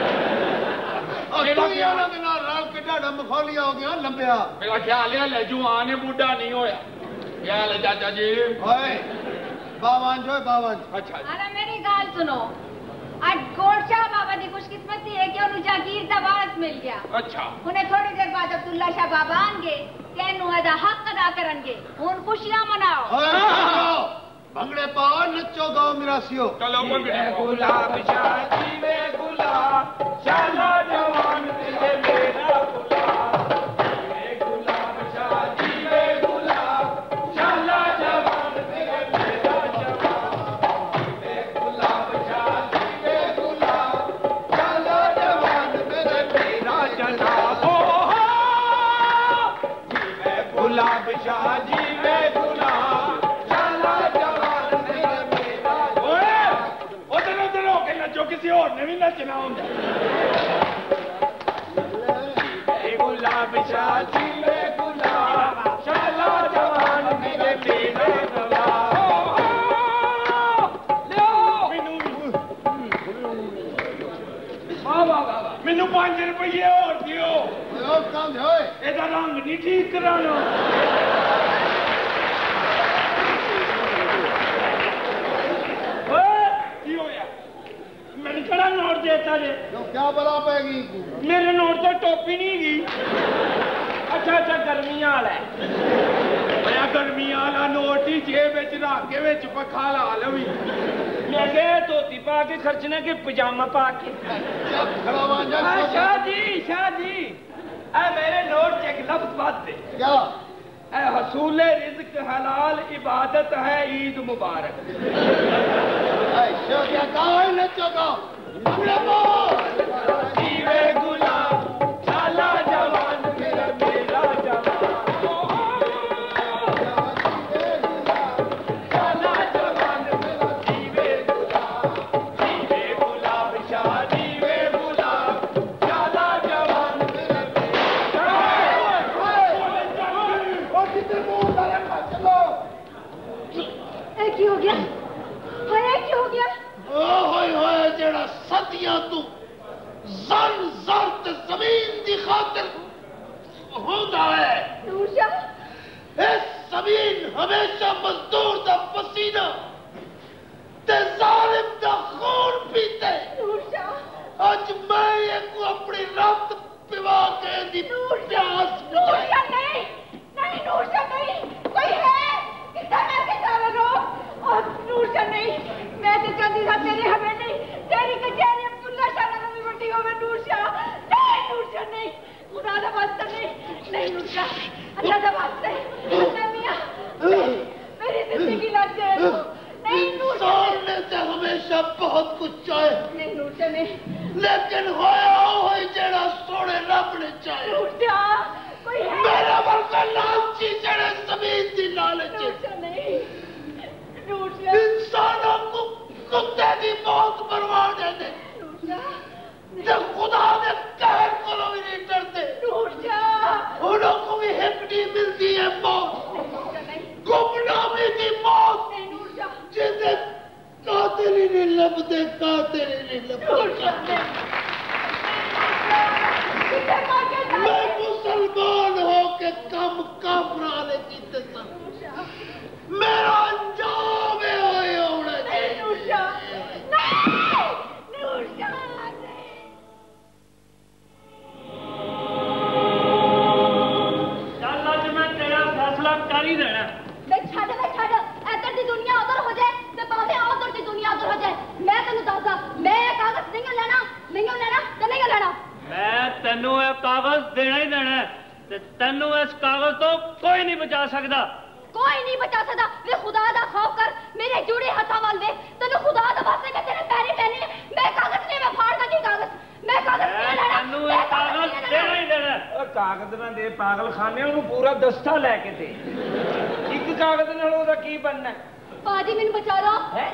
ਤੂੰ ਇਹਨਾਂ ਦੇ ਨਾਲ ਰਲ ਕੇ ਢਾਡਾ ਮਖੌਲੀਆ ਹੋ ਗਿਆ ਲੰਬਿਆ ਮੇਰਾ ਖਿਆਲ ਹੈ ਲੈ ਜਵਾਨ ਹੈ ਬੁੱਢਾ ਨਹੀਂ ਹੋਇਆ ਖਿਆਲ ਹੈ ਚਾਚਾ ਜੀ ਓਏ ਬਾਵਾਂ ਜੋ ਬਾਵਾਂ ਅੱਛਾ अरे मेरी गाल सुनो आज गोरशा बाबा की खुशकिस्मती है कि उन्हें जागीर का वारस मिल गया अच्छा उन्हें थोड़ी देर बाद अब्दुल्ला शाह बाबा आएंगे तेनू एदा हक अदा करेंगे हुन खुशियां मनाओ ਓਏ ਭੰਗੜੇ ਪਾਓ ਨੱਚੋ ਗਾਓ ਮਿਰਾਸੀਓ ਚਲੋ ਬੰਦੇ ਗੁਲਾਬ ਸ਼ਾਹ ਜੀਵੇ ਗੁਲਾਬ ਸ਼ਾਲਾ ਜਵਾਨ ਤੇ ਮੇਰਾ ਗੁਲਾਬ ਜੀਵੇ ਗੁਲਾਬ ਸ਼ਾਹ ਜੀਵੇ ਗੁਲਾਬ ਸ਼ਾਲਾ ਜਵਾਨ ਤੇ ਮੇਰਾ ਜਵਾਨ ਜੀਵੇ ਗੁਲਾਬ ਸ਼ਾਹ ਜੀਵੇ ਗੁਲਾਬ ਸ਼ਾਲਾ ਜਵਾਨ ਤੇ ਮੇਰਾ ਜਨਾਬ ਓ ਜੀਵੇ ਗੁਲਾਬ ਸ਼ਾਹ ਜੀਵੇ ਗੁਲਾਬ ਸ਼ਾਲਾ ਜਵਾਨ ਤੇ ਮੇਰਾ ਓਏ ਉਧਰ ਉਧਰ ਹੋ ਕੇ ਨੱਚੋ ਕਿਸੇ ਹੋਰ ਨੇ ਵੀ ਨੱਚਣਾ ਹੁੰਦਾ ए गुलाब शाह जीवे गुलाब शाला जवान मेरे मेरा गुलाब लियो ਮੈਨੂੰ ਮੈਨੂੰ ਪੰਜ ਰੁਪਏ ਹੋਰ ਦਿਓ ਓਏ ਉਹ ਕੰਮ ਓਏ ਇਹਦਾ रंग नहीं ठीक कराना। की होया? मैंने कड़ा नोट देता जे। क्या बला पैगी? मेरे नोट तो टोपी नहीं गई। अच्छा अच्छा गर्मी वाला है। मैं गर्मी वाला नोट ही जेब विच रख के विच पखा ला लवी। मैं कहा धोती पा के खर्चना के पजामा पा के। शाह जी शाह जी ऐ मेरे नोट च एक लफ्ज बात दे। क्या? ऐ हसूले रिज़्क हलाल इबादत है ईद मुबारक। ऐसा क्या कहा है नचोगा? जीवे गुलाब चाला जवान मेरा मेरा जवान चाला जवान मेरा जीवे गुलाब जीवे गुलाब शाह जीवे गुलाब चाला जवान मेरा ए की हो गया? हाय की हो गया? होए होए जेड़ा सदियां तू जन जर ते जमीन दी खातिर होंदा है। नूरशाह इस जमीन हमेशा मजदूर दा पसीना ते जालिम दा खून पीते। नूरशाह आज मैं एक अपनी रक्त पिवा के दी प्यास नूरशाह नहीं नहीं नूरशाह नहीं कोई है कितना मैं कितना रो और नूरशाह नहीं मैं तो चाहती था तेरे हमें नहीं तेरी कचहरी अब्दुल्ला शाह नाम में बटी हो मैं नूरशाह नहीं नूरशाह नहीं खुदा दा वास्ता नहीं नहीं नूरशाह अल्लाह दा वास्ता अल्लाह मियां मेरी जिंदगी लग जाए नहीं नूरशाह इंसान ने तो हमेशा बहुत कुछ चाहे नहीं नूरशाह नहीं लेकिन होया होई जेड़ा सोने रब ने चाहे। नूरशाह कोई है मेरा वर्गा लालची जेड़े जमीन दी लालच नूरशाह नहीं नूरशाह इंसानों को कुत्ते की मौत मरवा देते ते खुदा ने कहर को भी नहीं डरते। उन्हों को भी हिकड़ी मिलती है मौत गुमनामी की मौत जिसे कातिल ही नहीं लभदे कातिल ही नहीं लभदे। मैं मुसलमान हो के कम काफरा ने कीते सन मेरा अंजाम है होए होना चल अज मैं तेरा फैसला कर ही देना। मैं छड़ मैं छड़ इधर दी दुनिया उधर हो जाए ते भावे उधर दी दुनिया उधर हो जाए मैं तेनु दसदा मैं कागज नहीं लेना नहीं लेना ते नहीं लेना। मैं तेनू ये कागज देना ही देना ते तेनू इस कागज तो कोई नहीं बचा सकता। कोई नहीं बचा सकता। वे खुदा दा खौफ कर मेरे जुड़े हथा वाल दे तेनु खुदा दा वास्ते मैं तेरे पैरी पैने मैं कागज नहीं मैं फाड़ दी कागज मैं कागज नहीं लेना तेनू ये कागज देना ही देना। ओ कागज ना दे पागल खाने ओनु पूरा दस्ता लेके दे। एक कागज नाल ओदा की बनना है? पाजी मैनू बचा लो है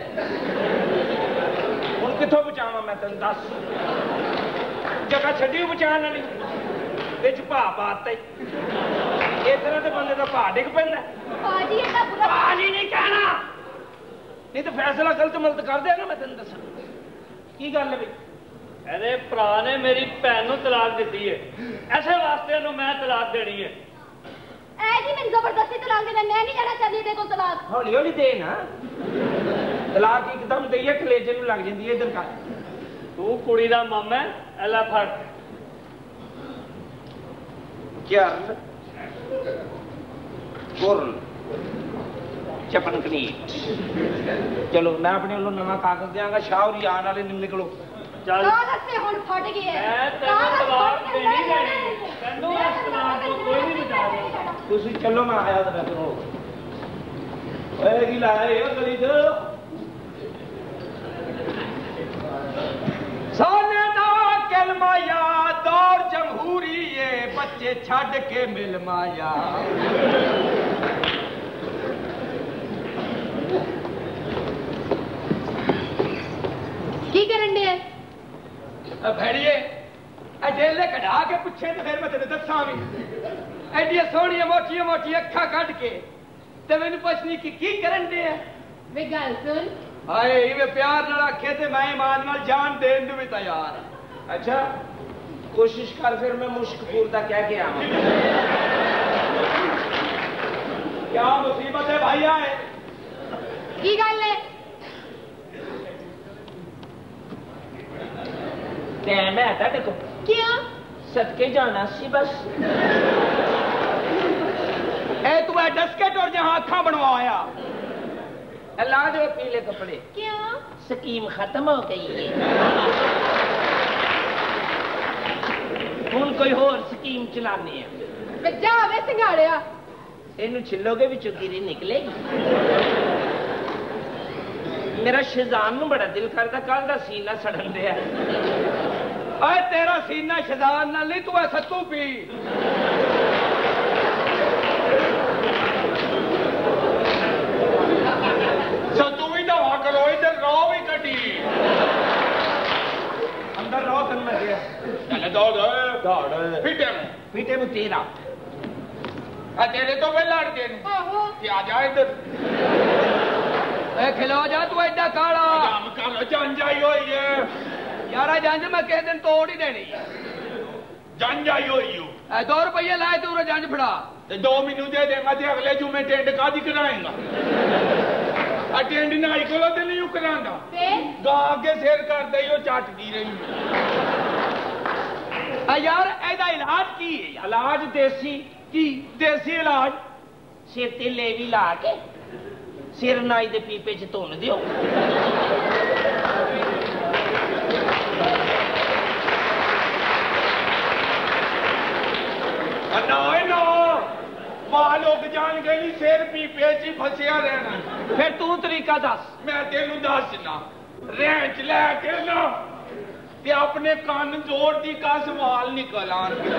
हुन किथों बचावां मैं तैनूं दस जगह छड्डी बचाण वाली विच भा पाता इस तरह ते बंदे दा भा डिग पैंदा। पाजी एदा बुरा पाजी नहीं कहना नहीं तो फैसला गलत मलत कर देना मैं तेन दसा की गल है। ਇਹਦੇ ਭਰਾ ਨੇ ਮੇਰੀ ਭੈਣ ਨੂੰ ਤਲਾਕ ਦਿੱਤੀ ਹੈ ਐਸੇ ਵਾਸਤੇ ਇਹਨੂੰ ਮੈਂ ਤਲਾਕ ਦੇਣੀ ਹੈ। ऐ जी मैं जबरदस्ती तलाक देना मैं नहीं लेना चाहती तेरे को तलाक। हौली हौली दे ना तलाक एकदम दईए कलेजे ਨੂੰ ਲੱਗ ਜਾਂਦੀ ਹੈ ਇਧਰ ਕਰ। ਤੂੰ ਕੁੜੀ ਦਾ ਮਾਮਾ ਐਲਾ ਫੜ क्या गुरन चपन कनीट चलो मैं अपने वालों नवा कागज देंगा शाह और आने वाले निकलो चल कागज से हुन फट गई है मैं तेरे तलाक देनी देनी तेनू इस तलाक को कोई नहीं बचा सकता। तुसी चलो मैं आया तो करो ओए की लाए हो गली दो सोने दा कलमा याद दौर जमहूरी ये बच्चे छड़ के मिल माया की करन दे भेड़िए जेले कढ़ा के पुछे तो फिर मैं तेरे दसा भी एडिया सोहनिया मोटिया मोटिया अखा कट के ते मैनू पुछनी कि की करन दे वे गल सुन हाय इवे प्यार नाल आखे ते मैं ईमान नाल जान देन नू भी तैयार हां। अच्छा कोशिश कर फिर मैं मुश्कपुर तक कह के आवा। क्या मुसीबत है भाई आए? की गल है? टाइम है तेरे को? क्या? सदके जाना सी बस। ए तू है डस्केट और जहां अखा बनवाया ला दो पीले कपड़े। क्या? स्कीम खत्म हो गई है। ਹੁਣ कोई होर स्कीम चलानी है। जा वे सिंगाड़िया इनू छिलोगे विचों गिरी निकलेगी। मेरा शहजान नू बड़ा दिल करदा कल दा सीना सड़न दिया। अरे तेरा सीना शहजान नाल नहीं तू है सत्तू पी। सत्तू भी दवा करो इधर रहो भी कटी अंदर रहो तन में गया चले दौड़ दौड़ फिटे में पीटे में तेरा आ तेरे तो वे लड़के ने आहो कि आ जा इधर ए खिलो जा तू एडा काला काम कर जंज आई हुई है यारा जंज मैं किस दिन तोड़ ही देनी जंज आई हुई हूँ ए दो रुपये लाए तू जंज फड़ा ते दो मैनू दे देगा ते अगले जुमे टेंड कादी कराएगा अटेंड नाई को तो नहीं करांदा गा के सिर कर दे यो चटदी रही आ यार एदा इलाज की है इलाज देसी की देसी इलाज सिर ते लेवी ला के सिर नाई दे पीपे च धुन दियो। ना ना मां लोग जान गए नहीं सिर पीपे च फसिया रहना। फिर तू तरीका दस। मैं तेनू दसना रेंच लैके ना ते अपने कान जोड़ दी का सवाल निकल आने।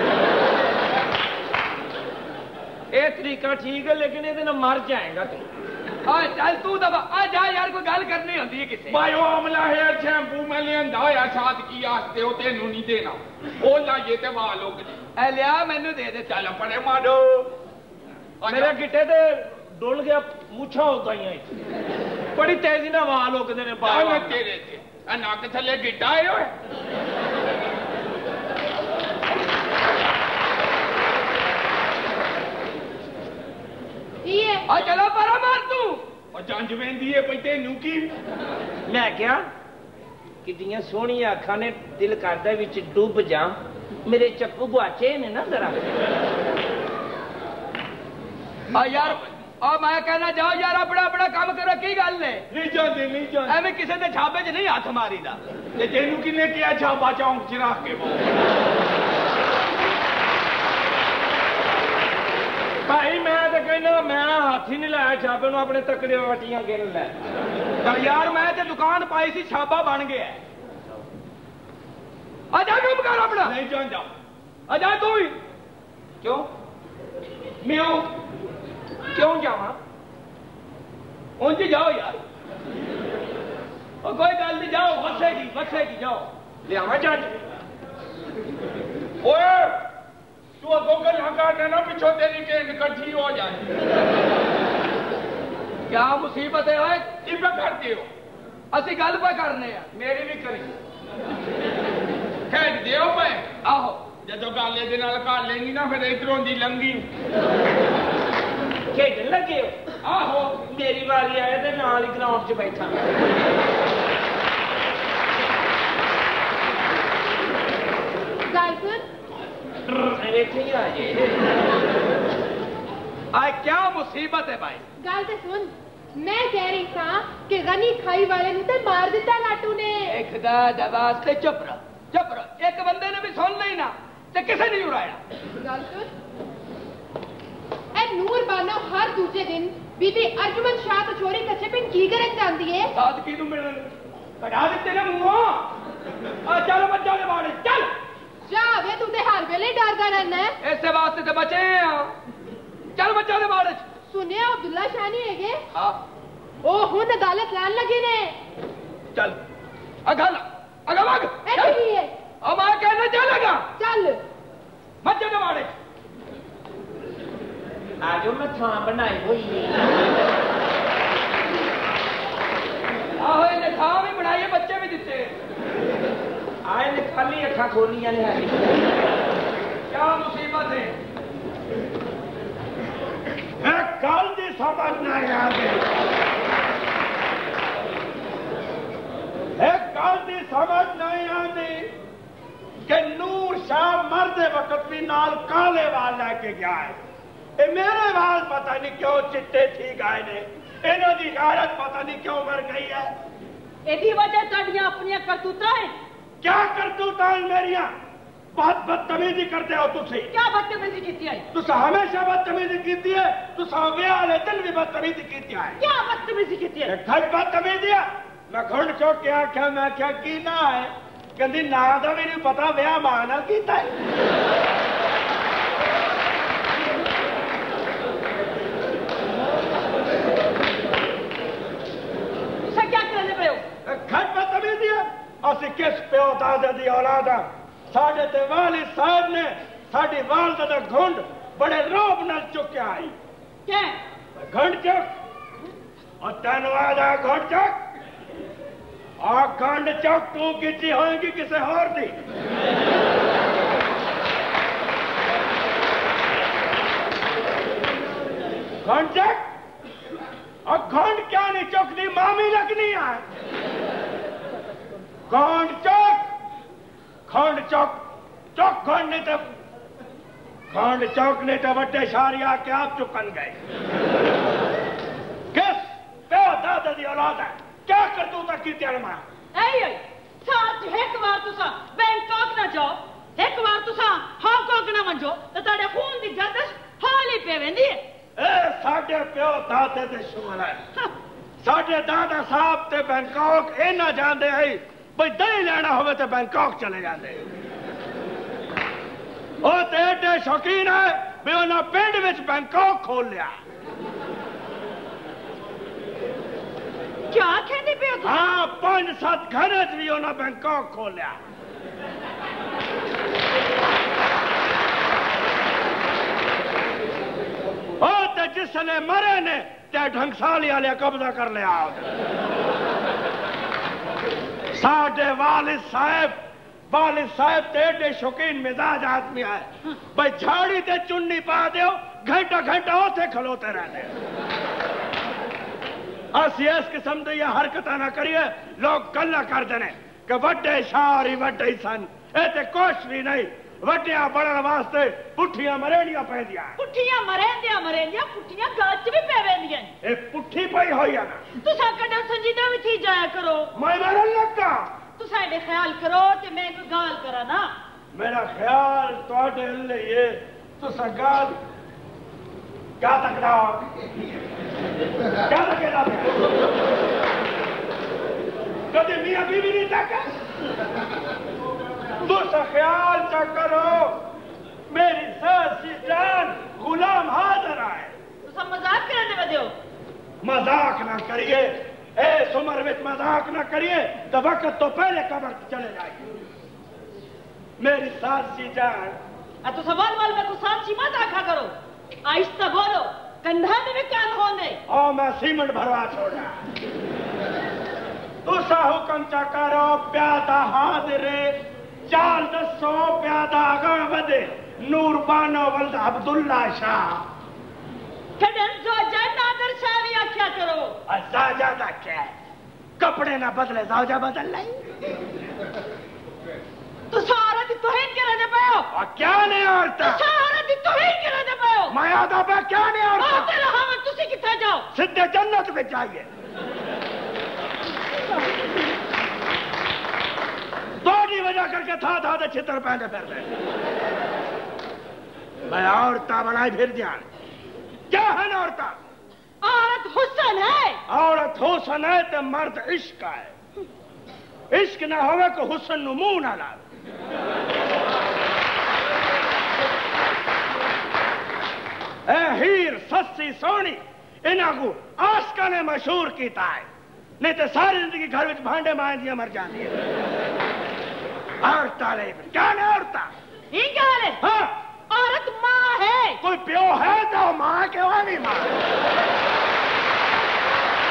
ये तरीका ठीक है लेकिन ये मर जाएगा तू। आ चल तू दबा आ जा यार कोई गल करनी होती है किसे। बायो आमला हेयर शैम्पू मैं लियांदा होया सादगी आस्ते ओ तेनू नहीं देना ओ लाइए ते वाल लोग ए लिया मैनू दे दे चल पड़े मारो मेरे गिट्टे ते डुल गया मूछा हो गई बड़ी तेजी ना वाल उगदे ने बाल तेरे ते नक थले गिट्टा आए होए ये आ चलो परा मार तू और जंज वेंदी है पई तेनू की मैं क्या कितनी सोहनी अखा ने दिल करदा विच डूब जा मेरे चक्कू गुआचे ने ना जरा। आ यार आ मैं कहना जाओ यार अपना अपना काम करो की गल ने नहीं जाते नहीं जाते एवं किसी के छापे च नहीं हाथ मारी दा ते तेनू किने किया छापा चौंक च रख के भाई मैं तो कहना मैं हाथ ही नहीं लाया छापे नूं अपने तकड़े वटियां गिन लै। यार मैं तो दुकान पाई सी छापा बन गया आजा काम कर अपना नहीं जान जा आजा तू ही क्यों म्यों क्यों जावा उंज जाओ यार और कोई गल नहीं जाओ बसेगी बसेगी जाओ लियावा जंज ओए तू अगो गल्लां करना ना पिछो तेरी टेंड कट्ठी हो जाए। क्या मुसीबत है ओए की पे करते हो असि गल पे करने आ मेरी भी करी खेड दियो पे आहो जदों गाले दे नाल कर लेंगी ना फिर इधरों दी लंगी खेडन लगे हो। आहो मेरी बारी आए तो नाल ही ग्राउंड च बैठा गल सुन वेखे ही आ जाए आ क्या मुसीबत है भाई गल तो सुन मैं कह रही था कि गनी खाई वाले ने तो मार दिता लाटू ने। एक दा दवास्ते चुप रहो चुप रहो एक बंदे ने भी सुन ली ना ते किसे नहीं उड़ाया। गल सुन ए नूर बानो हर दूसरे दिन बीबी अर्जुमन शाह तो छोरी कच्चे पिंड की करन जांदी है सादगी नूं मिलन कढ़ा दिते ना मुंहों आ चल बच्चा दे बाड़े चल जा वे तू ते हर वेले डरदा रहना है ऐसे वास्ते ते बचे आ चल बच्चा दे बाड़े सुनिया अब्दुल्ला शाह नहीं हैगे हां ओ हुन अदालत लान लगे ने चल अगल अगल भाग ऐसे ही है अब मैं कहना चलेगा चल बच्चे दे बाड़े आजो मैं थां बनाई हुई है आहो इन्हें थां भी बनाई है बच्चे भी दिते आए ने खाली अखा खोलियां ने है क्या मुसीबत है एक गल दी समझ ना आवे एक गल दी समझ नहीं आती कि नूर शाह मरदे वक्त भी नाल काले वाल लेके गया है ए मेरे वाल पता नहीं क्यों चिट्टे थी गए ने इन्हों की गैरत पता नहीं क्यों मर गई है एदी वजह तड़ियां अपनी करतूता है क्या करतूता है मेरिया बहुत बदतमीजी करते हो तुसी क्या बदतमीजी की है तुसा हमेशा बदतमीजी की है तुसा ब्याह वाले दिन भी बदतमीजी की है क्या बदतमीजी की है घट बदतमीजी है मैं घुंड चौक के आख्या मैं आख्या की ना है कहती ना तो भी नहीं पता ब्याह मां नाल कीता है क्या करने पे हो घट बदतमीजी है असि किस प्यो दादे दी औलाद आ साडे ते वालिद साहब ने साडी वालदा दा घुंड बड़े रोब नाल चुक्या आई क्या घुंड चुक और धन्यवाद आ घुंड चुक आ घुंड चुक तू कीती होएगी किसे और दी घुंड चुक और घुंड क्या नहीं चुकती मामी लगनी है घुंड चुक खंड चौक चौक खंड नहीं तो खंड चौक नहीं तो बट्टे शारिया के आप चुकन गए किस प्यो दादा दी औलाद है क्या कर तू तक की तेरे मां ऐ ऐ साथ एक बार तुसा बैंकॉक ना जाओ एक बार तुसा हांगकांग ना मंजो तो ताड़े खून दी गर्दिश हाली पे वेंदी है ए साडे प्यो दादे दे शुमल है साडे दादा साहब ते बैंकॉक ए ना जांदे है भाई दही लेना हो तो बैंकॉक चले जाते वो तो एडे शौकीन है भी उन्हें पिंड विच बैंकॉक खोल लिया क्या कहते पे हो हाँ पांच सात घर भी उन्हें बैंकॉक खोल लिया वो तो जिसने मरे ने ते ढंगसाली वाले कब्जा कर लिया साडे वालिद साहब वालिद साहब तेरे शौकीन मिजाज आदमी है भाई झाड़ी ते चुन्नी पा दो घंटा घंटा उसे खलोते रहने असी इस किस्म की हरकत ना करिए लोग गल्ला कर देने कि वड्डे शारी वड्डे सन ए ते कुछ भी नहीं वड्डिया बढ़न वास्ते पुठियां मरेंदियां पैंदियां पुठियां मरेंदियां मरेंदियां पुठियां गच भी पे वेंदियां ए पुठी पई होई है ना तुसा कदे संजीदा भी थी जाया करो मैं मरन लगा तुसा दे ख्याल करो ते मैं कोई गाल करा ना मेरा ख्याल तोड़े लिए तुसा गाल क्या तकड़ा क्या तकेदा कदे मियां बीवी नहीं तक तुसा ख्याल चा करो मेरी सासी जान गुलाम हाजिर आए तुसा मजाक करने बदे हो मजाक ना करिए ए उम्र में मजाक ना करिए तो वक्त तो पहले कब्र चले जाएगी मेरी सासी जान आ तो सवाल वाल में को साची मत आखा करो आहिस्ता बोलो कंधा में भी कान होंदे ओ मैं सीमेंट भरवा छोड़ा तुसा हुक्म चा करो प्यादा हाजिरे चाल दसो प्यादा आगा वधे नूर बानो वल्द अब्दुल्ला शाह कदम जो नादर शाह भी आख्या करो जाजा दा क्या कपड़े ना बदले जाजा बदल लाई तो सारा दी तोहीन करे दे पायो और क्या नहीं औरता सारा दी तोहीन करे दे पायो मैं आदा पे क्या नहीं औरता ओ तेरा हम तुसी किथे जाओ सीधे जन्नत में जाइए थोड़ी वजह करके था था तो छितर पहने फिर रहे मैं औरता बनाई फिर ध्यान क्या है ना औरता औरत हुस्न है औरत हुस्न है तो मर्द इश्क है इश्क ना होवे को हुस्न नु मुंह ना लावे ए हीर सस्सी सोनी इन्हां को आशका ने मशहूर कीता है नहीं तो सारी जिंदगी घर में भांडे मांझियां मर जाती है औरता नहीं क्या नहीं औरता ये क्या है हाँ औरत माँ है कोई प्यो है तो माँ के वाली माँ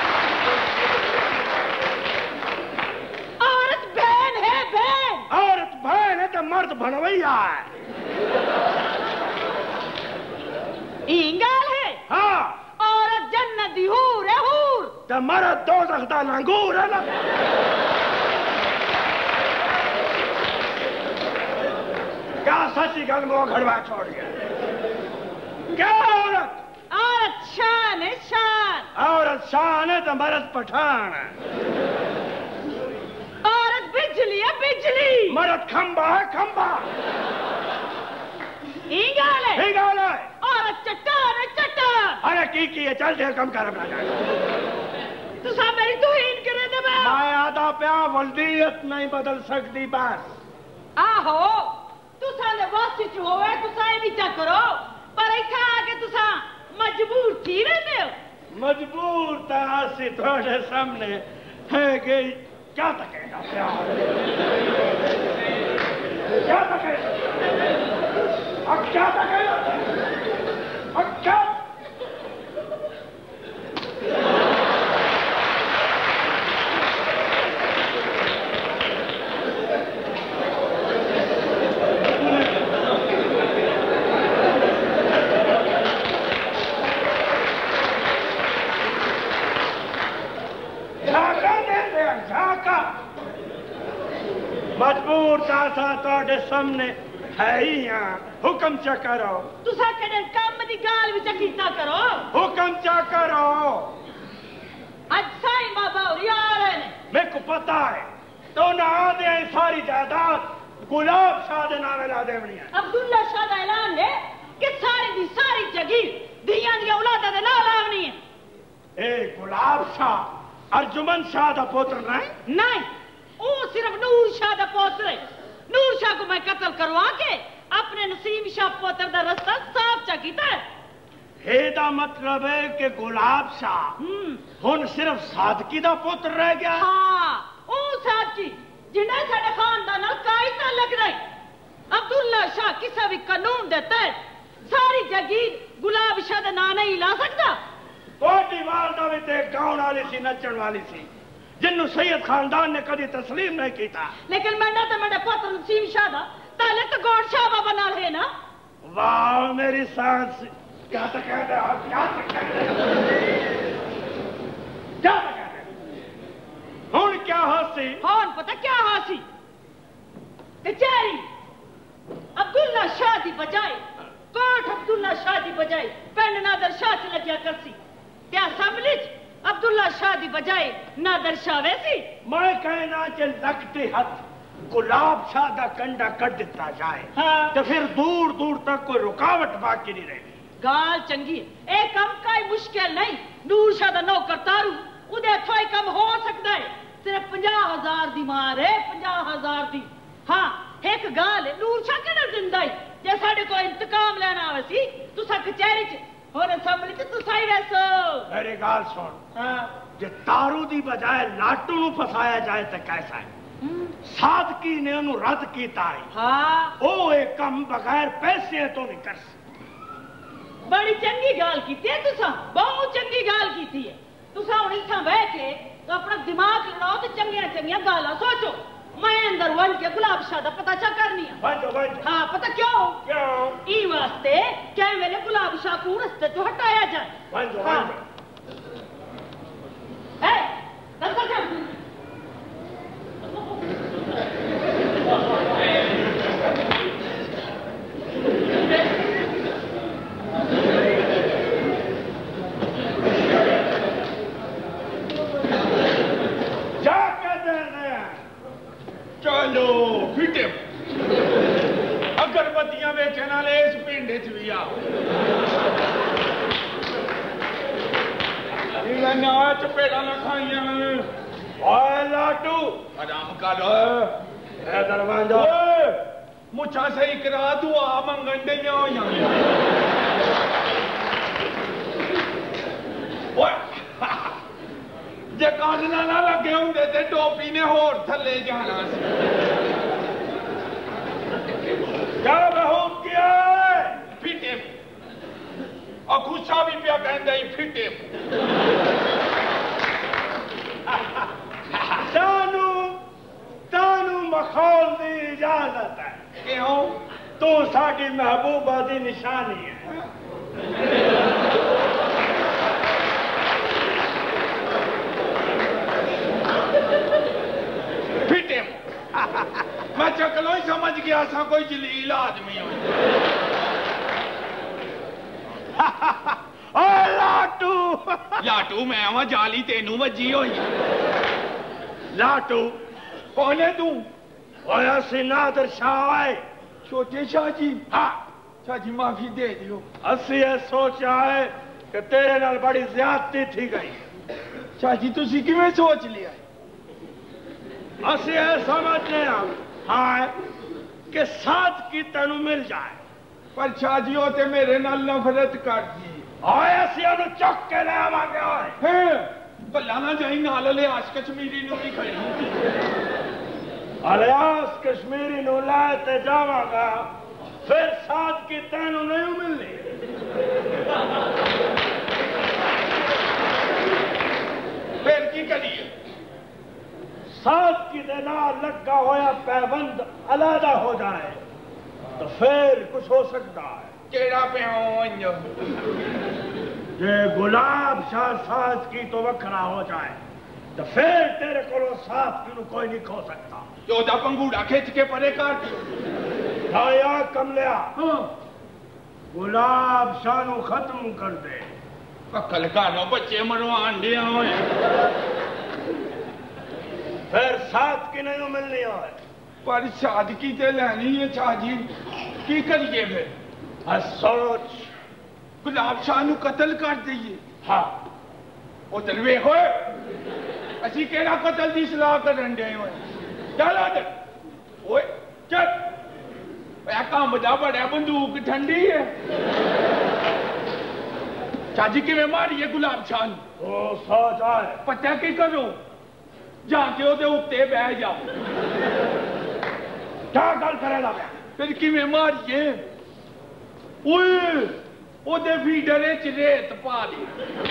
औरत बहन है बहन औरत मर्द बनवैया है। इंगाल है हाँ औरत जन्नत दी हूर है हूर तो मर्द दोज़ख दा लंगूर है ना। क्या सच्ची गल मो घड़वा छोड़ गया? क्या औरत? औरत शान है शान। औरत शान है तो मर्द पठान है। औरत बिजली है बिजली। मर्द खंबा है खंबा। इंगाल है इंगाल है। औरत चट्टान है चट्टान। अरे की की है चल दे कम कर अपना जाए। तू सा मेरी तौहीन करे दे मैं। मैं आदा प्या वल्दियत नहीं बदल सकती बस। आहो तुसा ने वासी च होवे तुसा ये विचा करो पर इथा आके तुसा मजबूर थी रहते हो। मजबूर था से थोड़े सामने है कि क्या तकेगा प्यार क्या तकेगा अब क्या तकेगा अब क्या मजबूर था थोड़े सामने है ही यहाँ हुक्म चा करो। तुसा कदे काम दी गाल विच कीता करो। हुक्म चा करो। आज साईं बाबा और यार है मेरे को पता है तो ना दे सारी जायदाद गुलाब शाह दे नाम ला देवनी है। अब्दुल्ला शाह दा ऐलान है कि सारी दी सारी जगीर दियां दी औलादा दे नाल आवनी है। ए गुलाब शाह अर्जुमन शाह दा पुत्र नहीं? नहीं वो सिर्फ नूर शाह दा पुत्र है। नूर शाह को मैं कत्ल करवा के अपने नसीम शाह पुत्र दा रास्ता साफ चा कीता है। हेदा मतलब है कि गुलाब शाह हुन सिर्फ सादकी दा पुत्र रह गया। हाँ ओ सादकी जिन्हें साडे खानदान नाल काई ताल्लुक नहीं। अब्दुल्ला शाह किसी भी कानून दे तहत सारी जगीर गुलाब शाह दे नाम नहीं ला सकता। कोटी वालदा भी ते गाउन वाली सी नचण वाली सी जिन्नू सैयद खानदान ने कभी तस्लीम नहीं किया। लेकिन मैंने तो मेरे पुत्र नसीम शाह दा ताले तो गौर शाह बाबा नाल है ना। वाह मेरी सांस क्या तो कह रहे हो क्या तो कह रहे हो क्या तो कह रहे हो हुन क्या हासी हुन पता क्या हासी कचहरी अब्दुल्ला शाह दी बजाय कोट अब्दुल्ला शाह दी बजाय पिंड नादर शाह च लग्या करसी क्या असेंबली च अब्दुल्ला शाह दी बजाय नादर शाह वैसी। मैं कहना च लगते हाथ गुलाब शाह दा कंडा कट दिता जाए। हाँ। तो फिर दूर दूर तक कोई रुकावट बाकी नहीं रहेगी। गाल चंगी ए कम काई मुश्किल नहीं। नूर शाह दा नौकर तारू उदे थोई कम हो सकता है। सिर्फ पचास हजार दी मार है पचास हजार दी। हाँ एक गाल है नूर शाह केड़ा जिंदा है जे साडे को इंतकाम लेना आवे सी तुसा कचहरी च और असेंबली च तुसा ही वैसो। मेरी गाल सुन। हाँ जे तारू दी बजाय लाटू नु फसाया जाए तो कैसा है? सादकी ने उन्हें रद्द किया है। हाँ ओ एक कम बगैर पैसे तो नहीं कर सकते। बड़ी चंगी गाल की है तुसा बहुत चंगी गाल की है। तुसा हुन इत्थां बह के तो अपना दिमाग लड़ाओ तो चंगियां चंगियां गालां सोचो। मैं अंदर वन के गुलाब शाह दा पता चा करनी है। बंजो बंजो। हाँ पता क्यों क्यों ई वास्ते क्या मेरे गुलाब शाह को रास्ते तो हटाया जाए। बंजो हाँ। बंजो। ए दरअसल क्या चलो फिटे अगरबत्तियां बेचने वाले इस पिंड च भी आ चपेड़ा न खाइया लाटू आराम कर दरवाजा मुछा सही करा तू आ मंगन दिया जे कानना ना लगे होंगे तो टोपी ने होर थले जाना क्या बहुत किया फिटे और गुस्सा भी पिया कहता ही फिटे सानू सानू मखौल की इजाजत है। क्यों? तू साडी महबूबा दी निशानी है। फिटे मैं चकलो ही समझ गया सा कोई जलील आदमी हो। लाटू लाटू मैं आवा जाली तेनू वजी होई। लाटू कौन है तू? ओया सी नादर शाह है। छोटे शाह जी? हाँ शाह जी माफी दे दियो। असी ये सोचा है कि तेरे नाल बड़ी ज्यादती थी गई। शाह जी तुसी किवें सोच लिया? असी ये समझने हाँ कि साथ की तेनू मिल जाए। पर शाह जी होते मेरे नाल नफरत कर दी। ओए असी ओनू चुक के ले आवांगे। ओए हैं भला ना जाई नाल ले आश कश्मीरी नू भी खड़ी। अलियास कश्मीरी नू लाए ते जावांगा फिर साथ की तेनू नहीं मिलनी। फिर की करिए? साथ की दे नाल लगा होया पैबंद अलहदा हो जाए तो फिर कुछ हो सकता है। केड़ा पैबंद? ये गुलाब शाह साथ की तो वखरा हो जाए तो फिर तेरे को साथ की कोई नहीं खो सकता। चौदह पंगूड़ा खिंच के परे काट दियो। आया कमलिया गुलाब शाह नू खत्म कर दे। कल कानो बच्चे मरवान दिया होए फिर साथ की नहीं मिलनी है। पर सादगी ते लेनी है शाह जी की करिए फिर? सोच गुलाब शाह नू कत्ल कर दईए। हाँ उधर वेखो असी केड़ा कत्ल की सलाह करन दे होए। चल उधर ओए चल ए काम दा बड़ा बंदूक ठंडी है। शाह जी किवें मारिए गुलाब शाह नू? ओ सोच आए पता की करो जाके ओदे उत्ते बह जाओ। क्या गल करेगा? फिर किवें मारिए? ओए ओदे फीडरे च रेत पा दी।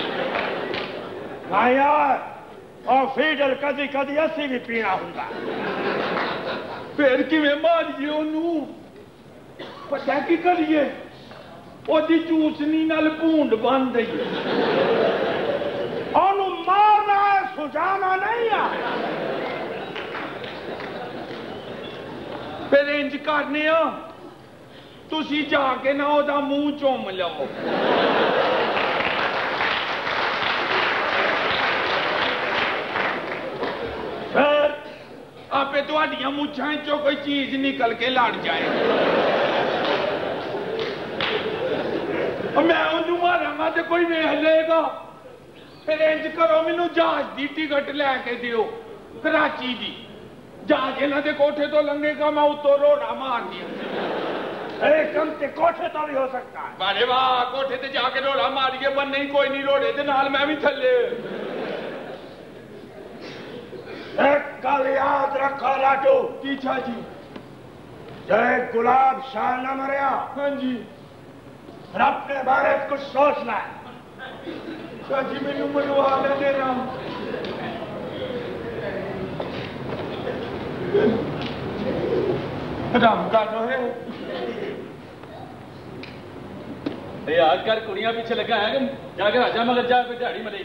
हाँ यार और फीडर कदी कदी असी भी पीना हुंदा। फिर किवें मारिए ओनू? पता की करिए? ओदी चूसनी नाल भूंड बन दईए। ओनू मारना है सुझाना नहीं है। फिर इंज करने आ तुसी जाके ना ओदा मुंह चुम लवो। फिर आपे तुहाडियां मुछां चो कोई चीज निकल के लड़ जाए। मैं ओनू मारांगा तो कोई वेख लेगा। फिर इंज करो मैनू जहाज की टिकट लैके दियो कराची दी। जहाज इन्हां दे कोठे तो लंघेगा मैं उत्तों रोड़ा मार दिया। एकदम ते कोठे तो भी हो सकता है। अरे वाह कोठे ते जाके रोड़ा मारिए पर नहीं कोई नहीं रोड़े दे नाल मैं भी थल्ले। एक गल याद रखो लाटू। की छा जी? जय गुलाब शाह न मरिया। हाँ जी। और अपने बारे में कुछ सोचना है। शाह जी मैनू मरवा ले देना। राम कानो है यार कर कुड़ियां पीछे लगा है जाके राजा मगर जा कोई दिहाड़ी मरे।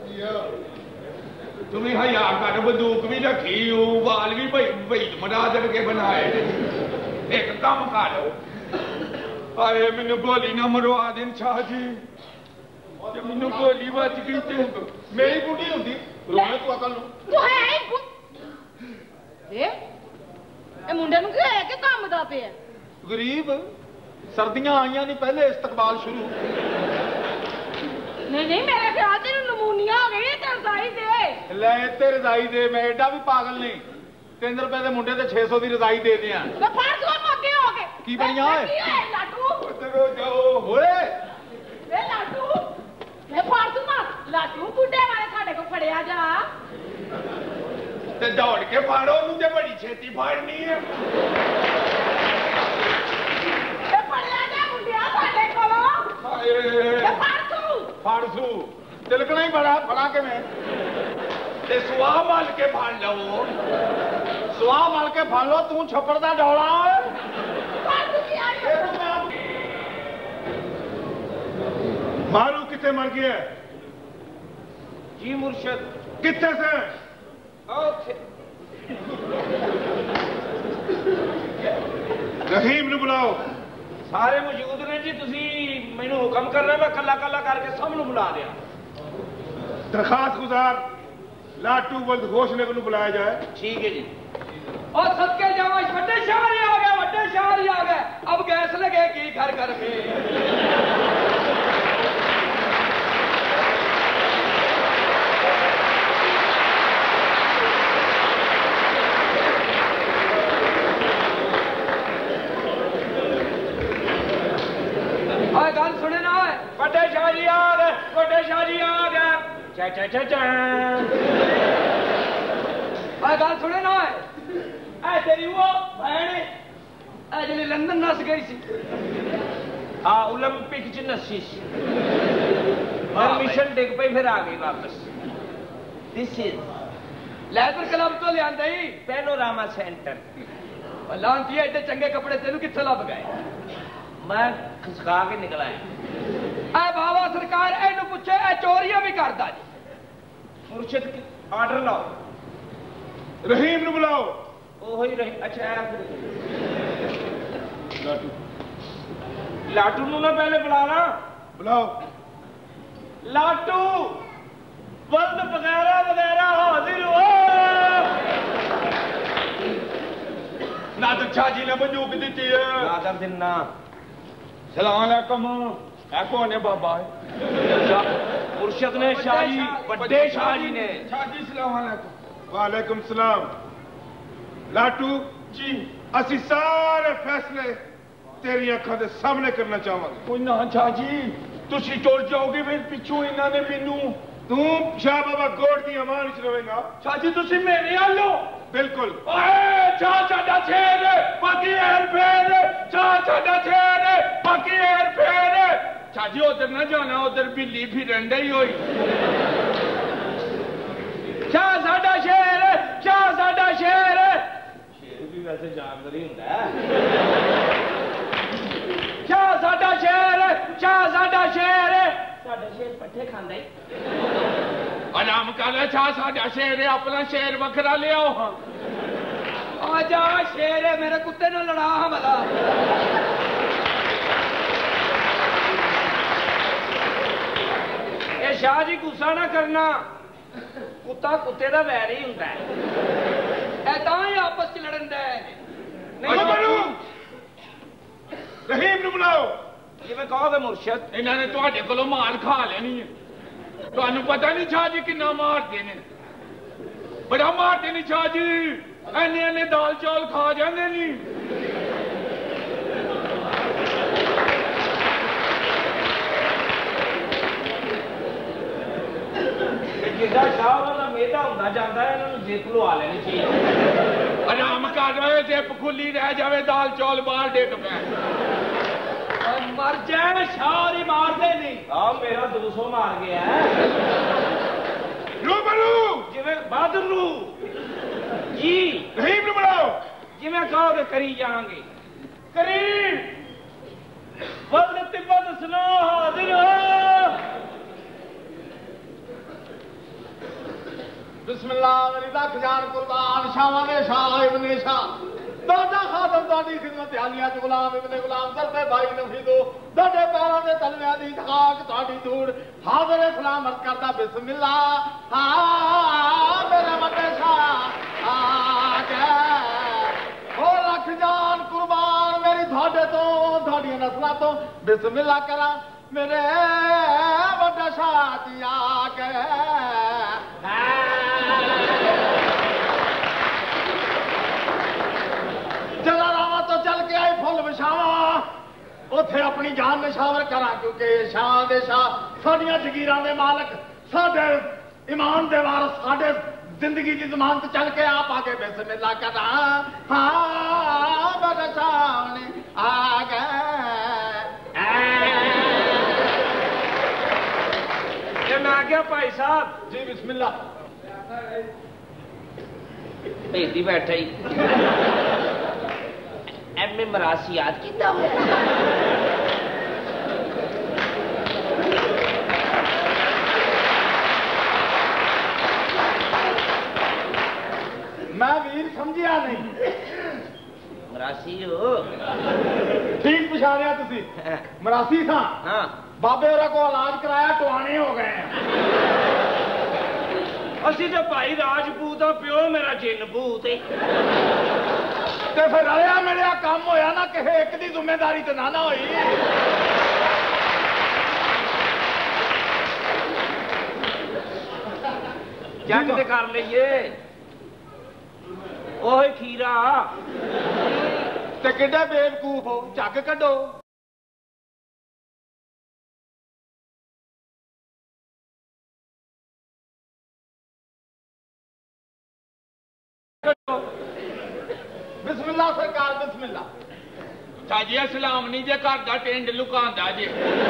तुम्हें हया कर बंदूक भी रखी हो बाल भी भाई भाई मरादर के बनाए। एक काम कर आए मैनू गोली ना मरवा देन शाह जी। मैनू गोली बच गई ते मेरी बुढ़ी होती रोने तू अकल तू है ए ए मुंडे नु की है कि काम दा पे है? गरीब सर्दियां आईयां नहीं पहले इस्तकबाल शुरू। नहीं नहीं मेरे ख्याल से नमूनिया हो गई ते रजाई दे ले ते रजाई दे। मैं एडा भी पागल नहीं। तीन रुपए के मुंडे ते छे सौ की रजाई दे दिया। मैं फाड़ दूं मौके हो गए। की बढ़िया है लाटू उधर जाओ ओए वे लाटू मैं फाड़ दूं ना लाटू बुड्ढे वाले साडे को फड़िया जा ते दौड़ के फाड़ो नू ते बड़ी छेती फाड़नी है। ए फड़िया जा बुड्ढिया साडे कोलो ए फाड़ तू फाड़सू तिलकना ही बड़ा फड़ा के मैं ते सुहा माल के फाड़ लो। सुहा मल के फाड़ लो तू छप्पड़ दा डोला। कितने मर गया? जी मुर्शद। कितने से? रहीम ने बुलाओ। सारे मौजूद ने जी, तुसी मैनू हुक्म करना, मैं कला कला करके सब नूं बुला दिया। दरखास्त गुजार लाटू बल्द घोष ने को बुलाया जाए। ठीक है जी। और सबके जाओ, बड़े शहर ही आ गए, बड़े शहर ही आ गए। अब गैस लगेगी घर घर में। गल सुने ना, बड़े शाह जी आ गए, बड़े शाह जी आ गए। चा चा चा चा। गल सुने ना, ऐ तेरी वो बहन ऐ जिहड़ी लंदन नस गई सी, आ ओलंपिक च नसी सी, परमिशन डिग पई, फिर आ गई वापस। दिस इज लेदर क्लब तो लिया ही पैनोरामा सेंटर। लांती एडे चंगे कपड़े तेन कित्थे लभ गए? मैं खसका के निकला है। ऐ बाबा सरकार एनू पूछे, ऐ चोरियां भी करदा जी। मुर्शिद आर्डर लाओ। रहीम ने बुलाओ। ओहो ही रहीम। अच्छा लाटू लाटू नू ना पहले बुलाना। बुलाओ। लाटू बल्द वगैरह वगैरह हाजिर हो। नादर शाह जी ने बंदूक दी है। नादर दिन्ना। सलाम अलैकुम। है कौन है बाबा? मुर्शद ने शाह जी, बड़े शाह जी ने। शाह जी सलाम अलैकुम। वालेकुम सलाम। लाटू जी, असी सारे फैसले तेरी अखां दे सामने करना चाहांगे। कोई ना शाह जी, तुसी टुर जाओगे फिर पिछू इन्हां ने मैनू। तू शाह बाबा गोड़ दी अमान च रवेगा। शाह जी तुसी मेरे हाल लो। बिल्कुल। ओए शाह साडा शेर बाकी हेर फेर, शाह साडा शेर बाकी हेर फेर। शाह जी उधर ना जाना, उधर बिल्ली फिरन डई होई। शाह साडा शेर, शाह साडा शेर। शेर भी वैसे जानवर ही हुंदा है। शाह साडा शेर, शाह साडा शेर। साडा शेर पट्ठे खांदा ही। आराम कर, शाह साडा शेर है, अपना शेर वखरा ले आओ। हाँ आजा शेर है, मेरे कुत्ते ने लड़ा हमला। ए शाह जी गुस्सा ना करना, कुत्ता कुत्ते का वैर ही हुंदा है। तां ही आपस च लड़न दे। रहीम ने बुलाओ। जिवें कहोगे मुर्शद। इन्हां ने तुहाडे कोलों मार खा लेनी है। तुहानू पता नहीं शाह जी किन्ना मारते ने? बड़ा मारते ने शाह जी, एने एने दाल चौल खा जाते नहीं। जिहड़ा शाह वाला मेदा हुंदा जांदा है, इन्हां नूं जिप लवा लेनी चाहिए। आराम कर रहे, जिप खुली रह जावे, दाल चौल बाहर डिग पे। मर जाए, शाह ही मारते नहीं। हाँ मेरा दो सौ मार गया है। रूबरू जिवें बहादुर जी। रहीम ने बुलाओ। जिवें कहोगे करी जाएंगे। करीम वल्द तिब्बत सुनो हाजिर हो। बिस्मिल्लाह मेरी लख जान कुर्बान शाह ने शाह इब्ने शाह दादा खादम दादी खिदमत हालिया च गुलाम इब्ने गुलाम दरते भाई नफीदो दादे पैरों के तलवे दी खाक ताड़ी धूड़ हाजिर सलाम अर्ज करदा बिस्मिल्लाह। हाँ मेरे वड्डे शाह आ गए। ओ लख जान कुर्बान मेरी थोड़े तो थोड़ियां नस्लां तो बिस्मिल्लाह करा मेरे वड्डे शाह जी आ गए। चला रहा तो चल के आई फुल विछावा, उथे अपनी जान निशावर करा, क्योंकि शाह दे शाह साडियां जगीरां दे मालक, साडे ईमान दे वारस, साडे जिंदगी की जमानत चल के आप आगे बिस्मिल्लाह करा। हाँ मेरे सामने आ गए। मैं आ गया भाई साहब जी बिस्मिल्लाह। भेदी बैठे ही एम ए मरासियात किया मरासी हो ठीक पछाणिया तुसी मरासी था हाँ बाबे होरा को इलाज कराया टवाने हो गए हैं असी तो भाई राजपूत आ प्यो मेरा जिन भूत है ते फिर रलिया मिलिया काम होया ना कि एक दी जिम्मेदारी ते ना ना होई जग ते कर लईए ओह खीरा ते किड्डे बेवकूफ हो झग कड्डो बिस्मिल्लाह सरकार बिस्मिल्लाह साजिया सलाम नहीं जे घर दा टेंड लुकांदा जे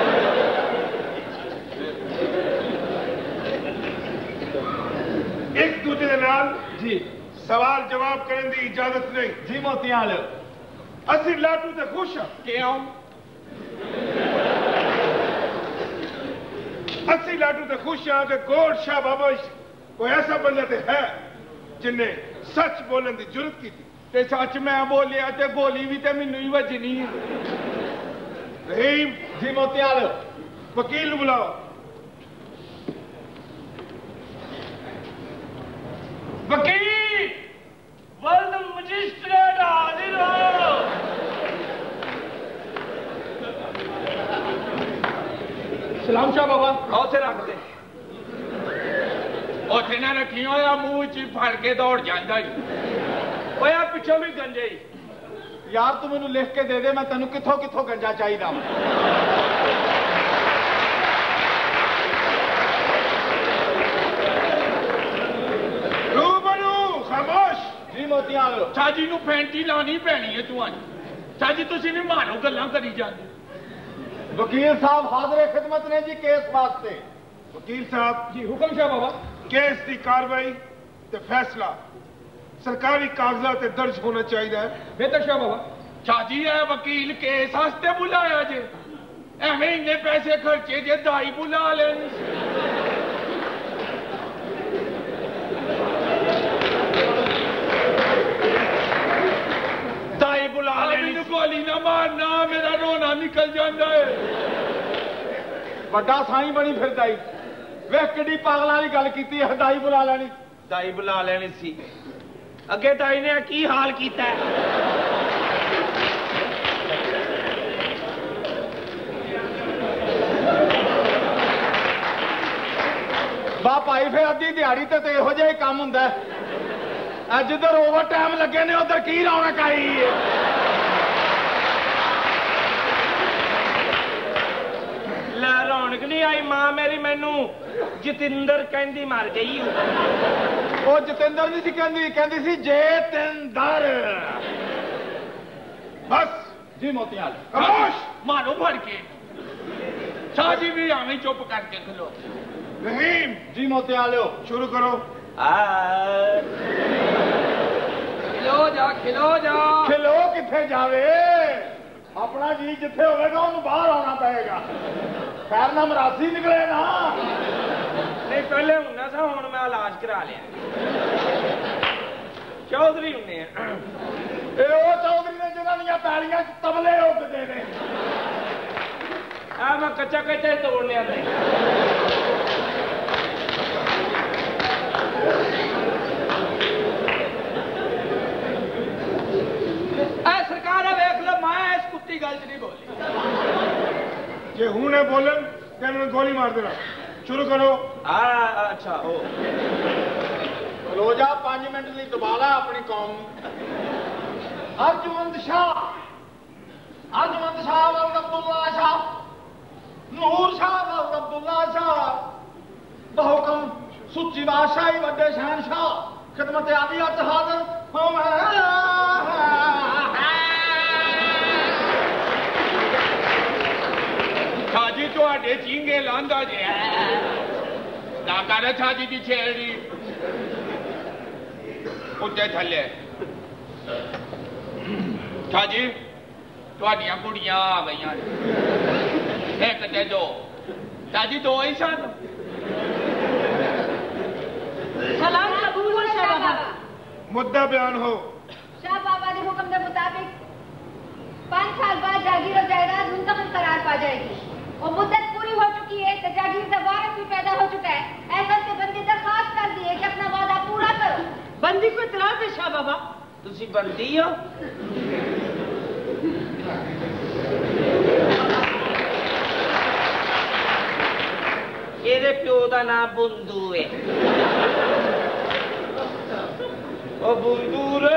एक दूजे दे नाल जी सवाल जवाब करने की इजाजत नहीं जी मोतियाल असि लाटू ते खुश हाँ क्यों असि लाटू ते खुश हाँ कि गोड शाह बाबा कोई ऐसा बंदा ते है जिन्हें सच बोलने की जरूरत की थी ते सच मैं बोलिया ते गोली भी ते मैनू ही वजनी है रहीम जी मोतियाल वकील बुलाओ वकील वर्ल्ड मजिस्ट्रेट हाजिर हो सलाम शाह बाबा उसे रख दे उसे ना रखी होया मुंह च फड़ के दौड़ जाता ओया पिछों भी गंजे यार तू मैनू लिख के दे दे मैं तेन किथों किथों गंजा चाहिदा रूबरू खामोश जी मोतियाल साजी नू फैंटी लानी पैनी है तू अज साजी तुसी नहीं मानो गल्लां करी जांदे वकील साहब हाजिर खिदमत ने जी केस वास्ते वकील साहब जी हुक्म शाह बाबा केस की कार्रवाई ते फैसला सरकारी कागजात ते दर्ज होना चाहिए बेहतर शाह बाबा साजी है वकील केस वास्ते बुलाया जे एवें इन्ने पैसे खर्चे जे दाई बुला लेनी दाई बुला लेनी मैनू गोली ना मारना मेरा रोना निकल जाता है बड़ा साई बनी फिर दाई वेख किड्डी पागलां वाली गल कीती है दाई बुला लेनी दाई बुला लेनी सी अगे दाई ने की हाल कीता है वाह भाई फिर अद्धी दिहाड़ी ते इहो जिहा ही काम हुंदा है जिधर ओवर टाइम लगे ने उधर की रौनक आई है लै रौनक नहीं आई मां मेरी मैनू जतिंदर कहंदी मर गई वो जतिंदर नहीं सी कहंदी कहंदी सी जेतिंदर बस जी मोतियाल खामोश मारो फड़ के साजी भी आवें चुप करके खलो रहीम जी मोतियाल शुरू करो खिलो जा खिलो जा खिलो किथे जावे अपना जी जिथे होगा उन्हें बाहर आना पड़ेगा खैर ना मरासी निकले ना नहीं पहले होना था हुण मैं इलाज करा लिया चौधरी हुने ए ओ चौधरी ने जिन्हां दियां पैलियां च तबले उगदे ने आ मैं कच्चा कच्चा ही तोड़ने आंदा सरकार वेख लो मैं इस कुत्ती गल च नहीं बोली जे हूं ने बोलन ते मैं गोली मार देना शुरू करो आ अच्छा ओ लो जा पांच मिनट लिए दबा ला अपनी कौम अर्जवंत शाह अर्जवंत शाह वल्द अब्दुल्ला शाह नूर शाह वल्द अब्दुल्ला शाह बहुकम सुच्ची बादशाही वड्डे शहनशाह खिदमत आलिया च हाजिर साजी तुहाडे चींगे लांदा जे ना कर साजी दी छेड़ी उत्ते थल्ले साजी तुहाडियां कुड़ियां आ गईयां एक ते दो साजी दो ही सन सलाम कबूल शाह बाबा मुद्दा बयान हो शाह बाबा के हुक्म के मुताबिक पाँच साल बाद जागीर और जायदाद मुंतकिल करार पा जाएगी और मुद्दत पूरी हो चुकी है तो जागीर का वारिस भी पैदा हो चुका है। ऐसा से बंदी दरखास्त कर दी है कि अपना वादा पूरा करो। बंदी को इतराज है शाह बाबा? तुसी बंदी हो? ਇਹਦੇ ਪਿਓ ਦਾ ਨਾਮ ਬੁੰਦੂ ਹੈ। ਉਹ ਬੁੰਦੂ ਰੇ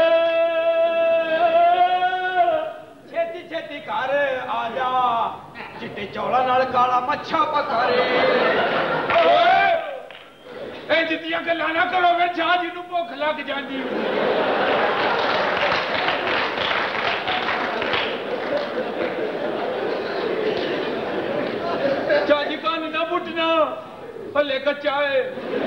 ਛੇਤੀ ਛੇਤੀ ਘਰ ਆ ਜਾ, ਚਿੱਟੇ ਚੌਲਾਂ ਨਾਲ ਕਾਲਾ ਮੱਛਾ ਪਕਾ ਰੇ। ਓਏ ਇੰਜ ਦੀਆਂ ਗੱਲਾਂ ਨਾ ਕਰੋ ਵੇ, ਜਾ ਜਿਹਨੂੰ ਭੁੱਖ ਲੱਗ ਜਾਂਦੀ। चाची कान ना पुटना, हले कच्चा है।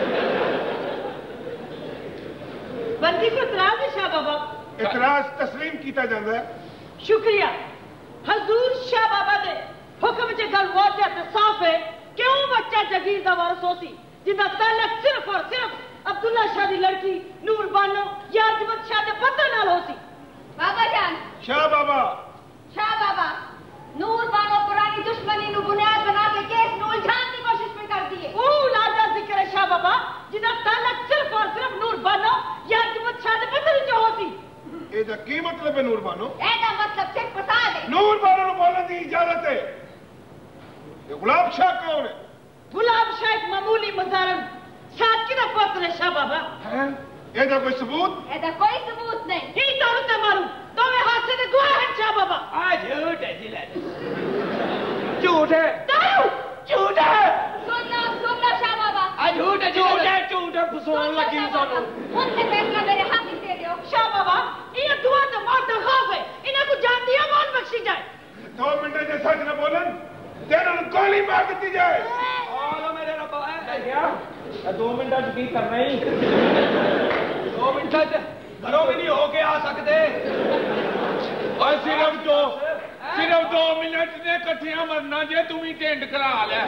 बंदी को इतराज है शाह बाबा? इतराज तस्लीम किया जाता है। शुक्रिया। हजूर शाह बाबा दे हुक्म च गल वाज़ह ते साफ है, क्यों बच्चा जगीर दा वारिस होसी जिंदा ताल्लुक सिर्फ और सिर्फ अब्दुल्ला शाह दी लड़की नूर बानो या अजमत शाह दे पता नाल होसी। बाबा जान। शाह बाबा। शाह बाबा, नूर बानो पुरानी दुश्मनी नु बुनियाद बना के केस नु उलझाने की कोशिश भी करती है। ओ लाजा जिक्र है शाह बाबा जिदा ताल्लुक सिर्फ और सिर्फ नूर बानो या अजमत शाह दे पता नहीं जो होसी। एदा की मतलब है नूर बानो? एदा मतलब सिर्फ फसाद है। नूर बानो नु बोलने की इजाजत है। ये गुलाब शाह कौन है? गुलाब शाह एक मामूली मजारन शाह की ना पुत्र है शाह बाबा। हैं? एदा कोई सबूत? एदा कोई सबूत नहीं। ही तो उनसे मालूम तो मैं हाथ से गवाह है शाह बाबा। आज झूठ है जिला, झूठ है, दारू झूठ है। सुन लो सुन लो शाह बाबा, आज झूठ है, झूठ है, झूठ है, फसौन लगी सानू। उनसे फैसला मेरे हाथ में दे दियो। शाह बाबा ये दुआ तो मौत का खौफ है, इन्हें को जान दिया मान बख्शी जाए। दो मिनट से सच न बोलन तेरे को गोली मार दी जाए। आओ मेरे रब्बा है क्या? दो मिनट की करना ही, दो मिनट घरों में नहीं होके आ सकते। और सिर्फ दो सिर्फ दो मिनट ने कट्ठियां मरना जे तू ही टेंड करा लिया।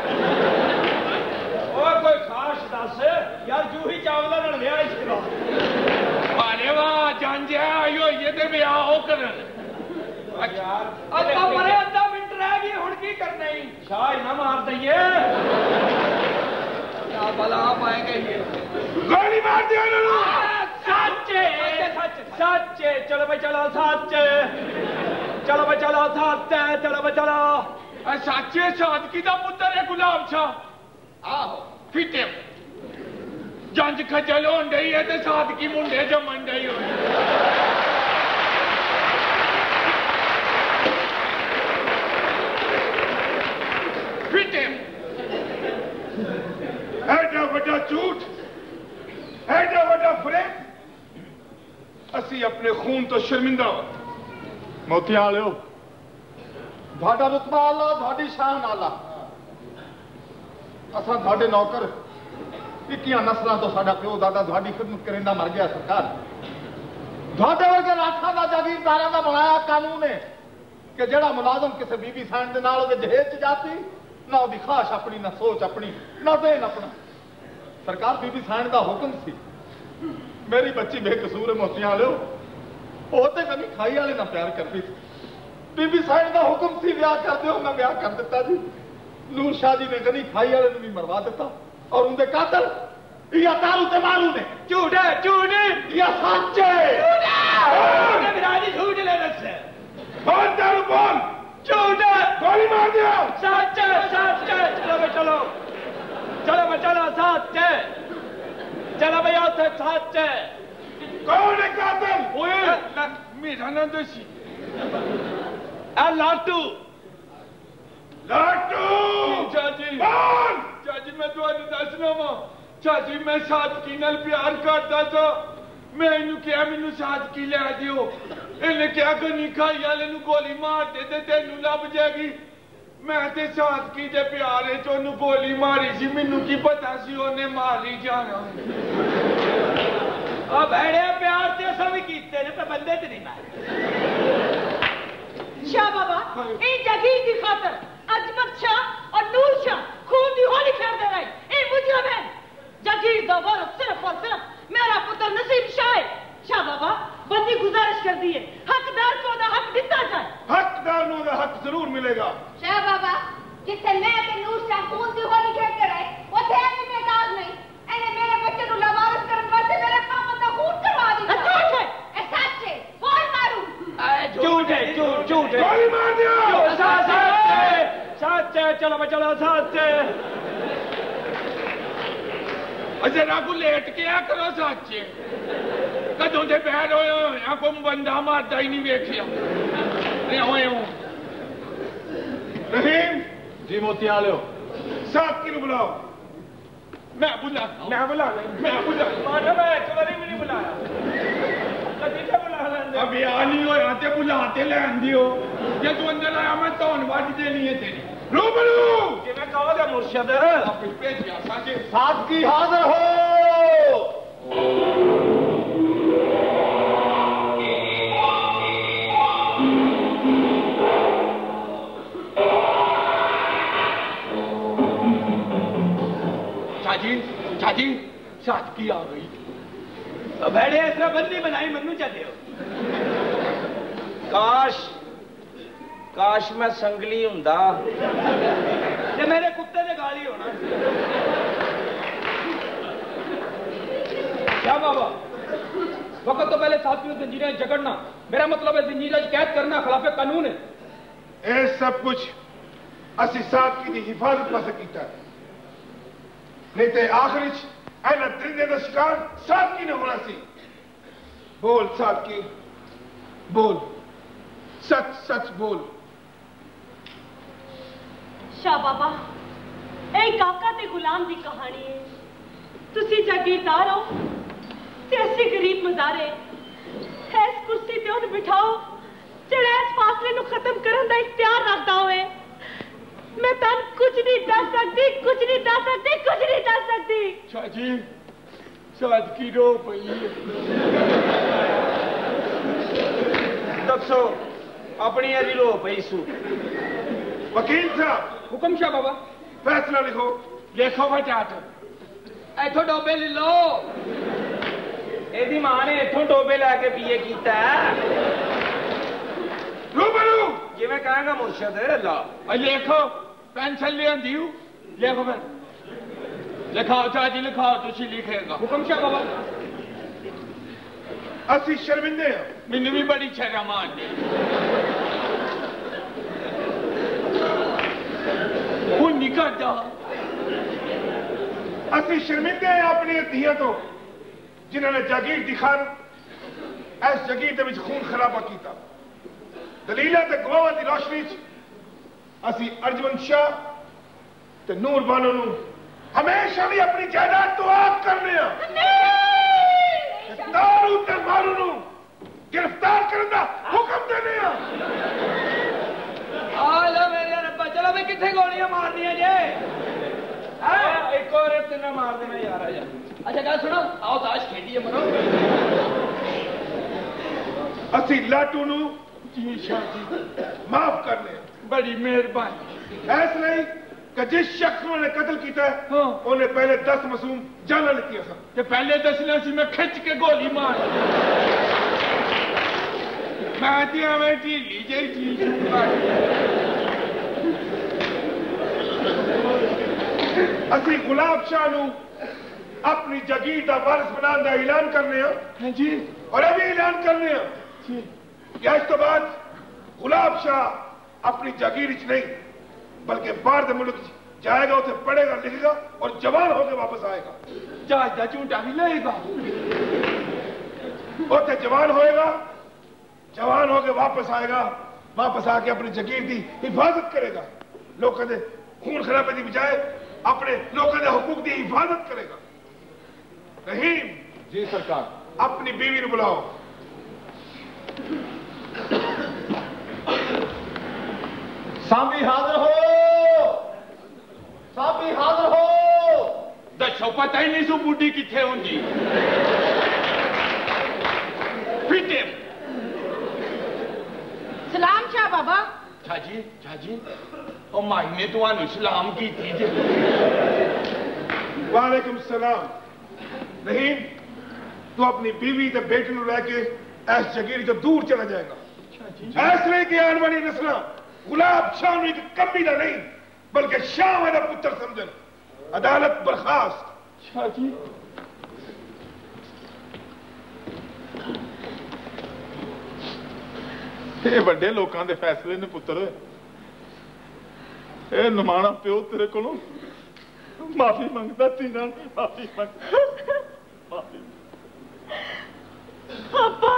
और कोई खास दस यार, जूही चावला नाल विआह इस करा। अरे वाह जांजिया आयो ये ते विआह हो करन। यार अद्धा मरे अद्धा मिनट रह गई, हुण की करना ही? शाह ना मार दईए, क्या भला पाएंगे ये। गोली मार दिया ना। सच्चे सच्चे, चलो भाई चलो सच्चे, चलो भाई चलो सच्चे, चलो भाई चलो। सच्चे सादकी दा पुत्तर है गुलाब शाह। आहो फिटे जंज खजल होन डई है ते सादकी मुंडे जमन डई होई। फिटे एडा बड़ा झूठ, एडा बड़ा फरेब, असी अपने खून तो शर्मिंदा हो। मोतियां वाले ਤੁਹਾਡਾ ਰੁਤਬਾ ਆਲਾ, ਤੁਹਾਡੀ ਸ਼ਾਨ ਆਲਾ। ਅਸਾਂ ਤੁਹਾਡੇ ਨੌਕਰ ਇੱਕੀਆਂ ਨਸਲਾਂ ਤੋਂ ਸਾਡਾ ਪਿਓ ਦਾਦਾ ਤੁਹਾਡੀ ਖਿਦਮਤ ਕਰਿੰਦਾ ਮਰ ਗਿਆ ਸਰਕਾਰ। ਤੁਹਾਡੇ ਵਰਗੇ ਲਾਖਾਂ ਦਾ ਜਾਗੀਰਦਾਰਾਂ ਦਾ ਬਣਾਇਆ ਕਾਨੂੰਨ ਹੈ ਕਿ ਜਿਹੜਾ ਮੁਲਾਜ਼ਮ ਕਿਸੇ ਬੀਬੀ ਸਾਨ ਦੇ ਨਾਲ ਉਹਦੇ ਜਹੇਜ਼ 'ਚ ਜਾਤੀ, ਨਾ ਉਹਦੀ ਖਾਸ਼ ਆਪਣੀ, ਨਾ ਸੋਚ ਆਪਣੀ, ਨਾ ਦੇਨ ਆਪਣਾ। ਸਰਕਾਰ ਬੀਬੀ ਸਾਨ ਦਾ ਹੁਕਮ ਸੀ, मेरी बच्ची बेकसूर है मोतियां वाले होते कभी खाई वाले ना प्यार करती थी। बीबी साइड का हुक्म सी ब्याह कर दो, मैं ब्याह कर दिता जी। नूर शाह जी ने गनी खाई वाले भी मरवा दिता और उनके कातल या तारू ते मारू ने। झूठ है, झूठ या सच है? विराजी झूठ ले रखे। बोल तारू बोल। झूठ है, गोली मार दिया। सच है, सच है। चलो भाई चलो, चलो भाई चलो, सच है। चलो भैया उसे सच है। कौन है कातिल? ओए मेरा ना दोषी ए लाटू। लाटू चाची बोल। चाची मैं तुम्हें दसना वा, चाची मैं सादकी नाल प्यार करता था। मैं इनू क्या मैनू सादकी लै दियो, इन्हें क्या गनी खाई वाले नू गोली मार दे ते तेनू लभ जाएगी। मैं ते सादकी दे प्यारे च ओनू गोली मारी सी, मैनू की पता सी ओने मारी जाना। आ भेड़े प्यार ते असां भी कीते ने, पर बंदे ते नहीं मारे। शाह बाबा ए जागीर की खातर अजमत शाह और नूर शाह खून दी होली खेलते रहे। ए मुजरम है। जागीर दा वारिस सिर्फ और सिर्फ मेरा पुत्र नसीब शाह है। शाह बाबा बंदी गुजारिश कर दी है, हकदार को ना हक दिता जाए। हकदार मिलेगा। शाह बाबा जिथे मैं ते नूर शाह खून दी होली खेलते रहे उथे भी बेकार नहीं। एने मेरे बच्चे नु लवारिस करन वास्ते मेरे खामद दा खून करवा दिया। झूठ है ए सच है बोल मारू। झूठ है झूठ झूठ है गोली मार दिया। सच है सच है चलो मैं चलो सच है। अजय रागू लेट के आ करो सच कदों से पैर होए आपको बंदा मारता ही नहीं वेखिया होए हो। रहीम जी मोतिया लो साहब की बुलाओ। मैं बुला मैं बुला मैं बुला मानो मैं एक बारी भी नहीं बुलाया कदी से बुला लेंदे। अब यार नहीं हो आते बुलाते ले आंदी हो जे तू अंदर आया मैं तौन वाट देनी है तेरी रूबरू जे मैं कहो दे मुर्शिद आप भेज दिया साजे साथ की हाजिर हो। चाची चाची साथ की आ गई। तो बैठे इस तरह बंदी बनाई मन्नू चाहते हो। काश काश मैं संगली हुंदा ते मेरे कुत्ते दे गाली होना। क्या बाबा वक्त तो पहले साथियों जंजीरें जकड़ना मेरा मतलब है जंजीरें कैद करना खिलाफ कानून है। ये सब कुछ असी साहब की हिफाजत वास्ते कीता है नहीं तो आखिर ऐना दरिंदे का शिकार साहब की ने होना सी। बोल साहब की बोल सच सच बोल। शाह बाबा ए काका ते गुलाम दी कहानी है। तुसी जागीरदार हो ते असी गरीब मजारे इस कुर्सी ते उन बिठाओ जेड़ा इस फासले नु खत्म करन दा इख्तियार रखदा होए। मैं तन कुछ नहीं दस सकती कुछ नहीं दस सकती कुछ नहीं दस सकती। चाची साथ की रो पई दसो अपनी अली रो पई सू। वकील साहब हुक्म शाह बाबा फैसला लिखो। लिखो फटाट इथों डोबे ले लो। एदी मां ने इथों डोबे लाके पीए कीता रूबरू जे मैं कहांगा मुर्शिद ला लिखो पेंसिल ले आंदी हूं लिखो फिर लिखाओ चाची लिखाओ तुसी लिखेगा। हुक्म शाह बाबा असी शर्मिंदे हैं। मैनू भी बड़ी शर्म आती हूं नहीं करता। असी शर्मिंदे हैं अपनी धियां तो जिन्होंने जागीर दिखार इस जागीर दे विच खून खराबा किया। दलील ते गवाहां दी रोशनी च असी अर्जमंद शाह ते नूर बानो नू हमेशा भी अपनी जायदाद तो आप करने दारू ते मारू नू गिरफ्तार करने दा हुक्म देने आला मेरे रब्बा चलो मैं किथे गोलियां मारनी है जे एक और तेना मार देना यार आजा। अच्छा गल सुनो आओ ताश खेलिए मरो। असी लाटू नू जी शाह जी माफ करने बड़ी मेहरबानी। ऐस नहीं कि जिस शख्स ने कत्ल किया है हाँ। उन्हें पहले दस मासूम जाना लिखी सन ते पहले दसना सी मैं खिंच के गोली मार मैं ते मैं ढीली जेही चीज असी गुलाब शाह नू अपनी जागीर का वारिस बनाने का ऐलान करने हाँ जी और अभी ऐलान करने कि इस तो बाद गुलाब शाह अपनी जागीर च नहीं बल्कि बाहर के मुल्क जाएगा उसे पढ़ेगा लिखेगा और जवान होकर वापस आएगा। जहाज का झूठा भी लेगा उसे जवान होएगा जवान होकर वापस आएगा वापस आके अपनी जागीर की हिफाजत करेगा। लोगों के खून खराबे की बजाय अपने लोगों के हुकूक की हिफाजत करेगा। रहीम जी सरकार अपनी बीवी ने बुलाओ। सामी हाजिर हो सामी हाजिर हो। दसो पता ही नहीं सू बूढ़ी किथे होंगी फिटे सलाम शाह बाबा। छाजी छाजी ओ माई ने तुहानू सलाम की थी जे वालेकुम सलाम। रहीम तू अपनी बीवी ते बेटे नू लेके इस जगीर तो दूर चला जाएगा। ऐस नहीं कि आने वाली नस्ल गुलाब शाह एक कमी का नहीं बल्कि शाह का पुत्र समझन। अदालत बर्खास्त। शाह जी ये बड़े लोगों के फैसले ने पुत्र। ये नमाना प्यो तेरे को माफी मंगता तीना माफी मंग माफी। पापा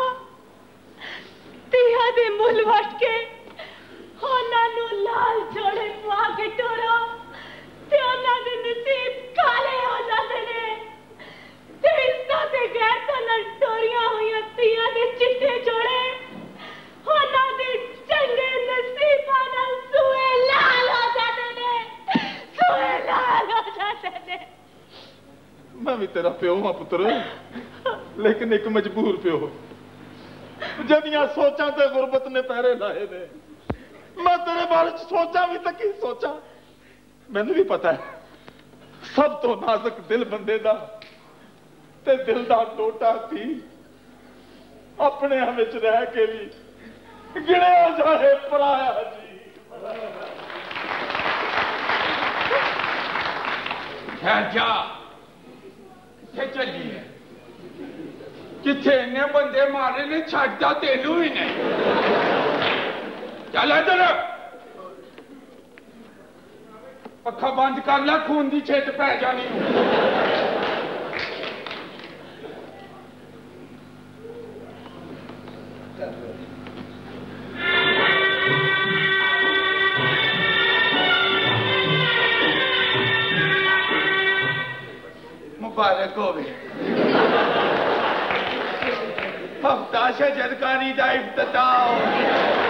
तिया दे मुल वट के ਉਹਨਾਂ ਨੂੰ ਲਾਲ ਛੋੜੇ ਪਾ ਕੇ ਟੋਰੋ ਤੇ ਉਹਨਾਂ ਦੇ ਨਸੀਬ ਕਾਲੇ ਹੋ ਜਾਂਦੇ ਨੇ ਤੇ ਇਸਦਾ ਤੇ ਗੈਰ ਤਾਂ ਨਾਲ ਟੋਰੀਆਂ ਹੋਈਆਂ ਤੀਆਂ ਦੇ ਚਿੱਟੇ ਜੋੜੇ ਉਹਨਾਂ ਦੇ ਚੰਗੇ ਨਸੀਬਾਂ ਨਾਲ ਸੂਏ ਲਾਲ ਹੋ ਜਾਂਦੇ ਨੇ ਸੂਏ ਲਾਲ ਹੋ ਜਾਂਦੇ ਨੇ। मैं भी तेरा प्यो हाँ पुत्र लेकिन एक मजबूर प्यो जदियां सोचा ते गुरबत ने पैरे लाए ने। मैं तेरे बारे च सोचा भी तो की सोचा। मैनू भी पता है सब तो नाजुक दिल बंदे दा ते दिल दा टोटा थी अपने विच रह के भी गिणिया जाए पराया जी। खैर जा किथे चली है किथे इन्ने बंदे मारे ने छड्डा तेनू ही नहीं। चल इधर पक्खा बंद कर ला खून की छिट पै जानी। मुबारक होवे हफ्ता शजरकारी का इफ्तिताह।